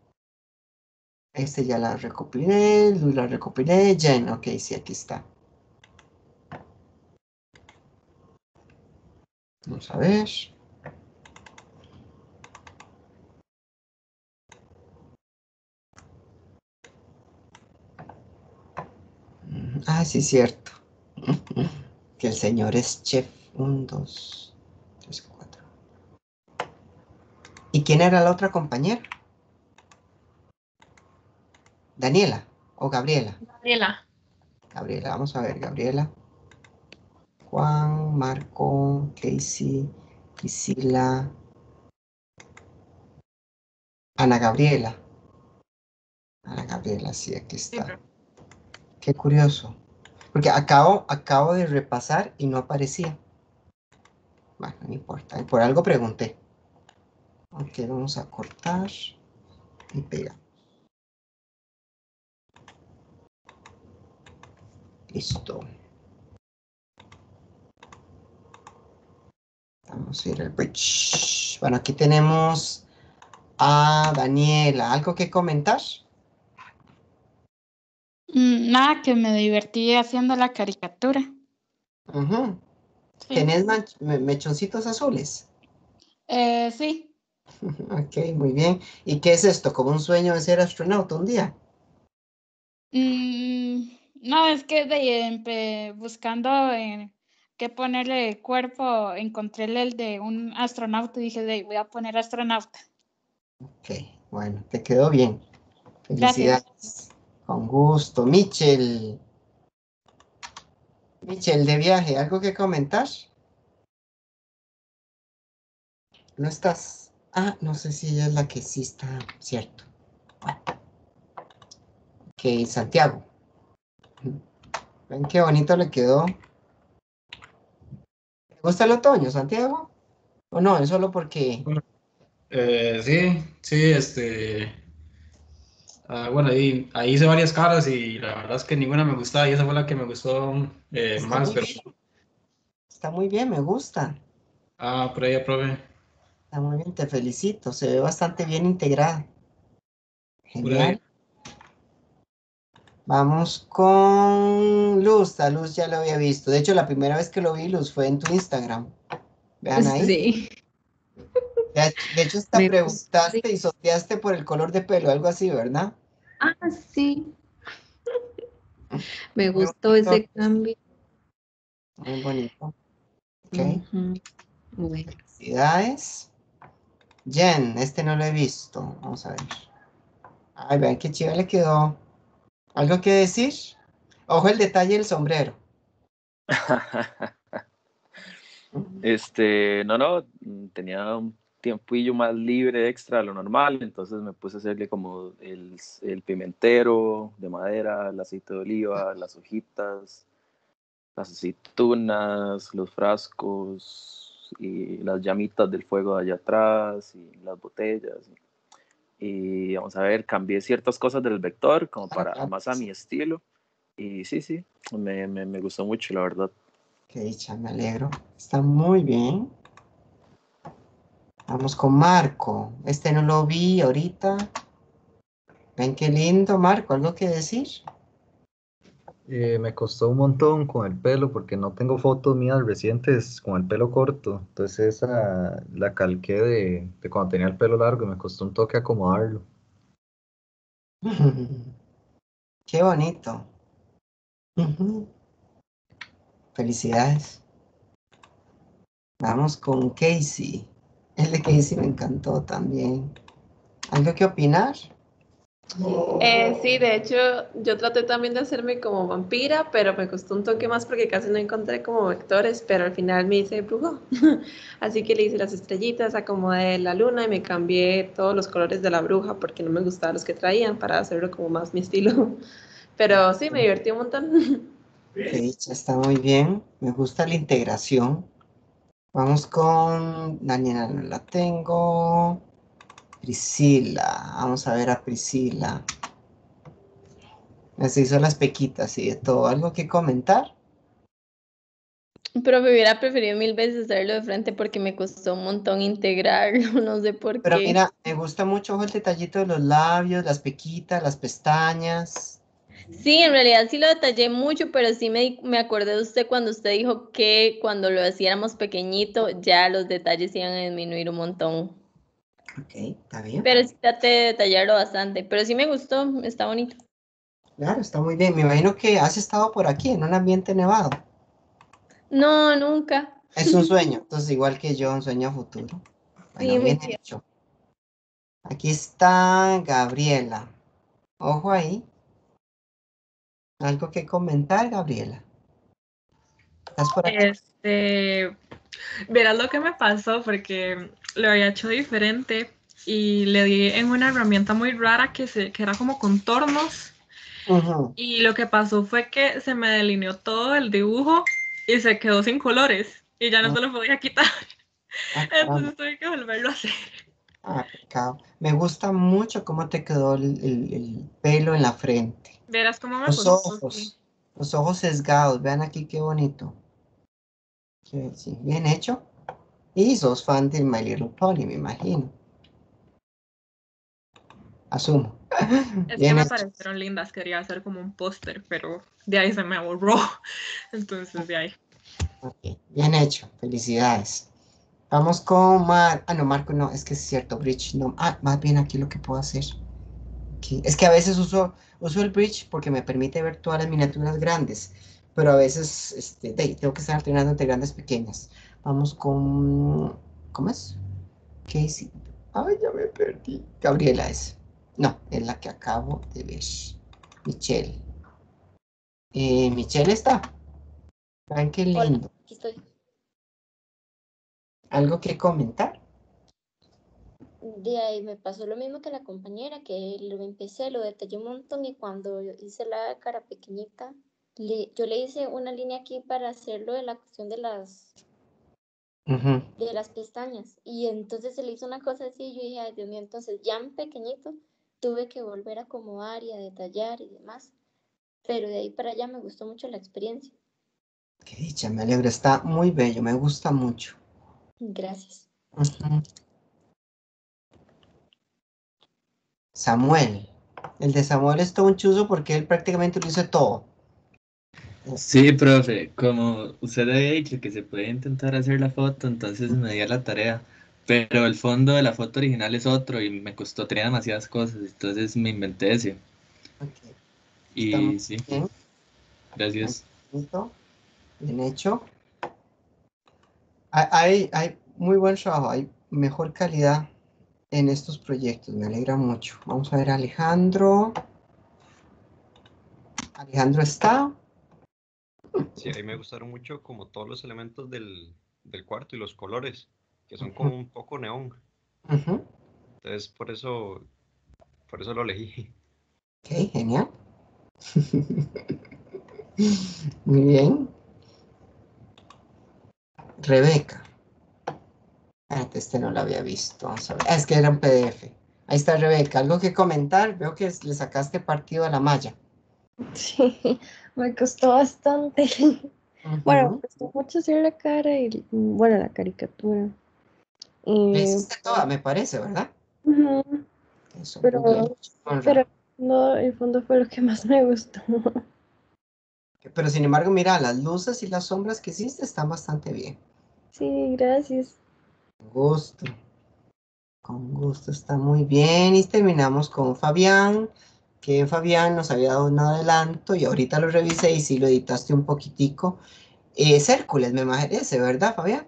Ya la recopilé. Luz la recopilé. Jen. Ok, sí, aquí está. Vamos a ver. Sí, cierto. Que el señor es chef. 1, 2, 3, 4. ¿Y quién era la otra compañera? ¿Daniela o Gabriela? Gabriela. Gabriela, vamos a ver, Gabriela. Juan, Marco, Casey, Priscila, Ana Gabriela. Ana Gabriela, sí, aquí está. Qué curioso. Porque acabo de repasar y no aparecía. Bueno, no importa. Por algo pregunté. Ok, vamos a cortar y pegar. Listo. Vamos a ir al bridge. Bueno, aquí tenemos a Daniela. ¿Algo que comentar? Nada, que me divertí haciendo la caricatura. Uh-huh. Sí. ¿Tenés mechoncitos azules? Sí. Ok, muy bien. ¿Y qué es esto? ¿Como un sueño de ser astronauta un día? No, es que buscando qué ponerle cuerpo, encontré el de un astronauta y dije, voy a poner astronauta. Ok, bueno, te quedó bien. Gracias. Felicidades. Con gusto. Michelle. Michelle, de viaje, ¿algo que comentar? ¿No estás? Ah, no sé si ella es la que sí está, cierto. Bueno, ok, Santiago. ¿Ven qué bonito le quedó? ¿Te gusta el otoño, Santiago? ¿O no? Es solo porque... Sí, sí, bueno, ahí hice varias caras y la verdad es que ninguna me gustaba y esa fue la que me gustó Está más, muy pero bien. Está muy bien, me gusta. por ahí aprobé. Está muy bien, te felicito. Se ve bastante bien integrada. Por ahí. Genial. Vamos con Luz. A Luz ya lo había visto. De hecho, la primera vez que lo vi, Luz, fue en tu Instagram. Vean ahí. Sí, De hecho, hasta me gustó. preguntaste y sorteaste por el color de pelo, algo así, ¿verdad? Ah, sí, me Muy gustó bonito. ese cambio. Muy bonito. Ok. Ujú. Bueno, Felicidades. Jen, este no lo he visto. Vamos a ver. Ay, vean qué chido le quedó. ¿Algo que decir? Ojo el detalle del sombrero. No, tenía un tiempillo más libre extra de lo normal, entonces me puse a hacerle como el pimentero de madera, el aceite de oliva, las hojitas, las aceitunas, los frascos y las llamitas del fuego de allá atrás y las botellas. Y vamos a ver, cambié ciertas cosas del vector como para más a mi estilo. Y sí, me gustó mucho, la verdad. Qué dicha, me alegro. Está muy bien. Vamos con Marco. Este no lo vi ahorita. Ven qué lindo, Marco. ¿Algo que decir? Me costó un montón con el pelo porque no tengo fotos mías recientes con el pelo corto. Entonces esa la calqué de cuando tenía el pelo largo y me costó un toque acomodarlo. Qué bonito. Ujú. Felicidades. Vamos con Casey. El de Casey me encantó también. ¿Algo que opinar? Sí, de hecho, yo traté también de hacerme como vampira, pero me costó un toque más porque casi no encontré como vectores, pero al final me hice brujo. Así que le hice las estrellitas, acomodé la luna y me cambié todos los colores de la bruja porque no me gustaban los que traían para hacerlo como más mi estilo. Pero sí, me divertí un montón. Qué dicha, está muy bien. Me gusta la integración. Vamos con Daniela, no la tengo. Priscila, vamos a ver a Priscila. Se hizo las pequitas y de todo. ¿Algo que comentar? Pero me hubiera preferido mil veces hacerlo de frente porque me costó un montón integrarlo, no sé por Pero qué. mira, me gusta mucho el detallito de los labios, las pequitas, las pestañas. Sí, en realidad sí lo detallé mucho, pero sí me acordé de usted cuando usted dijo que cuando lo hacíamos pequeñito ya los detalles iban a disminuir un montón. Ok, está bien. Pero sí traté de detallarlo bastante, pero sí me gustó, está bonito. Claro, está muy bien. Me imagino que has estado por aquí en un ambiente nevado. No, nunca. Es un sueño, entonces igual que yo, un sueño a futuro. Bueno, Sí, muy bien cierto. hecho. Aquí está Gabriela. Ojo ahí. ¿Algo que comentar, Gabriela? ¿Estás por aquí? Verás lo que me pasó porque lo había hecho diferente y le di en una herramienta muy rara que era como contornos Ujú. y lo que pasó fue que se me delineó todo el dibujo y se quedó sin colores y ya no Ah, se lo podía quitar. caramba. Entonces tuve que volverlo a hacer. Ah, pecado. Me gusta mucho cómo te quedó el pelo en la frente. Verás cómo me Los costó, sí. ojos. Los ojos sesgados. Vean aquí qué bonito. Sí, bien hecho. Y sos fan de My Little Pony, me imagino. Asumo. Es que Bien me hecho. parecieron lindas, quería hacer como un póster, pero de ahí se me borró. Entonces de ahí. Ok, bien hecho. Felicidades. Vamos con no, Marco, no, es que es cierto, Bridge, no. Más bien aquí lo que puedo hacer. Aquí. Es que a veces uso el Bridge porque me permite ver todas las miniaturas grandes, pero a veces tengo que estar alternando entre grandes y pequeñas. Vamos con, ¿cómo es? Casey. Ay, ya me perdí. Gabriela es. No, es la que acabo de ver. Michelle. Michelle está. Ay, qué Hola, lindo. aquí estoy. ¿Algo que comentar? De ahí me pasó lo mismo que la compañera, que lo empecé, lo detallé un montón y cuando hice la cara pequeñita, yo le hice una línea aquí para hacerlo de la cuestión de Ujú. las pestañas. Y entonces se le hizo una cosa así y yo dije, ay Dios mío, entonces ya en pequeñito tuve que volver a acomodar y a detallar y demás. Pero de ahí para allá me gustó mucho la experiencia. Qué dicha, me alegro. Está muy bello, me gusta mucho. Gracias. Ujú. Samuel. El de Samuel es todo un chuzo porque él prácticamente lo hizo todo. Sí, profe, como usted había dicho que se puede intentar hacer la foto, entonces me di a la tarea, pero el fondo de la foto original es otro y me costó, tenía demasiadas cosas, entonces me inventé ese. Ok, está muy Y sí, bien. Muy gracias. bonito, bien hecho. Hay muy buen trabajo, hay mejor calidad en estos proyectos, me alegra mucho. Vamos a ver a Alejandro. Alejandro está. Sí, a mí me gustaron mucho como todos los elementos del cuarto y los colores, que son como un poco neón. Ujú. Entonces, por eso lo elegí. Ok, genial. Muy bien. Rebeca. Este no lo había visto. Vamos a ver. Es que era un PDF. Ahí está Rebeca. ¿Algo que comentar? Veo que le sacaste partido a la malla. Sí, me costó bastante. Bueno, me Ujú. costó mucho hacer la cara y, bueno, la caricatura. Le Y, hiciste toda, me parece, ¿verdad? ujú, Eso, muy bien. pero, pero no, el fondo fue lo que más me gustó. Pero sin embargo, mira, las luces y las sombras que hiciste están bastante bien. Sí, gracias. Con gusto. Con gusto, está muy bien. Y terminamos con Fabián, que Fabián nos había dado un adelanto y ahorita lo revisé y sí lo editaste un poquitico. Es Hércules, me parece, ¿verdad, Fabián?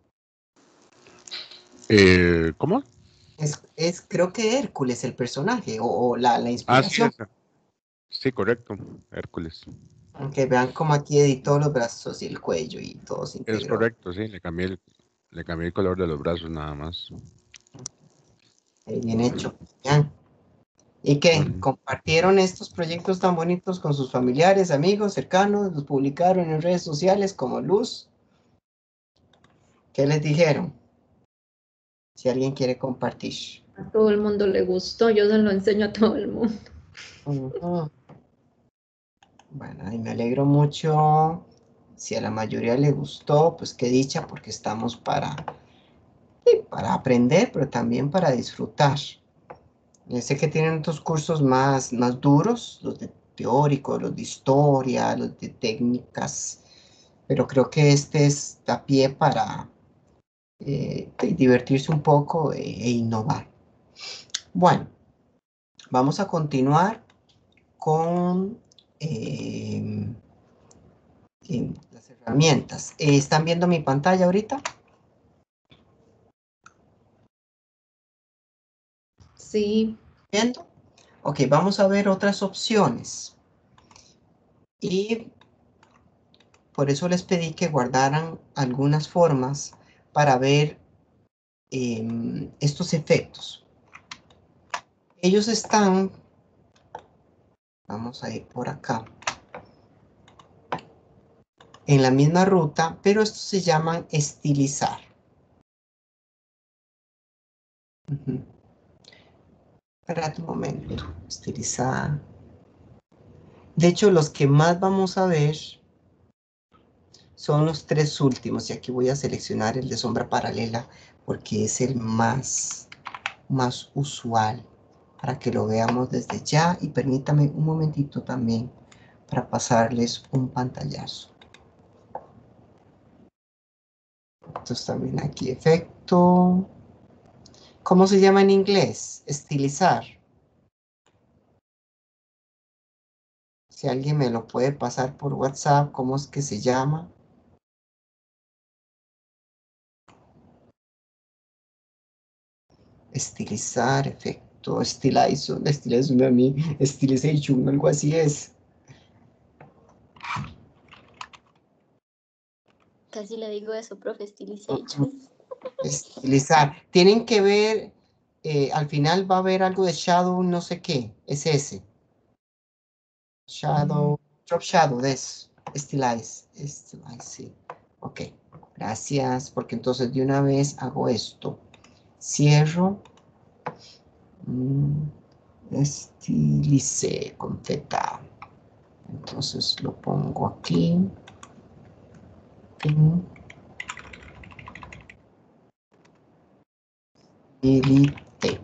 ¿Cómo? Creo que Hércules el personaje o la Sí, inspiración. esa. Sí, correcto, Hércules. Aunque vean cómo aquí editó los brazos y el cuello y todo se Es integró. correcto, sí, le cambié el color de los brazos nada más. Bien hecho. Bien. ¿Y qué? Ujú. ¿Compartieron estos proyectos tan bonitos con sus familiares, amigos, cercanos? ¿Los publicaron en redes sociales como Luz? ¿Qué les dijeron? Si alguien quiere compartir. A todo el mundo le gustó, yo se lo enseño a todo el mundo. Ujú. Bueno, y me alegro mucho. Si a la mayoría le gustó, pues qué dicha, porque estamos para aprender, pero también para disfrutar. Yo sé que tienen otros cursos más duros, los de teóricos, los de historia, los de técnicas, pero creo que este da pie para divertirse un poco e innovar. Bueno, vamos a continuar con las herramientas. ¿Están viendo mi pantalla ahorita? Sí. ¿Viendo? Ok, vamos a ver otras opciones. Y por eso les pedí que guardaran algunas formas para ver estos efectos. Ellos están, vamos a ir por acá, en la misma ruta, pero estos se llaman estilizar. Espérate un momento, estilizar. De hecho, los que más vamos a ver son los tres últimos, y aquí voy a seleccionar el de sombra paralela porque es el más usual para que lo veamos desde ya. Y permítame un momentito también para pasarles un pantallazo. Entonces también aquí efectos. efecto, ¿cómo se llama en inglés? Estilizar. Si alguien me lo puede pasar por WhatsApp, ¿cómo es que se llama? Estilizar, efecto, estilization a mí, estilization, algo así es. Casi le digo eso, profe, estilization. Estilizar. Tienen que ver, al final va a haber algo de shadow, no sé qué, es ese. Shadow, drop shadow, estilize, sí. Ok, gracias, porque entonces de una vez hago esto. Cierro. Estilice con Z. Entonces lo pongo aquí. Estilite.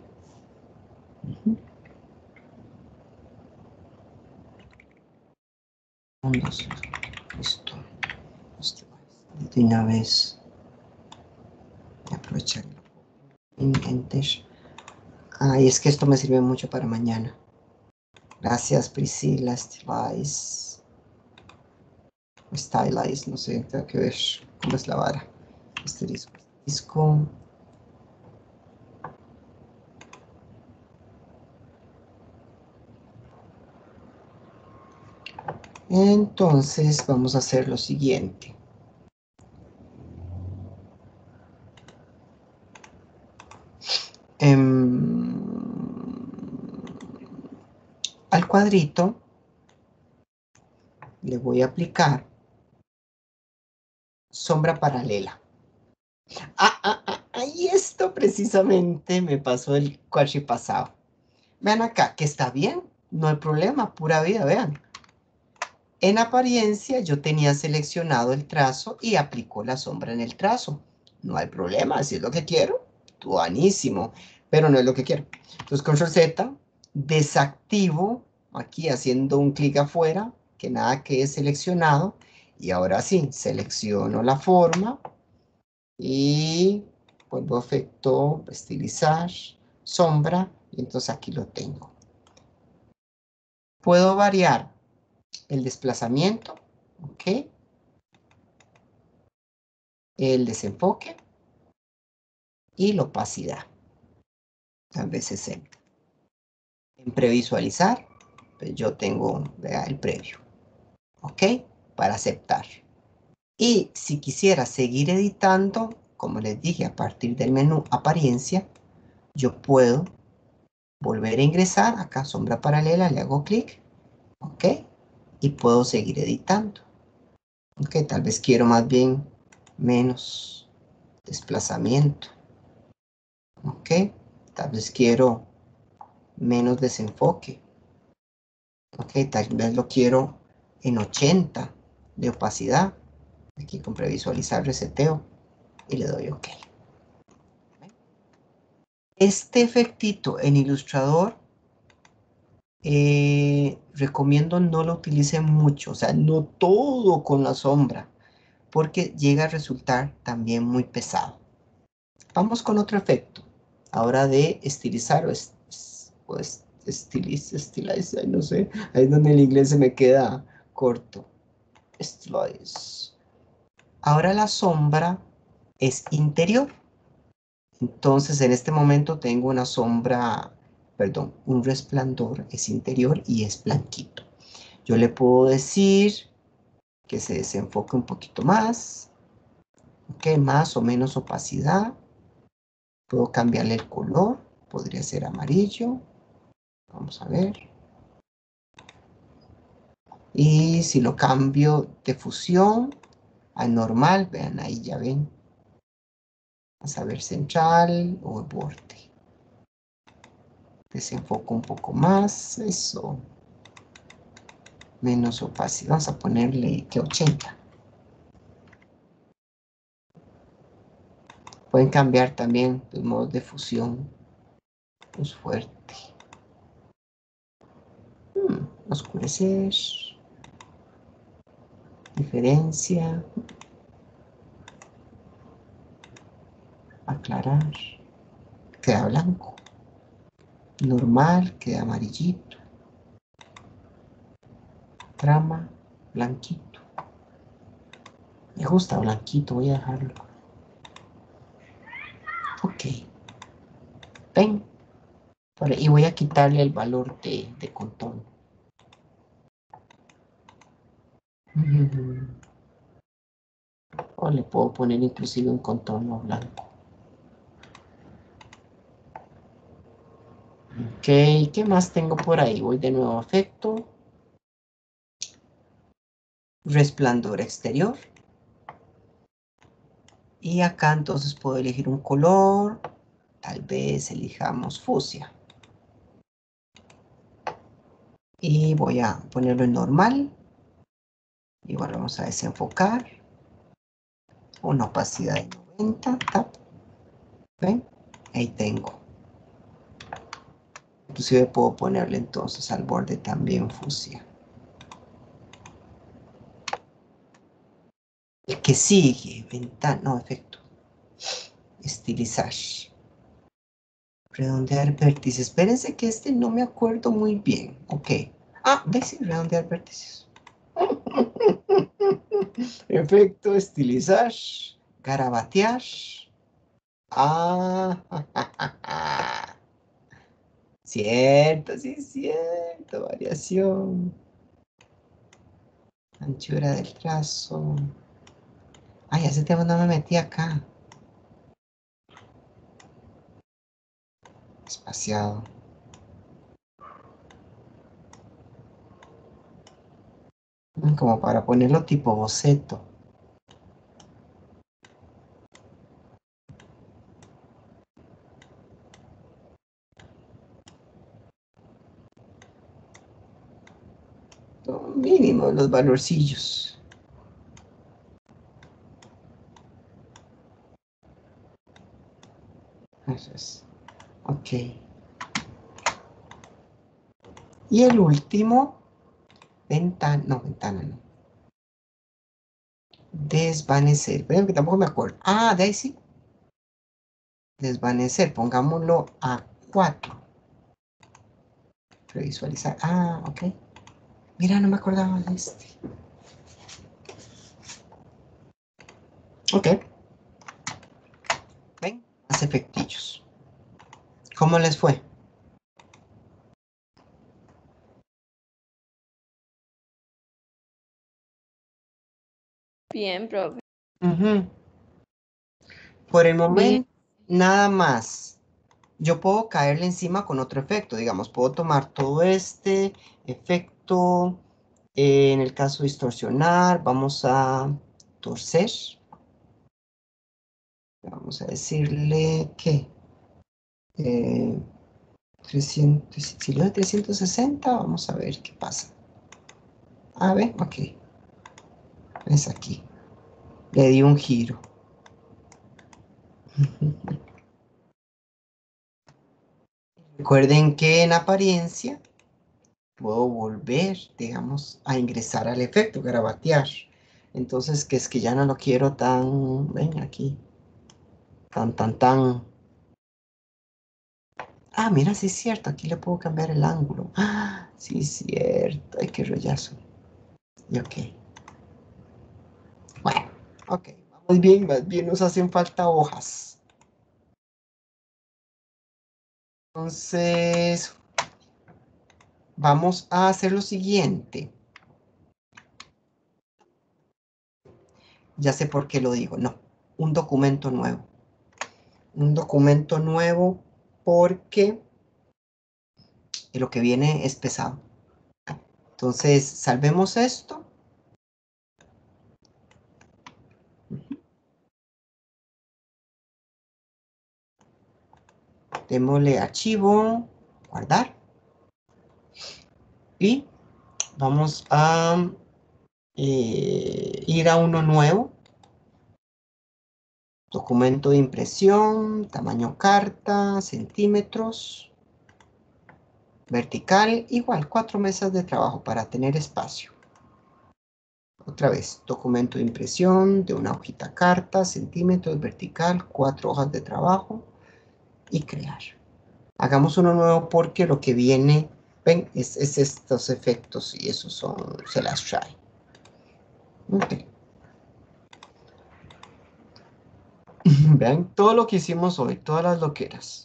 Esto. De una vez. Voy a aprovechar. Enter. Ay, es que esto me sirve mucho para mañana. Gracias, Priscila. Stylize. Stylize, no sé, tengo que ver cómo es la vara. Este disco. Entonces vamos a hacer lo siguiente. Al cuadrito le voy a aplicar sombra paralela. Y esto precisamente me pasó el cuachi pasado. Vean acá, que está bien, no hay problema, pura vida, vean. En apariencia yo tenía seleccionado el trazo y aplicó la sombra en el trazo. No hay problema, si es lo que quiero, buenísimo, pero no es lo que quiero. Entonces, Control Z, desactivo, aquí haciendo un clic afuera, que nada quede seleccionado, y ahora sí, selecciono la forma, y vuelvo a efecto, estilizar, sombra, y entonces aquí lo tengo. Puedo variar el desplazamiento, ¿ok? El desenfoque y la opacidad. Tal vez 60. En previsualizar, pues yo tengo, vea, el previo, ¿ok? Para aceptar. Y si quisiera seguir editando, como les dije, a partir del menú apariencia, yo puedo volver a ingresar, acá sombra paralela, le hago clic, ¿ok? Y puedo seguir editando. Ok, tal vez quiero más bien menos desplazamiento. Ok, tal vez quiero menos desenfoque. Ok, tal vez lo quiero en 80 de opacidad. Aquí con previsualizar, reseteo y le doy OK. Este efectito en Illustrator recomiendo no lo utilicen mucho, o sea, no todo con la sombra, porque llega a resultar también muy pesado. Vamos con otro efecto, ahora de estilizar o estilize, no sé, ahí es donde el inglés se me queda corto. Estilize. Ahora la sombra es interior. Entonces en este momento tengo una sombra, perdón, un resplandor, es interior y es blanquito. Yo le puedo decir que se desenfoque un poquito más, ok, más o menos opacidad. Puedo cambiarle el color, podría ser amarillo. Vamos a ver. Y si lo cambio de fusión a normal, vean ahí, ya ven. Vamos a ver central o borde. Desenfoco un poco más, eso. Menos opacidad, vamos a ponerle que 80. Pueden cambiar también los modos de fusión. Luz fuerte. Oscurecer. Diferencia. aclarar, queda blanco. Normal, queda amarillito. Trama, blanquito. Me gusta blanquito, voy a dejarlo. Ok. Ven. Y voy a quitarle el valor de contorno. O le puedo poner inclusive un contorno blanco. Ok, ¿qué más tengo por ahí? Voy de nuevo a efecto. Resplandor exterior. Y acá entonces puedo elegir un color. Tal vez elijamos fucsia. Y voy a ponerlo en normal. Igual vamos a desenfocar. Una opacidad de 90. Tap. ¿Ven? Ahí tengo. Inclusive puedo ponerle entonces al borde también fucsia. El que sigue, ventana, no, efecto. Estilizar. Redondear vértices. Espérense que este no me acuerdo muy bien. Ok. Ah, ¿ves? Redondear vértices. Efecto, estilizar. Garabatear. Ah, cierto, sí, cierto. Variación. Anchura del trazo. Ay, hace tiempo no me metí acá. Espaciado. Como para ponerlo tipo boceto. Mínimo los valorcillos. Eso es. Ok. Y el último, ventana no. Desvanecer. Pero que tampoco me acuerdo. Ah, de ahí sí. Desvanecer. Pongámoslo a 4. Previsualizar. Ah, ok. Mira, no me acordaba de este. Ok. Ven, más efectillos. ¿Cómo les fue? Bien, profe. Por el Bien. momento, nada más. Yo puedo caerle encima con otro efecto. Digamos, puedo tomar todo este efecto. En el caso de distorsionar, vamos a torcer. Vamos a decirle que 300, si lo de 360, vamos a ver qué pasa. A ver, ok. Es aquí. Le di un giro. Recuerden que en apariencia puedo volver, digamos, a ingresar al efecto, garabatear. Entonces, que es que ya no lo quiero tan, ven aquí, tan. Ah, mira, sí es cierto, aquí le puedo cambiar el ángulo. Ah, sí es cierto, ay, qué rollazo. Y ok. Bueno, ok, vamos bien, más bien nos hacen falta hojas. Entonces, vamos a hacer lo siguiente. Ya sé por qué lo digo, no, un documento nuevo. Un documento nuevo porque lo que viene es pesado. Entonces, salvemos esto. Démosle archivo, guardar. Y vamos a ir a uno nuevo. Documento de impresión, tamaño carta, centímetros. Vertical, igual, 4 mesas de trabajo para tener espacio. Otra vez, documento de impresión de una hojita carta, centímetros, vertical, 4 hojas de trabajo y crear. Hagamos uno nuevo porque lo que viene, ven, es estos efectos y esos son, se las trae. Ok. Vean todo lo que hicimos hoy, todas las loqueras.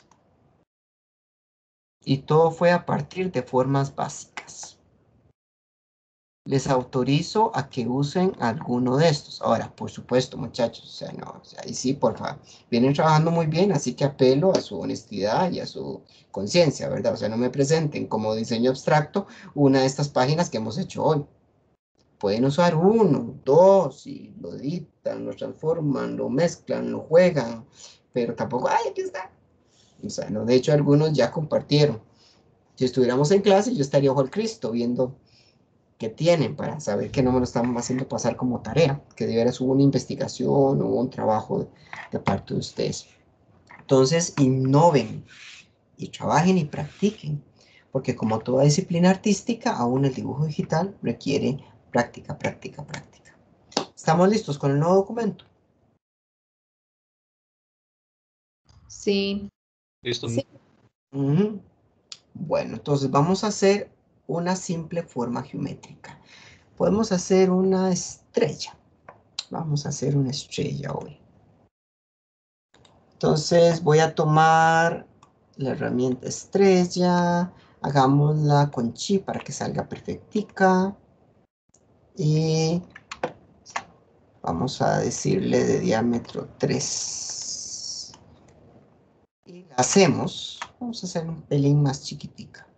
Y todo fue a partir de formas básicas. Les autorizo a que usen alguno de estos. Ahora, por supuesto, muchachos, o sea, no, o sea, ahí sí, por favor, vienen trabajando muy bien, así que apelo a su honestidad y a su conciencia, ¿verdad? O sea, no me presenten como diseño abstracto una de estas páginas que hemos hecho hoy. Pueden usar uno, dos, y lo editan, lo transforman, lo mezclan, lo juegan, pero tampoco, ¡ay, aquí está! O sea, no, de hecho, algunos ya compartieron. Si estuviéramos en clase, yo estaría ojo al Cristo viendo qué tienen para saber que no me lo están haciendo pasar como tarea, que de veras hubo una investigación, hubo un trabajo de parte de ustedes. Entonces, innoven y trabajen y practiquen, porque como toda disciplina artística, aún el dibujo digital requiere práctica, práctica, práctica. ¿Estamos listos con el nuevo documento? Sí. Listo. Sí. Bueno, entonces vamos a hacer una simple forma geométrica. Podemos hacer una estrella. Vamos a hacer una estrella hoy. Entonces voy a tomar la herramienta estrella. Hagámosla con chi para que salga perfectica. Y vamos a decirle de diámetro 3. Y la hacemos. Vamos a hacer un pelín más chiquitica.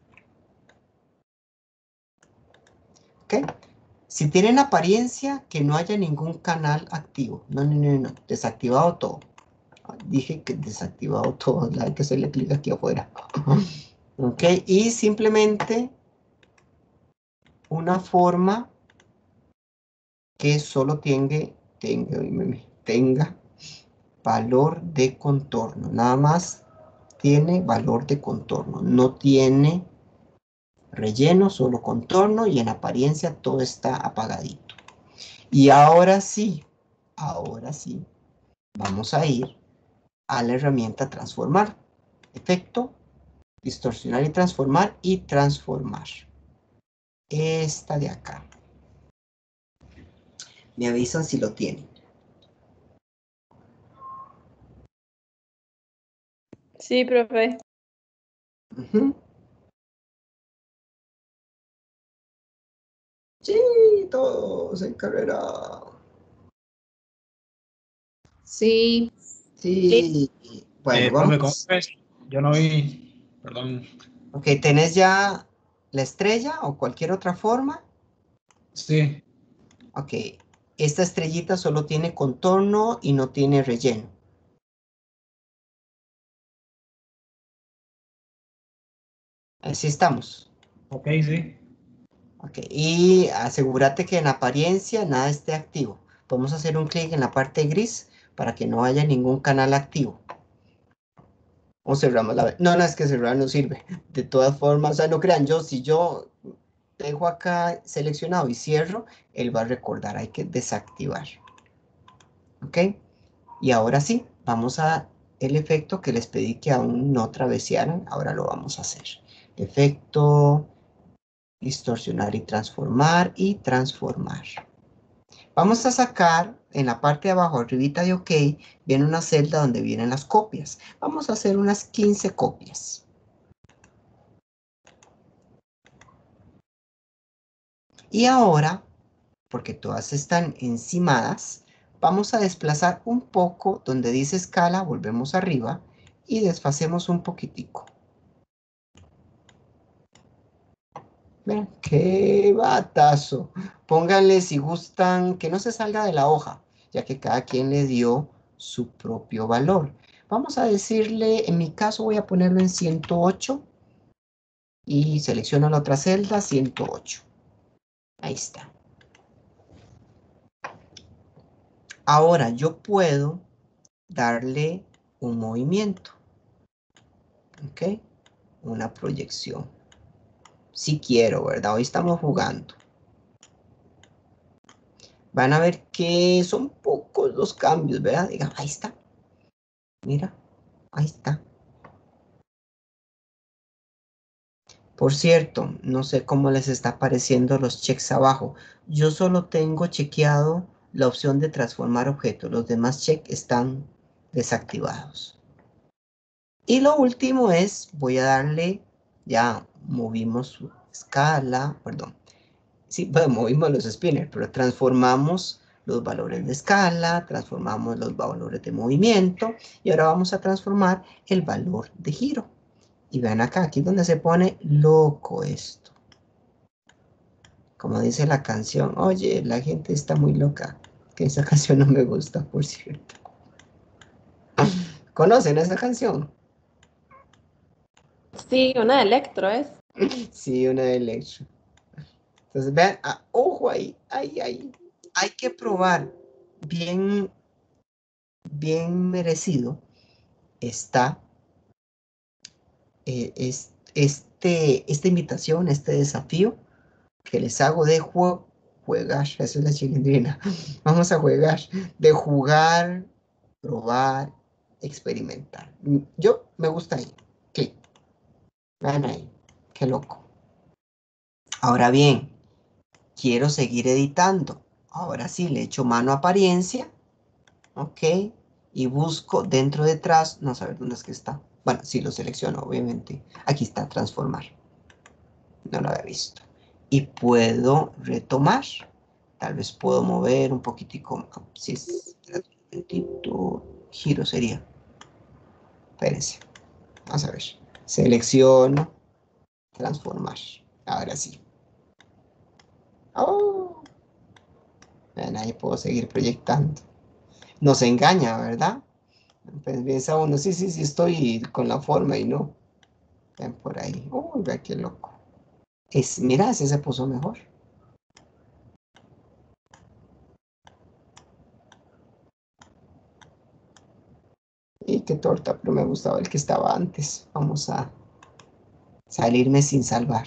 ¿Ok? Si tienen apariencia que no haya ningún canal activo. No. Desactivado todo. Dije que desactivado todo. Hay que hacerle clic aquí afuera. Ok. Y simplemente una forma que solo tenga valor de contorno. Nada más tiene valor de contorno. No tiene relleno, solo contorno y en apariencia todo está apagadito. Y ahora sí, vamos a ir a la herramienta transformar. Efecto, distorsionar y transformar. Esta de acá. Me avisan si lo tienen. Sí, profe. Sí, todos en carrera. Sí. Sí. Bueno, Profe, ¿cómo vamos. ves? Yo no vi, perdón. Ok, ¿tenés ya la estrella o cualquier otra forma? Sí. Ok, esta estrellita solo tiene contorno y no tiene relleno. Así estamos. Ok, sí. Ok, y asegúrate que en apariencia nada esté activo. Podemos hacer un clic en la parte gris para que no haya ningún canal activo. O cerramos la... No, es que cerrar no sirve. De todas formas, o sea, no crean, si yo dejo acá seleccionado y cierro, él va a recordar, hay que desactivar. ¿Ok? Y ahora sí, vamos a el efecto que les pedí que aún no travesearan, ahora lo vamos a hacer. Efecto, distorsionar y transformar. Vamos a sacar en la parte de abajo, arribita de OK, viene una celda donde vienen las copias. Vamos a hacer unas 15 copias. Y ahora, porque todas están encimadas, vamos a desplazar un poco donde dice escala, volvemos arriba y desfacemos un poquitico. Vean, qué batazo. Pónganle si gustan que no se salga de la hoja, ya que cada quien le dio su propio valor. Vamos a decirle, en mi caso voy a ponerlo en 108 y selecciono la otra celda, 108. Ahí está. Ahora yo puedo darle un movimiento. ¿Ok? Una proyección. Si quiero, ¿verdad? Hoy estamos jugando. Van a ver que son pocos los cambios, ¿verdad? Diga, ahí está. Mira, ahí está. Por cierto, no sé cómo les está apareciendo los checks abajo. Yo solo tengo chequeado la opción de transformar objetos. Los demás checks están desactivados. Y lo último es, voy a darle, ya movimos su escala, perdón. Sí, bueno, movimos los spinners, pero transformamos los valores de escala, transformamos los valores de movimiento y ahora vamos a transformar el valor de giro. Y vean acá, aquí es donde se pone loco esto. Como dice la canción, oye, la gente está muy loca. Que esa canción no me gusta, por cierto. ¿Conocen esa canción? Sí, una de Electro es. Sí, una de Electro. Entonces, vean, ojo ahí, hay que probar bien merecido está esta invitación, este desafío que les hago de jugar, eso es la chilindrina, vamos a jugar, de jugar, probar, experimentar. Yo me gusta ahí, clic, vean ahí, qué loco. Ahora bien, quiero seguir editando. Ahora sí, le echo mano a apariencia, ok, y busco dentro detrás, no saber dónde es que está. Bueno, sí lo selecciono, obviamente. Aquí está, transformar. No lo había visto. Y puedo retomar. Tal vez puedo mover un poquitico. Sí, un momentito. Giro sería. Espérense. Vamos a ver. Selecciono. Transformar. Ahora sí. Oh. Ven, ahí puedo seguir proyectando. Nos engaña, ¿verdad? Pues piensa uno, sí, estoy con la forma y no. Ven por ahí. Uy, vea qué loco. Mira, ese se puso mejor. Y qué torta, pero me gustaba el que estaba antes. Vamos a salirme sin salvar.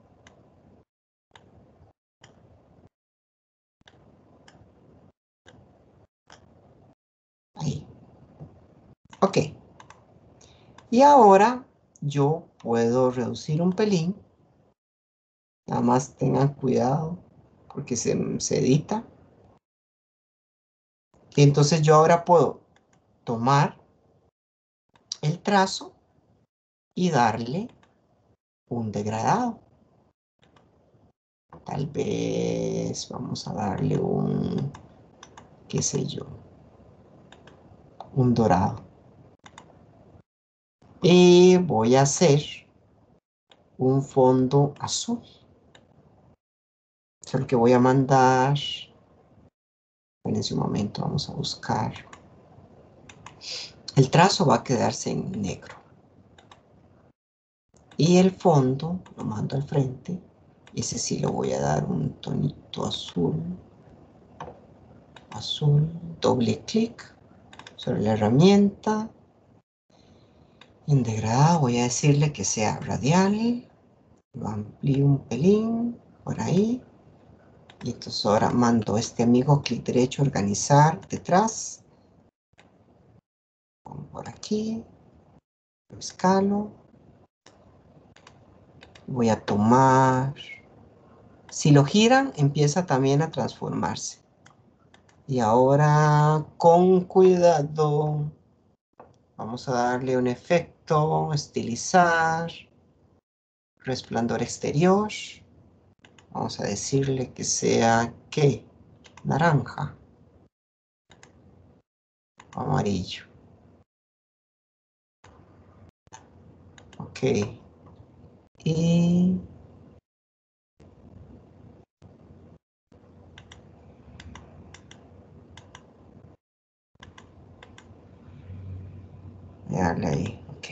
Ahí. Ok. Y ahora yo puedo reducir un pelín. Nada más tengan cuidado porque se edita. Y entonces yo ahora puedo tomar el trazo y darle un degradado. Tal vez vamos a darle un, qué sé yo, un dorado. Y voy a hacer un fondo azul. Eso es lo que voy a mandar. En un momento vamos a buscar. El trazo va a quedarse en negro. Y el fondo lo mando al frente. Ese sí lo voy a dar un tonito azul. Azul. Doble clic sobre la herramienta. En degradado voy a decirle que sea radial. Lo amplío un pelín por ahí. Y entonces ahora mando a este amigo clic derecho, organizar detrás. Pongo por aquí. Lo escalo. Voy a tomar. Si lo giran, empieza también a transformarse. Y ahora, con cuidado, vamos a darle un efecto, estilizar, resplandor exterior. Vamos a decirle que sea, ¿qué? Naranja. Amarillo. Ok. Y darle ahí, ok.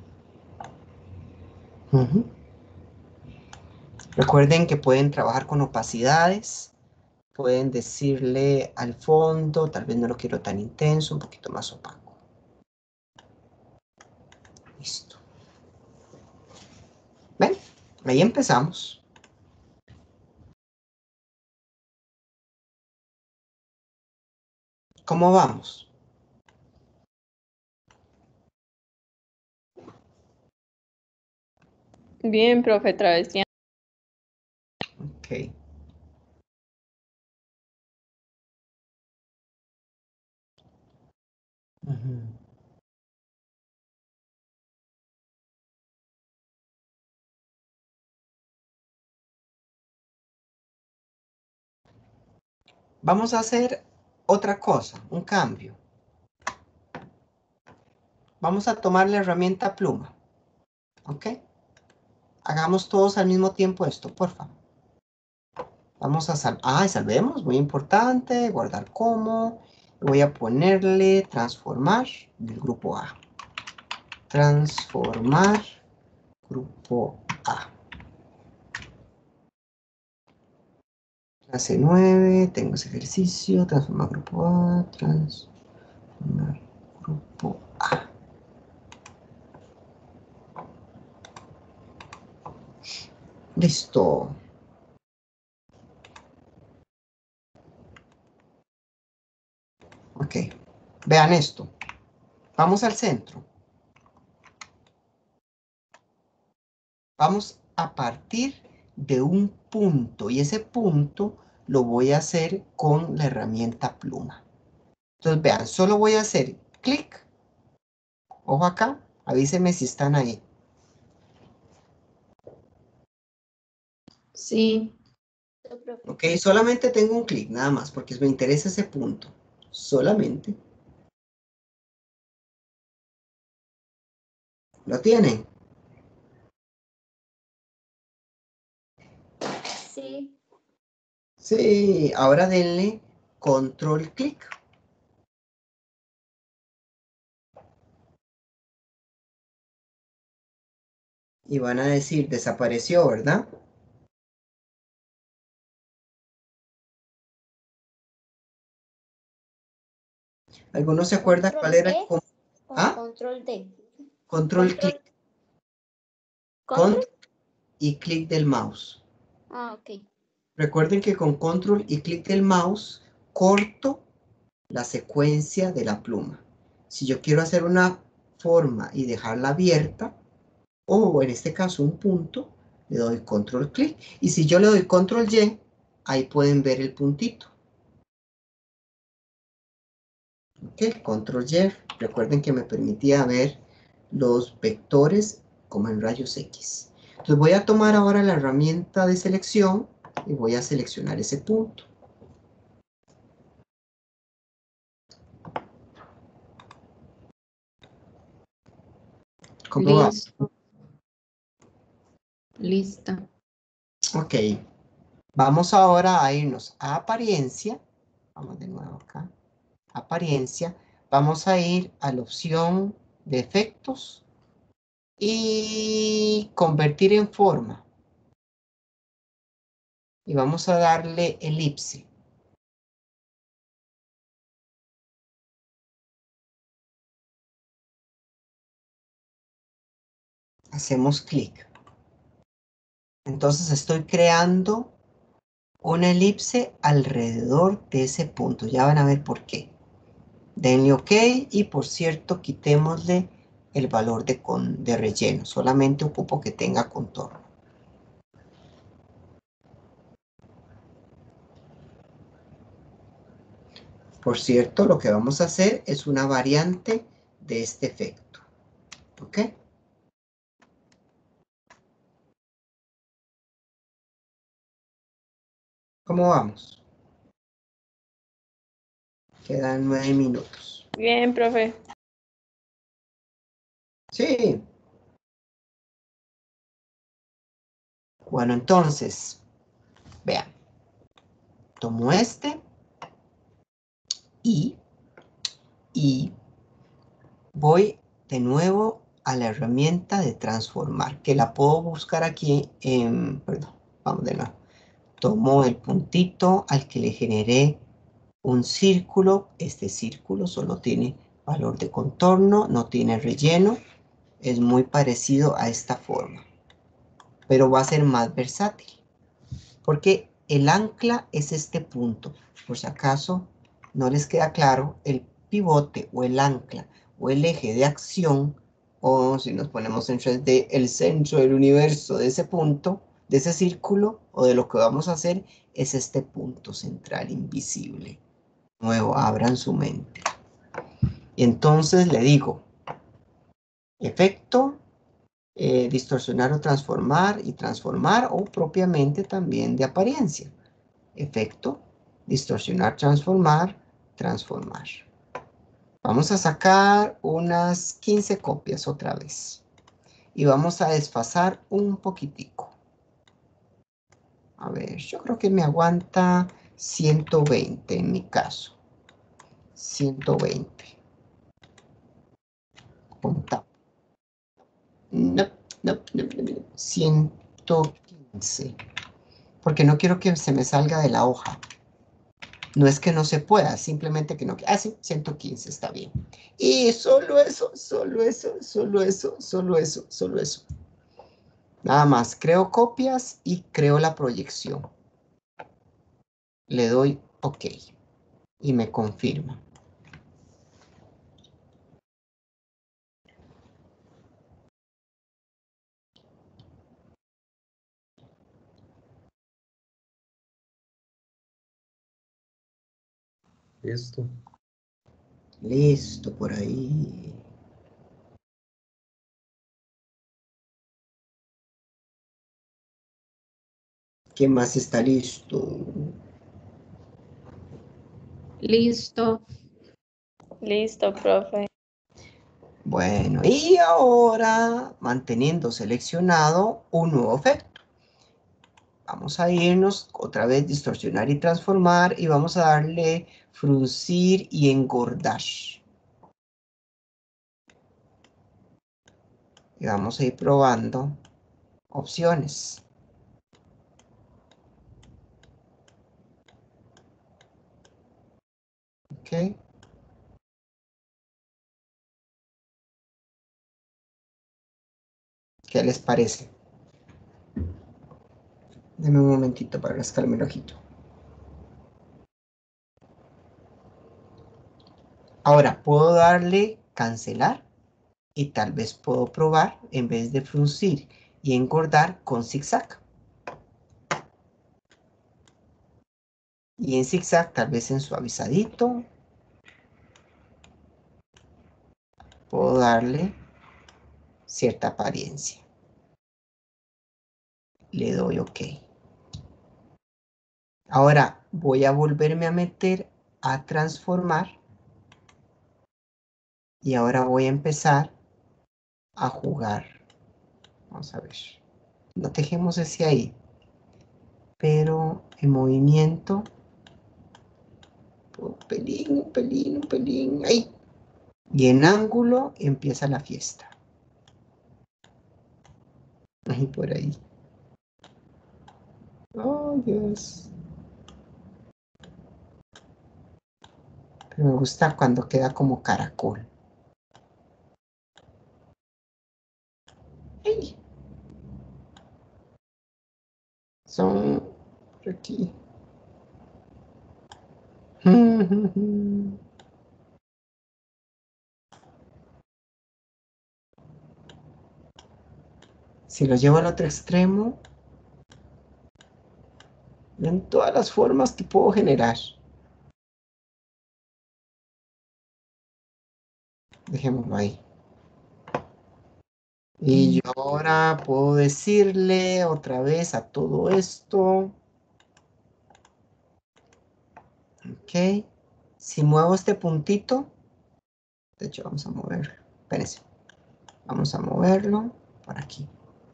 Recuerden que pueden trabajar con opacidades. Pueden decirle al fondo, tal vez no lo quiero tan intenso, un poquito más opaco. Listo. ¿Ven? Ahí empezamos. ¿Cómo vamos? Bien, profe, travesía. Ok. Ujú. Vamos a hacer otra cosa, un cambio. Vamos a tomar la herramienta pluma. ¿Ok? Hagamos todos al mismo tiempo esto, por favor. Vamos a salvemos, muy importante, guardar como. Voy a ponerle transformar del grupo A. Transformar grupo A. Clase 9, tengo ese ejercicio, transformar grupo A, transformar grupo A. Listo. Ok, vean esto. Vamos al centro. Vamos a partir de un punto y ese punto lo voy a hacer con la herramienta pluma. Entonces vean, solo voy a hacer clic. Ojo acá, avísenme si están ahí. Sí. Ok, solamente tengo un clic, nada más, porque me interesa ese punto. Solamente. ¿Lo tienen? Sí. Sí, ahora denle control clic. Y van a decir, desapareció, ¿verdad? ¿Alguno se acuerda cuál era el ¿Control E o ¿Ah? control D? Control clic. ¿Control? Y clic del mouse. Ah, ok. Recuerden que con control y clic del mouse corto la secuencia de la pluma. Si yo quiero hacer una forma y dejarla abierta, o en este caso un punto, le doy control clic. Y si yo le doy control Y, ahí pueden ver el puntito. Ok, control Y. Recuerden que me permitía ver los vectores como en rayos X. Entonces voy a tomar ahora la herramienta de selección y voy a seleccionar ese punto. ¿Cómo va? Listo. Lista. Ok. Vamos ahora a irnos a apariencia. Vamos de nuevo acá. Apariencia. Vamos a ir a la opción de efectos y convertir en forma. Y vamos a darle elipse. Hacemos clic. Entonces estoy creando una elipse alrededor de ese punto. Ya van a ver por qué. Denle OK y por cierto quitémosle el valor de relleno. Solamente ocupo que tenga contorno. Por cierto, lo que vamos a hacer es una variante de este efecto. ¿Ok? ¿Cómo vamos? Quedan 9 minutos. Bien, profe. Sí. Bueno, entonces, vean. Tomo este y voy de nuevo a la herramienta de transformar, que la puedo buscar aquí en, perdón, vamos de nuevo. Tomo el puntito al que le generé un círculo. Este círculo solo tiene valor de contorno, no tiene relleno. Es muy parecido a esta forma, pero va a ser más versátil, porque el ancla es este punto. Por si acaso, no les queda claro, el pivote o el ancla o el eje de acción, o si nos ponemos en 3D, el centro del universo de ese punto, de ese círculo, o de lo que vamos a hacer, es este punto central invisible. Nuevo, abran su mente. Y entonces le digo, efecto, distorsionar o transformar, y transformar, o propiamente también de apariencia. Efecto, distorsionar, transformar, transformar. Vamos a sacar unas 15 copias otra vez. Y vamos a desfasar un poquitico. A ver, yo creo que me aguanta 120 en mi caso. 120. Contamos. No, 115. Porque no quiero que se me salga de la hoja. No es que no se pueda, simplemente que no. Sí, 115 está bien. Y solo eso, solo eso, solo eso, solo eso, solo eso. Nada más, creo copias y creo la proyección. Le doy OK. Y me confirma. Listo. Listo por ahí. ¿Quién más está listo? Listo. Listo, profe. Bueno, y ahora, manteniendo seleccionado un nuevo efecto. Vamos a irnos otra vez, distorsionar y transformar, y vamos a darle fruncir y engordar. Y vamos a ir probando opciones. ¿Ok? ¿Qué les parece? Denme un momentito para rascarme el ojito. Ahora, puedo darle cancelar y tal vez puedo probar, en vez de fruncir y engordar, con zigzag. Y en zigzag, tal vez en suavizadito, puedo darle cierta apariencia. Le doy OK. Ahora voy a volverme a meter a transformar. Y ahora voy a empezar a jugar. Vamos a ver. No dejemos ese ahí. Pero en movimiento. Un pelín, un pelín, un pelín. Ahí. Y en ángulo empieza la fiesta. Ahí por ahí. Oh, Dios. Pero me gusta cuando queda como caracol. ¡Ay! Son por aquí. Si lo llevo al otro extremo, ven todas las formas que puedo generar. Dejémoslo ahí. Y yo ahora puedo decirle otra vez a todo esto. Ok. Si muevo este puntito, de hecho vamos a moverlo. Espérense. Vamos a moverlo por aquí.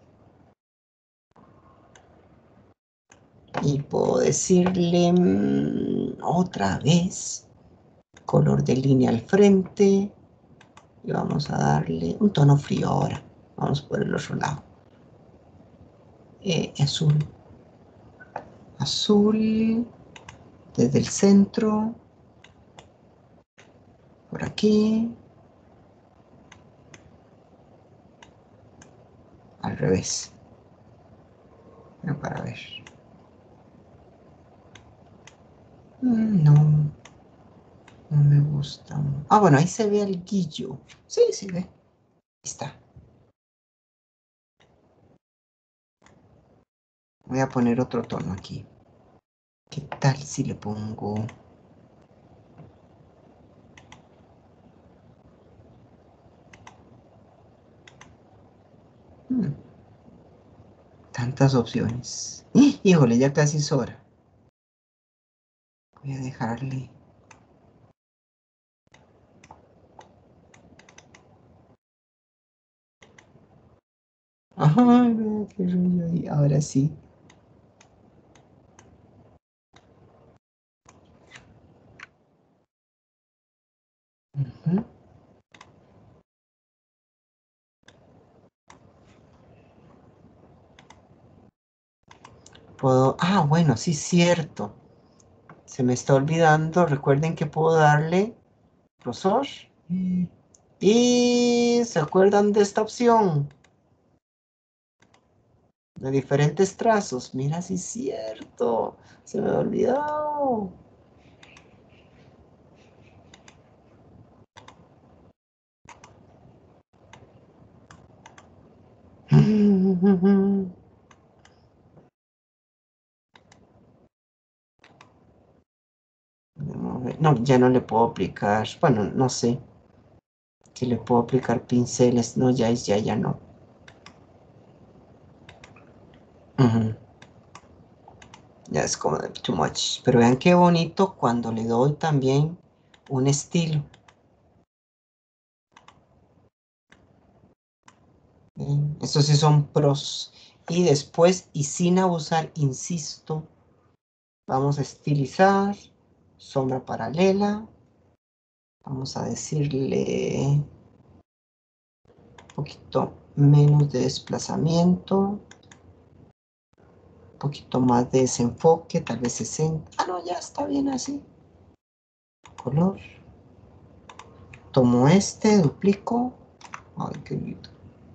Y puedo decirle otra vez color de línea al frente. Y vamos a darle un tono frío ahora. Vamos por el otro lado. Azul. Azul. Desde el centro. Por aquí. Al revés. No, para ver. No. No me gusta. Ah, bueno, ahí se ve el guillo. Sí, sí ve. Ahí está. Voy a poner otro tono aquí. ¿Qué tal si le pongo? Tantas opciones. ¡Ah! Híjole, ya casi es hora. Voy a dejarle. Ajá, vea qué rollo ahí. Ahora sí. Ujú. Puedo. Ah, bueno, sí, cierto. Se me está olvidando. Recuerden que puedo darle grosor. Y ¿se acuerdan de esta opción? De diferentes trazos. Mira, sí es cierto. Se me ha olvidado. No, ya no le puedo aplicar. Bueno, no sé. Si le puedo aplicar pinceles. No, ya no. Ujú. Ya es como de too much. Pero vean qué bonito cuando le doy también un estilo. Estos sí son pros. Y después, y sin abusar, insisto, vamos a estilizar. Sombra paralela. Vamos a decirle un poquito menos de desplazamiento. Un poquito más de desenfoque, tal vez 60. Ah, no, ya está bien así. Color. Tomo este, duplico. Ay, qué lindo.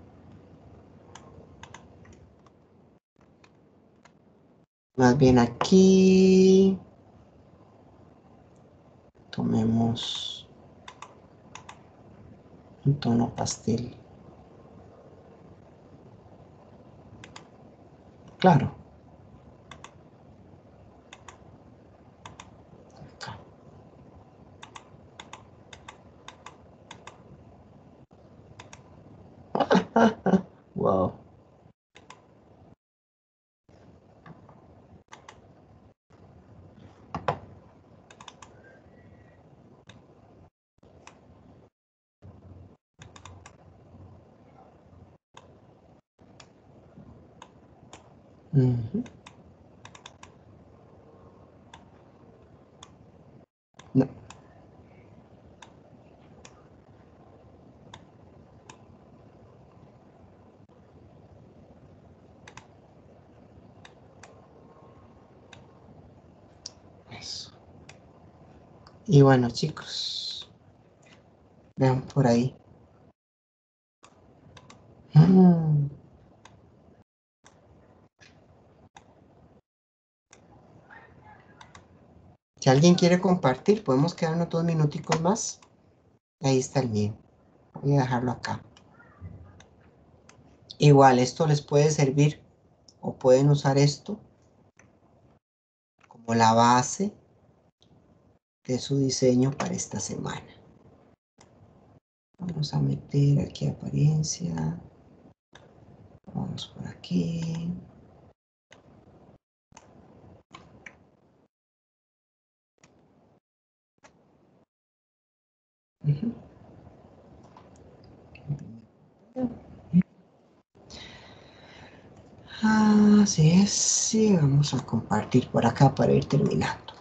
Más bien aquí. Tomemos un tono pastel. Claro. Acá. Wow. Uh-huh. No. Eso. Y bueno, chicos, vean por ahí. Si alguien quiere compartir, podemos quedarnos 2 minuticos más. Ahí está el mío. Voy a dejarlo acá. Igual, esto les puede servir o pueden usar esto como la base de su diseño para esta semana. Vamos a meter aquí apariencia. Vamos por aquí. Uh-huh. Así es, sí, vamos a compartir por acá para ir terminando.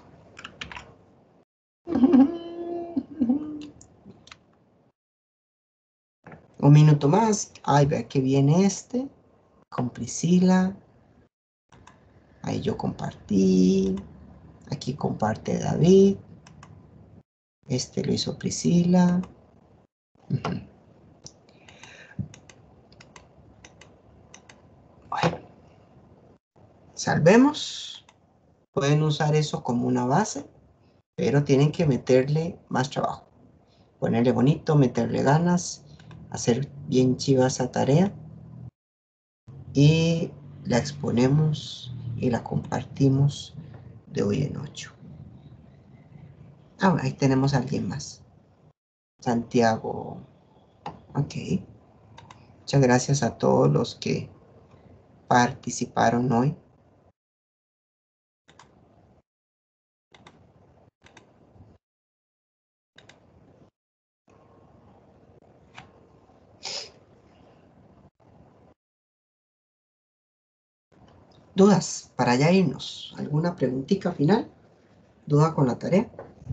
Un minuto más. Ay, vea que viene este con Priscila. Ahí yo compartí. Aquí comparte David. Este lo hizo Priscila. Uh-huh. Bueno, salvemos. Pueden usar eso como una base pero tienen que meterle más trabajo. Ponerle bonito, meterle ganas, hacer bien chiva esa tarea y la exponemos y la compartimos de hoy en 8. Ah, ahí tenemos a alguien más. Santiago. Ok. Muchas gracias a todos los que participaron hoy. ¿Dudas para ya irnos? ¿Alguna preguntita final? ¿Duda con la tarea?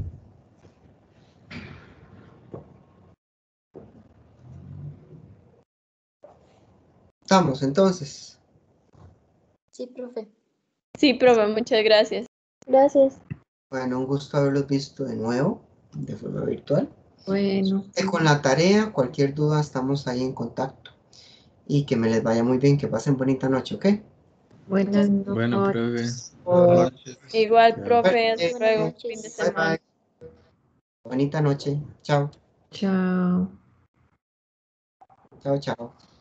Estamos entonces. Sí, profe. Sí, profe, muchas gracias. Gracias. Bueno, un gusto haberlos visto de nuevo de forma virtual. Bueno, Con la tarea, cualquier duda, estamos ahí en contacto. Y que me les vaya muy bien, que pasen bonita noche, ¿ok? buenas Bueno, profe. noches. Buenas noches. Igual, Chao. profe, hasta Buenas luego. noches. Fin de Bye, semana. bye. Bonita noche. Chao. Chao. Chao, chao.